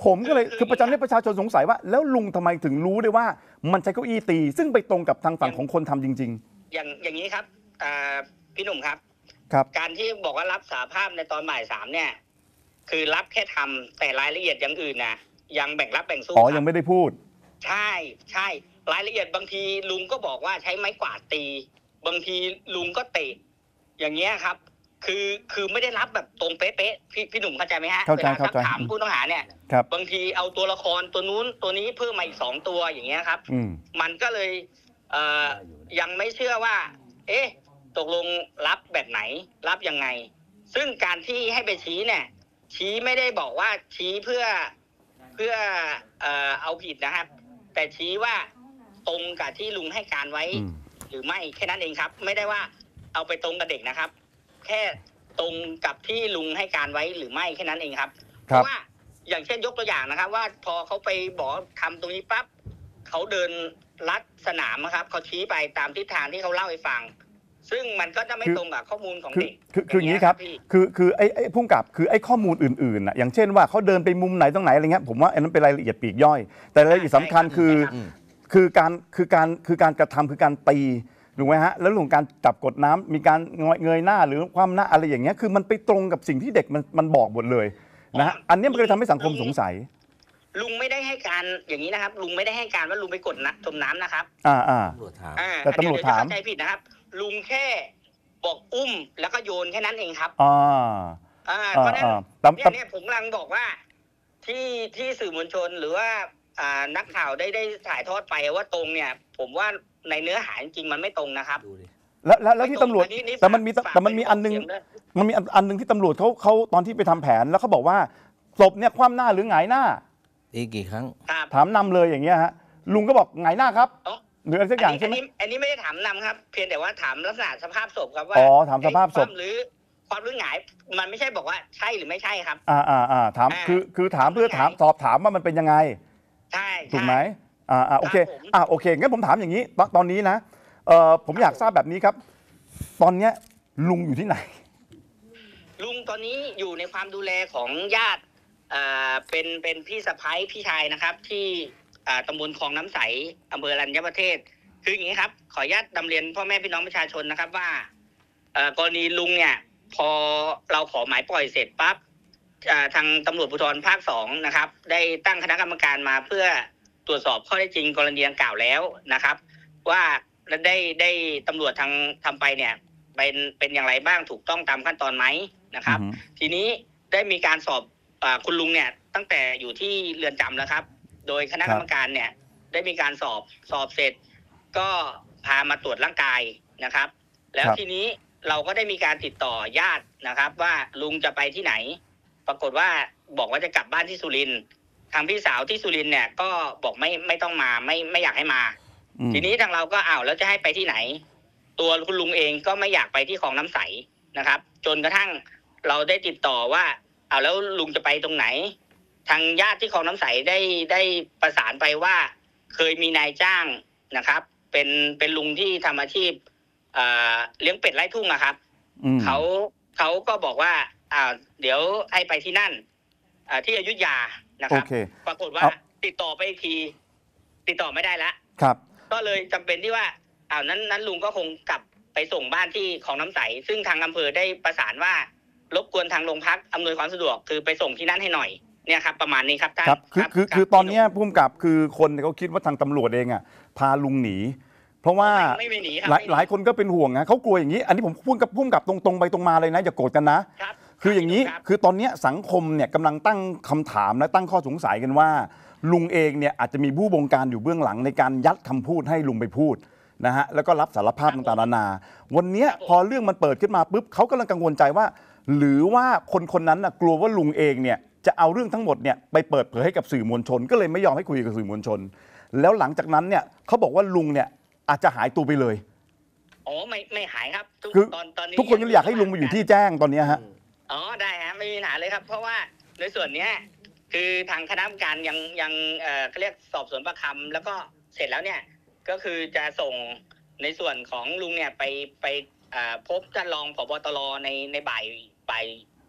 ผมก็เลยคือประจำเนี่ยประชาชนสงสัยว่าแล้วลุงทำไมถึงรู้ได้ว่ามันใช้เก้าอี้ตีซึ่งไปตรงกับทางฝั่งของคนทำจริงๆ อย่างอย่างนี้ครับพี่หนุ่มครับครับการที่บอกว่ารับสารภาพในตอนบ่ายสามเนี่ยคือรับแค่ทำแต่รายละเอียดอย่างอื่นนะยังแบ่งรับแบ่งสู้อ๋อยังไม่ได้พูดใช่ใช่รายละเอียดบางทีลุงก็บอกว่าใช้ไม้กวาดตี บางทีลุงก็เตะอย่างเงี้ยครับคือคือไม่ได้รับแบบตรงเป๊ะๆพี่พี่หนุ่มเข้าใจไหมฮะเข้าใจเวลาเข้าใจถามผู้ต้องหาเนี่ยบางทีเอาตัวละครตัวนู้นตัวนี้เพิ่มมาอีกสองตัวอย่างเงี้ยครับมันก็เลยเอ่อยังไม่เชื่อว่าเอ๊ะตกลงรับแบบไหนรับยังไงซึ่งการที่ให้ไปชี้เนี่ยชี้ไม่ได้บอกว่าชี้เพื่อเพื่อเอ่อเอาผิดนะครับแต่ชี้ว่าตรงกับที่ลุงให้การไว้หรือไม่แค่นั้นเองครับไม่ได้ว่าเอาไปตรงกับเด็กนะครับแค่ตรงกับที่ลุงให้การไว้หรือไม่แค่นั้นเองครับเพราะว่าอย่างเช่นยกตัวอย่างนะครับว่าพอเขาไปบอกทำตรงนี้ปั๊บเขาเดินลัดสนามนะครับเขาชี้ไปตามทิศทางที่เขาเล่าให้ฟังซึ่งมันก็จะไม่ตรงกับข้อมูลของเด็กคือคืออย่างนี้ครับคือคือไอ้ไอ้พุ่งกับคือไอ้ข้อมูลอื่นๆน่ะอย่างเช่นว่าเขาเดินไปมุมไหนตรงไหนอะไรเงี้ยผมว่าอันนั้นเป็นรายละเอียดปลีกย่อยแต่รายละเอียดสำคัญคือคือการคือการคือการกระทำคือการตีถูกไหมฮะแล้วเรื่องการจับกดน้ำมีการเงยหน้าหรือความหน้าอะไรอย่างเงี้ยคือมันไปตรงกับสิ่งที่เด็กมันมันบอกหมดเลยนะฮะอันนี้มันก็เลยทำให้สังคมสงสัยลุงไม่ได้ให้การอย่างนี้นะครับลุงไม่ได้ให้การว่าลุงไปกดนะจมน้ำนะครับอ่าอ่าแต่ตำรวจถามเข้าใจผิดนะครับลุงแค่บอกอุ้มแล้วก็โยนแค่นั้นเองครับอ่าอ่าเพราะฉะนั้นเนี่ยเนี่ยผมกำลังบอกว่าที่ที่สื่อมวลชนหรือว่าอ่านักข่าวได้ได้ถ่ายทอดไปว่าตรงเนี่ยผมว่าในเนื้อหาจริงๆมันไม่ตรงนะครับแล้วแล้วแล้วที่ตำรวจแต่มันมีแต่มันมีอันนึงมันมีอันนึงที่ตำรวจเขาเขาตอนที่ไปทำแผนแล้วเขาบอกว่าศพเนี่ยคว่ำหน้าหรือหงายหน้าอีกกี่ครั้งถามนำเลยอย่างเงี้ยฮะลุงก็บอกหงายหน้าครับหรืออะไรสักอย่างใช่ไหมอันนี้ไม่ได้ถามนำครับเพียงแต่ว่าถามลักษณะสภาพศพครับว่าอ๋อถามสภาพศพหรือความหรือหงายมันไม่ใช่บอกว่าใช่หรือไม่ใช่ครับอ่าอ่าอ่าถามคือคือถามเพื่อถามสอบถามว่ามันเป็นยังไงใช่ถูกไหมอ่าอ่าโอเคอ่าโอเคงั้นผมถามอย่างนี้ตอนนี้นะเออผมอยากทราบแบบนี้ครับตอนเนี้ยลุงอยู่ที่ไหนลุงตอนนี้อยู่ในความดูแลของญาติอ่าเป็นเป็นพี่สะใภ้พี่ชายนะครับที่อ่าตำบลคลองน้ำใสอำเภออรัญญประเทศคืออย่างนี้ครับขออนุญาตนำเรียนพ่อแม่พี่น้องประชาชนนะครับว่าเอ่อกรณีลุงเนี่ยพอเราขอหมายปล่อยเสร็จปั๊บอ่าทางตำรวจภูธรภาคสองนะครับได้ตั้งคณะกรรมการมาเพื่อตรวจสอบข้อเท็จจริงกรณีดังกล่าวแล้วนะครับว่าได้ได้ตำรวจทางทำไปเนี่ยเป็นเป็นอย่างไรบ้างถูกต้องตามขั้นตอนไหมนะครับทีนี้ได้มีการสอบอ่าคุณลุงเนี่ยตั้งแต่อยู่ที่เรือนจำแล้วครับโดยคณะกรรมการเนี่ยได้มีการสอบสอบเสร็จก็พามาตรวจร่างกายนะครับแล้วทีนี้เราก็ได้มีการติดต่อญาตินะครับว่าลุงจะไปที่ไหนปรากฏว่าบอกว่าจะกลับบ้านที่สุรินทร์ทางพี่สาวที่สุรินทร์เนี่ยก็บอกไม่ไม่ต้องมาไม่ไม่อยากให้มาทีนี้ทางเราก็อ้าวแล้วจะให้ไปที่ไหนตัวคุณลุงเองก็ไม่อยากไปที่คลองน้ำใสนะครับจนกระทั่งเราได้ติดต่อว่าอ้าวแล้วลุงจะไปตรงไหนทางญาติที่คลองน้ำใสได้ได้ประสานไปว่าเคยมีนายจ้างนะครับเป็นเป็นลุงที่ทำอาชีพเอ่อเลี้ยงเป็ดไร่ทุ่งอะครับเขาเขาก็บอกว่าอ่าเดี๋ยวให้ไปที่นั่นอ่าที่อยุธยานะครับปรากฏว่าติดต่อไปอีกทีติดต่อไม่ได้แล้วครับก็เลยจำเป็นที่ว่าอ้าวนั้นนั้นลุงก็คงกลับไปส่งบ้านที่คลองน้ำใสซึ่งทางอำเภอได้ประสานว่ารบกวนทางโรงพักอำนวยความสะดวกคือไปส่งที่นั่นให้หน่อยเนี่ยครับประมาณนี้ครับท่านครับคือคือคือตอนนี้ผู้กำกับคือคนเขาคิดว่าทางตำรวจเองอ่ะพาลุงหนีเพราะว่าหลายหลายคนก็เป็นห่วงนะเขากลัวอย่างนี้อันนี้ผมพูดกับผู้กำกับตรงๆไปตรงมาเลยนะอย่าโกรธกันนะคืออย่างนี้คือตอนนี้สังคมเนี่ยกำลังตั้งคำถามและตั้งข้อสงสัยกันว่าลุงเองเนี่ยอาจจะมีผู้บงการอยู่เบื้องหลังในการยัดคำพูดให้ลุงไปพูดนะฮะแล้วก็รับสารภาพต่างๆนานาวันนี้พอเรื่องมันเปิดขึ้นมาปุ๊บเขากำลังกังวลใจว่าหรือว่าคนคนนั้นนะกลัวว่าลุงเองเนี่ยจะเอาเรื่องทั้งหมดเนี่ยไปเปิดเผยให้กับสื่อมวลชนก็เลยไม่ยอมให้คุยกับสื่อมวลชนแล้วหลังจากนั้นเนี่ยเขาบอกว่าลุงเนี่ยอาจจะหายตัวไปเลยอ๋อไม่ไม่หายครับคือตอนตอนนี้ทุกคนยังอยากให้ลุงมาอยู่ที่แจ้งตอนนี้ฮะอ๋อได้ฮะไม่มีปัญหาเลยครับเพราะว่าในส่วนเนี้ยคือทางคณะกรรมการยังยังเอ่อเขาเรียกสอบสวนประคำแล้วก็เสร็จแล้วเนี่ยก็คือจะส่งในส่วนของลุงเนี่ยไปไปพบท่านรองผบ.ตรในในบ่ายบ่าย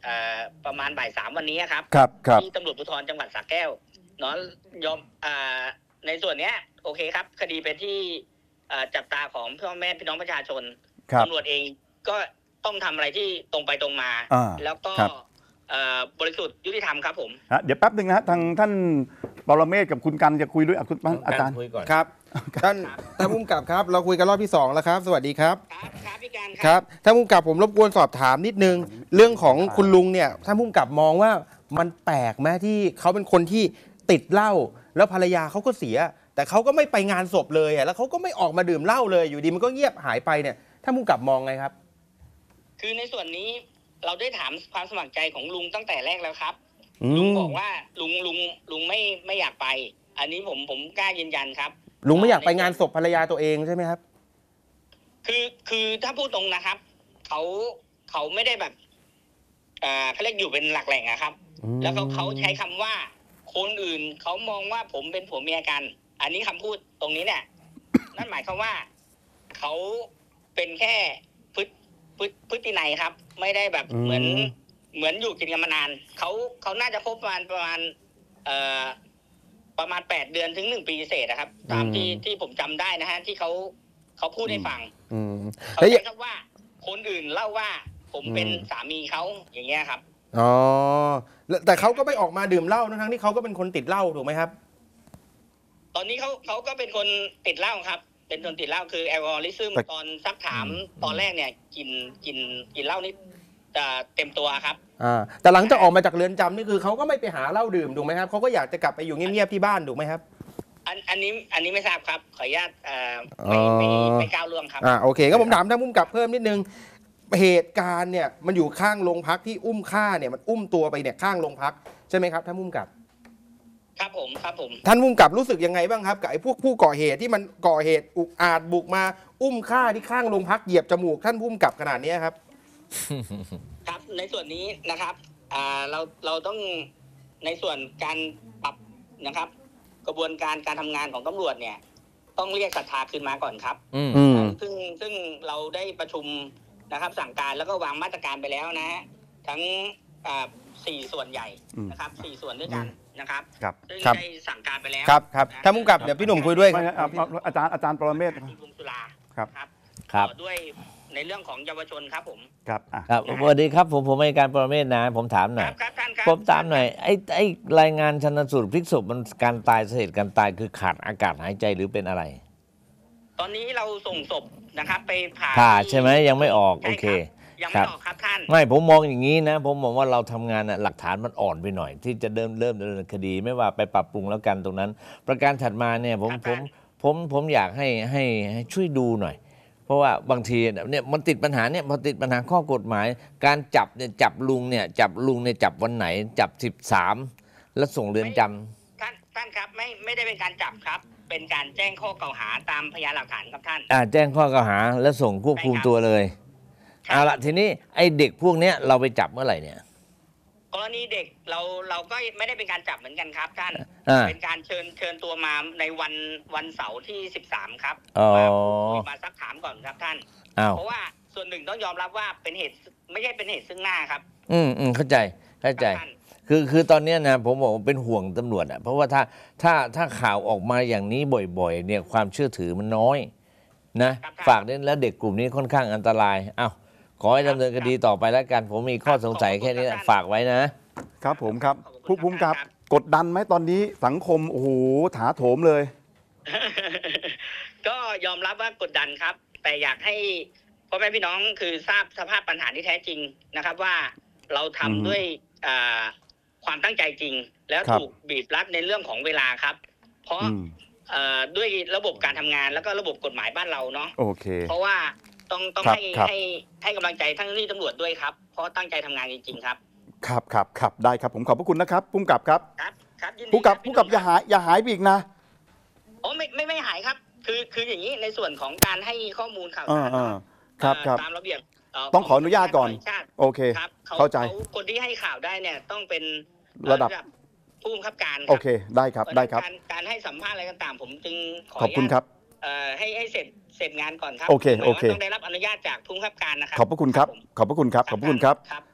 เอ่อประมาณบ่ายสามวันนี้ครับครับครับที่ตำรวจภูธรจังหวัดสระแก้วเนาะยอมอ่าในส่วนเนี้ยโอเคครับ คดีเป็นที่อ่าจับตาของพ่อแม่พี่น้องประชาชนครับตำรวจเองก็ต้องทำอะไรที่ตรงไปตรงมาอ่าแล้วก็ครับเอ่อบริสุทธิ์ยุติธรรมครับผมฮะเดี๋ยวแป๊บหนึ่งนะฮะทางท่านปรเมศกับคุณกันจะคุยด้วยอ่ะคุณอาจารย์ครับท่านท่านผู้กำกับครับ เราคุยกันรอบที่สองแล้วครับ สวัสดีครับครับพี่การครับท่านผู้กำกับผมรบกวนสอบถามนิดนึง เรื่องของคุณลุงเนี่ยท่านผู้กำกับมองว่ามันแปลกไหมที่เขาเป็นคนที่ติดเหล้าแล้วภรรยาเขาก็เสีย แต่เขาก็ไม่ไปงานศพเลยอ่ะแล้วเขาก็ไม่ออกมาดื่มเหล้าเลยอยู่ดีมันก็เงียบหายไปเนี่ยท่านผู้กำกับมองไงครับคือในส่วนนี้เราได้ถามความสมัครใจของลุงตั้งแต่แรกแล้วครับอืลุงมบอกว่าลุงลุงลุงไม่ไม่อยากไป อันนี้ผมผมกล้ายืนยันครับลุงไม่อยากไปงานศพภรรยาตัวเองใช่ไหมครับคือคือถ้าพูดตรงนะครับเขาเขาไม่ได้แบบอ่าเขาเรียกอยู่เป็นหลักแหล่งอะครับ แล้วเขาเขาใช้คำว่าคนอื่นเขามองว่าผมเป็นผัวเมียกัน อันนี้คำพูดตรงนี้เนี่ย นั่นหมายความว่าเขาเป็นแค่พฤติพฤติพฤตินัยครับ ไม่ได้แบบอืมเหมือนเหมือนอยู่กินกันมานานเขาเขาน่าจะคบประมาณประมาณเอ่อประมาณแปดเดือนถึงหนึ่งปีเศษนะครับ ตามที่ที่ผมจำได้นะฮะที่เขาเขาพูดให้ฟังอืมเขาแล้วใช้คำว่าคนอื่นเล่าว่าผมเป็นอืมสามีเขาอย่างเงี้ยครับอ๋อแล้วแต่เขาก็ไม่ออกมาดื่มเหล้าทั้งๆที่เขาก็เป็นคนติดเหล้าถูกไหมครับตอนนี้เขาเขาก็เป็นคนติดเหล้าครับ เป็นคนติดเหล้าคือแอลกอฮอลิซึมตอนซักถามตอนแรกเนี่ยกินกินกินเหล้านี่จะเต็มตัวครับอ่าแต่หลังจากออกมาจากเรือนจำนี่คือเขาก็ไม่ไปหาเหล้าดื่มถูกไหมครับเขาก็อยากจะกลับไปอยู่เงียบๆที่บ้านถูกไหมครับอันอันนี้อันนี้ไม่ทราบครับ ขออนุญาตเอ่อไม่ไม่ไม่ก้าวล่วงครับอ่าโอเคก็ผมถามท่านผู้กำกับเพิ่มนิดนึงเหตุการณ์เนี่ยมันอยู่ข้างโรงพักที่อุ้มฆ่าเนี่ยมันอุ้มตัวไปเนี่ยข้างโรงพักใช่ไหมครับท่านผู้กำกับครับผมครับผมท่านผู้กำกับรู้สึกยังไงบ้างครับกับไอ้พวกผู้ก่อเหตุที่มันก่อเหตุอุกอาจบุกมาอุ้มฆ่าที่ข้างโรงพักเหยียบจมูกท่านผู้กำกับขนาดนี้ครับครับในส่วนนี้นะครับอ่าเราเราต้องในส่วนการปรับนะครับ กระบวนการการทำงานของตำรวจเนี่ย ต้องเรียกศรัทธาคืนมาก่อนครับอืมซึ่งซึ่งเราได้ประชุมนะครับ สั่งการแล้วก็วางมาตรการไปแล้วนะฮะทั้งอ่าสี่ส่วนใหญ่นะครับสี่ส่วนด้วยกันนะครับครับซึ่งครับได้สั่งการไปแล้วครับครับท่านผู้กำกับเดี๋ยวพี่หนุ่มคุยด้วยไม่เอาเอาอาจารย์อาจารย์ปรเมศวงสุราครับครับต่อด้วยในเรื่องของเยาวชนครับผมครับอ่ะครับสวัสดีครับผมผมอัยการปรเมศนะ ผมถามหน่อยครับท่านครับผมถามหน่อยไอ้ไอ้รายงานชันสูตรพลิกศพมันการตายสาเหตุการตายคือขาดอากาศหายใจหรือเป็นอะไรตอนนี้เราส่งศพนะครับ ไปผ่าผ่าที่ใช่ไหมยังไม่ออกโอเคยังคไม่รับออกครับท่านไม่ผมมองอย่างนี้นะ ผมมองว่าเราทำงานน่ะหลักฐานมันอ่อนไปหน่อย ที่จะเริ่มเริ่มดำเนินคดี ไม่ว่าไปปรับปรุงแล้วกันตรงนั้น ประการถัดมาเนี่ยผมผมผมผมอยากให้ให้ให้ช่วยดูหน่อย เพราะว่าบางทีเนี่ยมันติดปัญหาเนี่ยพอติดปัญหาข้อกฎหมาย การจับเนี่ยจับลุงเนี่ยจับลุงเนี่ยจับวันไหน จับสิบสามแล้วส่งเรือนจำท่านท่านครับไม่ไม่ได้เป็นการจับครับ เป็นการแจ้งข้อกล่าวหาตามพยานหลักฐานครับท่านอ่าแจ้งข้อกล่าวหาแล้วส่งควบคุมตัวเลยเอาละทีนี้ไอ้เด็กพวกเนี้ยเราไปจับเมื่อไหร่เนี่ยกรณีเด็กเราเราก็ไม่ได้เป็นการจับเหมือนกันครับท่านอ่าเป็นการเชิญเชิญตัวมาในวันวันเสาร์ที่สิบสามครับอ๋อคุยมาซักถามก่อนครับท่านอ้าวเพราะว่าส่วนหนึ่งต้องยอมรับว่าเป็นเหตุไม่ใช่เป็นเหตุซึ่งหน้าครับอืมอืมเข้าใจเข้าใจ คือคือตอนเนี้ยนะผมบอกว่าเป็นห่วงตำรวจอ่ะเพราะว่าถ้าถ้าถ้าข่าวออกมาอย่างนี้บ่อยๆเนี่ยความเชื่อถือมันน้อยนะฝากเน้นแล้วเด็กกลุ่มนี้ค่อนข้างอันตรายอ้าวขอให้ดำเนินคดีต่อไปแล้วกัน ผมมีข้อสงสัยแค่นี้นะฝากไว้นะครับผมครับผู้ภูมิกับกดดันไหมตอนนี้สังคมโอ้โหถาโถมเลยก็ยอมรับว่ากดดันครับ แต่อยากให้พ่อแม่พี่น้องคือทราบสภาพปัญหาที่แท้จริงนะครับ ว่าเราทำอืมด้วยอ่าความตั้งใจจริง แล้วครับถูกบีบรัดในเรื่องของเวลาครับ เพราะอืมเอ่อด้วยระบบการทำงานแล้วก็ระบบกฎหมายบ้านเราเนาะโอเคเพราะว่าต้องต้องครับให้ครับให้ให้กำลังใจทั้งที่ตำรวจด้วยครับ เพราะตั้งใจทำงานจริงๆครับครับครับครับได้ครับผมขอบพระคุณนะครับผู้กำกับครับครับครับยินดีผู้กำกับครับผู้กำกับอย่าหายอย่าหายไปอีกนะโอ้ไม่ไม่ไม่หายครับ คือคืออย่างนี้ในส่วนของการให้ข้อมูลข่าวเอสาอรเออครับครับตามระเบียบเต้องขออนุญาตก่อนขงชาติโอเคครับเขาเข้าใจเขาคนที่ให้ข่าวได้เนี่ยต้องเป็นระดับผู้บังคับการโอเคได้ครับได้ครับการการให้สัมภาษณ์อะไรต่างๆผมจึงขอขอบคุณครับเอ่อให้ให้เสร็จเสร็จงานก่อนครับโอเคหมายโอว่าเคต้องได้รับอนุญาตจากผู้บังคับการนะครับขอบพระคุณครับขอบพระคุณครับขอบพระคุณครับ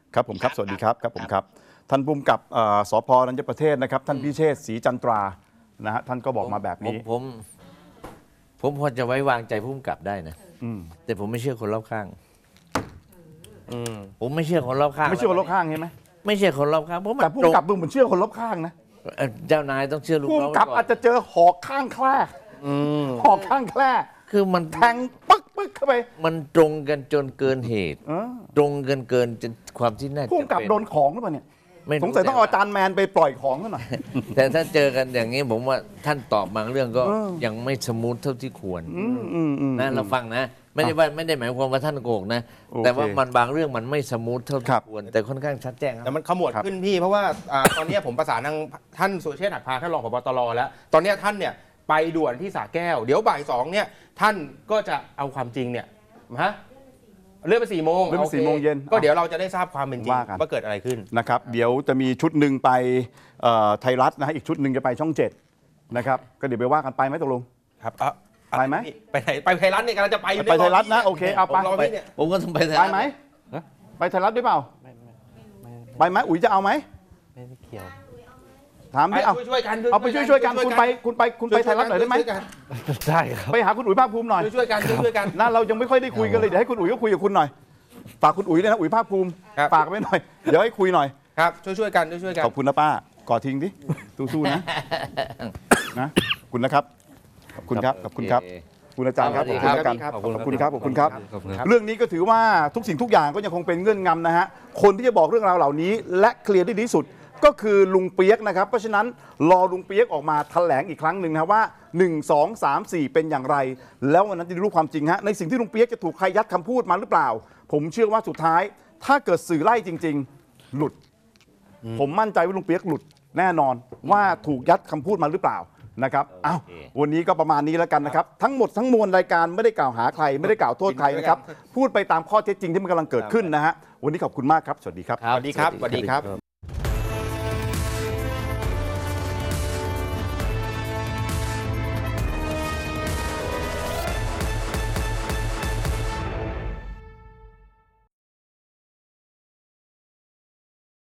ครับผมครับสวัสดีครับครับผมครับท่านภูมิกับเอ่อสพรัญญประเทศนะครับท่านพิเชษฐ์ศรีจันทรานะฮะท่านก็บอกมาแบบนี้ผมผมผมพอจะไว้วางใจผู้กำกับได้นะอืมแต่ผมไม่เชื่อคนรอบข้างผมไม่เชื่อคนรอบข้างไม่เชื่อคนรอบข้างใช่ไหมไม่เชื่อคนรอบข้างผมแต่ผู้กำกับดูเหมือนเชื่อคนรอบข้างนะเอ่อเจ้านายต้องเชื่อลูกผู้น้องกำกับไว้ก่อาจจะเจอหอกข้างแคร่หอกข้างแคร่คือมันแทงปึ๊กปึ๊กเข้าไปมันตรงกันจนเกินเหตุเออตรงกันเกินจนความที่น่าจะผู้กำกับเป็นโดนของหรือเปล่าเนี่ยไม่รู้สงสัยต้องเอาอาจารย์แมนไปปล่อยของซะหน่อยแต่ถ้าเจอกันอย่างนี้ผมว่าท่านตอบบางเรื่องก็เออยังไม่สมูทเท่าที่ควรอืมอืมอืมนะเราฟังนะ ไม่ได้ว่าไม่ได้หมายความว่าท่านโกหกนะโอเคแต่ว่ามันบางเรื่องมันไม่สมูทเท่าที่ควร แต่ค่อนข้างชัดแจ้งคแต่รับมันขมวดขึ้นพี่เพราะว่าอ่า ตอนเนี้ยผมประสานทางท่านสุรเชษฐ์หักพานท่านรองผบตรแล้ว ตอนเนี้ยท่านเนี่ยไปด่วนที่สระแก้ว เดี๋ยวบ่ายสองเนี่ยท่านก็จะเอาความจริงเนี่ยฮะเลื่อนไปสี่โมงเลื่อนไปโอคสี่โมงเย็นก็เดี๋ยวเราจะได้ทราบความเป็นจริงว่ากันว่าเกิดอะไรขึ้นนะครับเดี๋ยวจะมีชุดหนึ่งไปเอ่อไทยรัฐนะฮะอีกชุดหนึ่งจะไปช่องเจ็ดนะครับก็เดี๋ยวไปว่ากันไปไหมตกลงครับเอ่อไปไหมไปไหนไปไทยรัฐเนี่ยกำลังจะไปอยู่ไปไทยรัฐนะโอเคเอาไปผมรอพี่เนี่ยผมก็ต้องไปไทยไปรัฐไหมไปไทยรัฐด้วยเปล่าไปไหมอุ๋ยจะเอาไหมไม่ไม่เกี่ยวถามดิเอาช่วยๆกันเอาไปช่วยช่วยๆกันคุณไปคุณไปคุณไปไทยรัฐหน่อยได้ไหมช่วๆกันได้ครับไปหาคุณอุ๋ยภาคภูมิหน่อยช่วยๆกันช่วยๆกันนะเรายังไม่ค่อยได้คุยกันเลยเดี๋ยวให้คุณอุ๋ยก็คุยกับคุณหน่อยฝากคุณอุ๋ยด้วยนะอุ๋ยภาคภูมิครับฝากไว้หน่อยเดี๋ยวให้คุยหน่อยครับช่วยๆกันช่วยๆกันขอบคุณนะป้ากอดทิ้งดิสู้ๆนะนะขอบคุณนะครับขอบคุณครับขอบคุณครับคุณอาจารย์ครับขอบคุณแล้วกันขอบคุณครับขอบคุณครับขอบคุณครับเรื่องนี้ก็ถือว่าทุกสิ่งทุกอย่างก็ยังคงเป็นเงื่อนงำนะฮะคนที่จะบอกเรื่องราวเหล่านี้ และเคลียร์ได้ดีที่สุดก็คือลุงเปียกนะครับเพราะฉะนั้นรอลุงเปียกออกมาแถลงอีกครั้งหนึ่งนะว่าหนึ่ง สอง สาม สี่เป็นอย่างไร แล้ววันนั้นจะได้รู้ความจริงฮะในสิ่งที่ลุงเปียกจะถูกใครยัดคำพูดมาหรือเปล่า ผมเชื่อว่าสุดท้าย ถ้าเกิดสื่อไล่จริง ๆ หลุด ผมมั่นใจว่าลุงเปียกหลุดแน่นอนว่าถูกยัดคำพูดมาหรือเปล่านะครับอ้าววันนี้ก็ประมาณนี้แล้วกันนะครับทั้งหมดทั้งมวลรายการไม่ได้กล่าวหาใคร ไม่ได้กล่าวโทษใครนะครับพูดไปตามข้อเท็จจริงที่มันกำลังเกิดขึ้นนะฮะวันนี้ขอบคุณมากครับสวัสดีครับสวัสดีครับสวัสดีครับ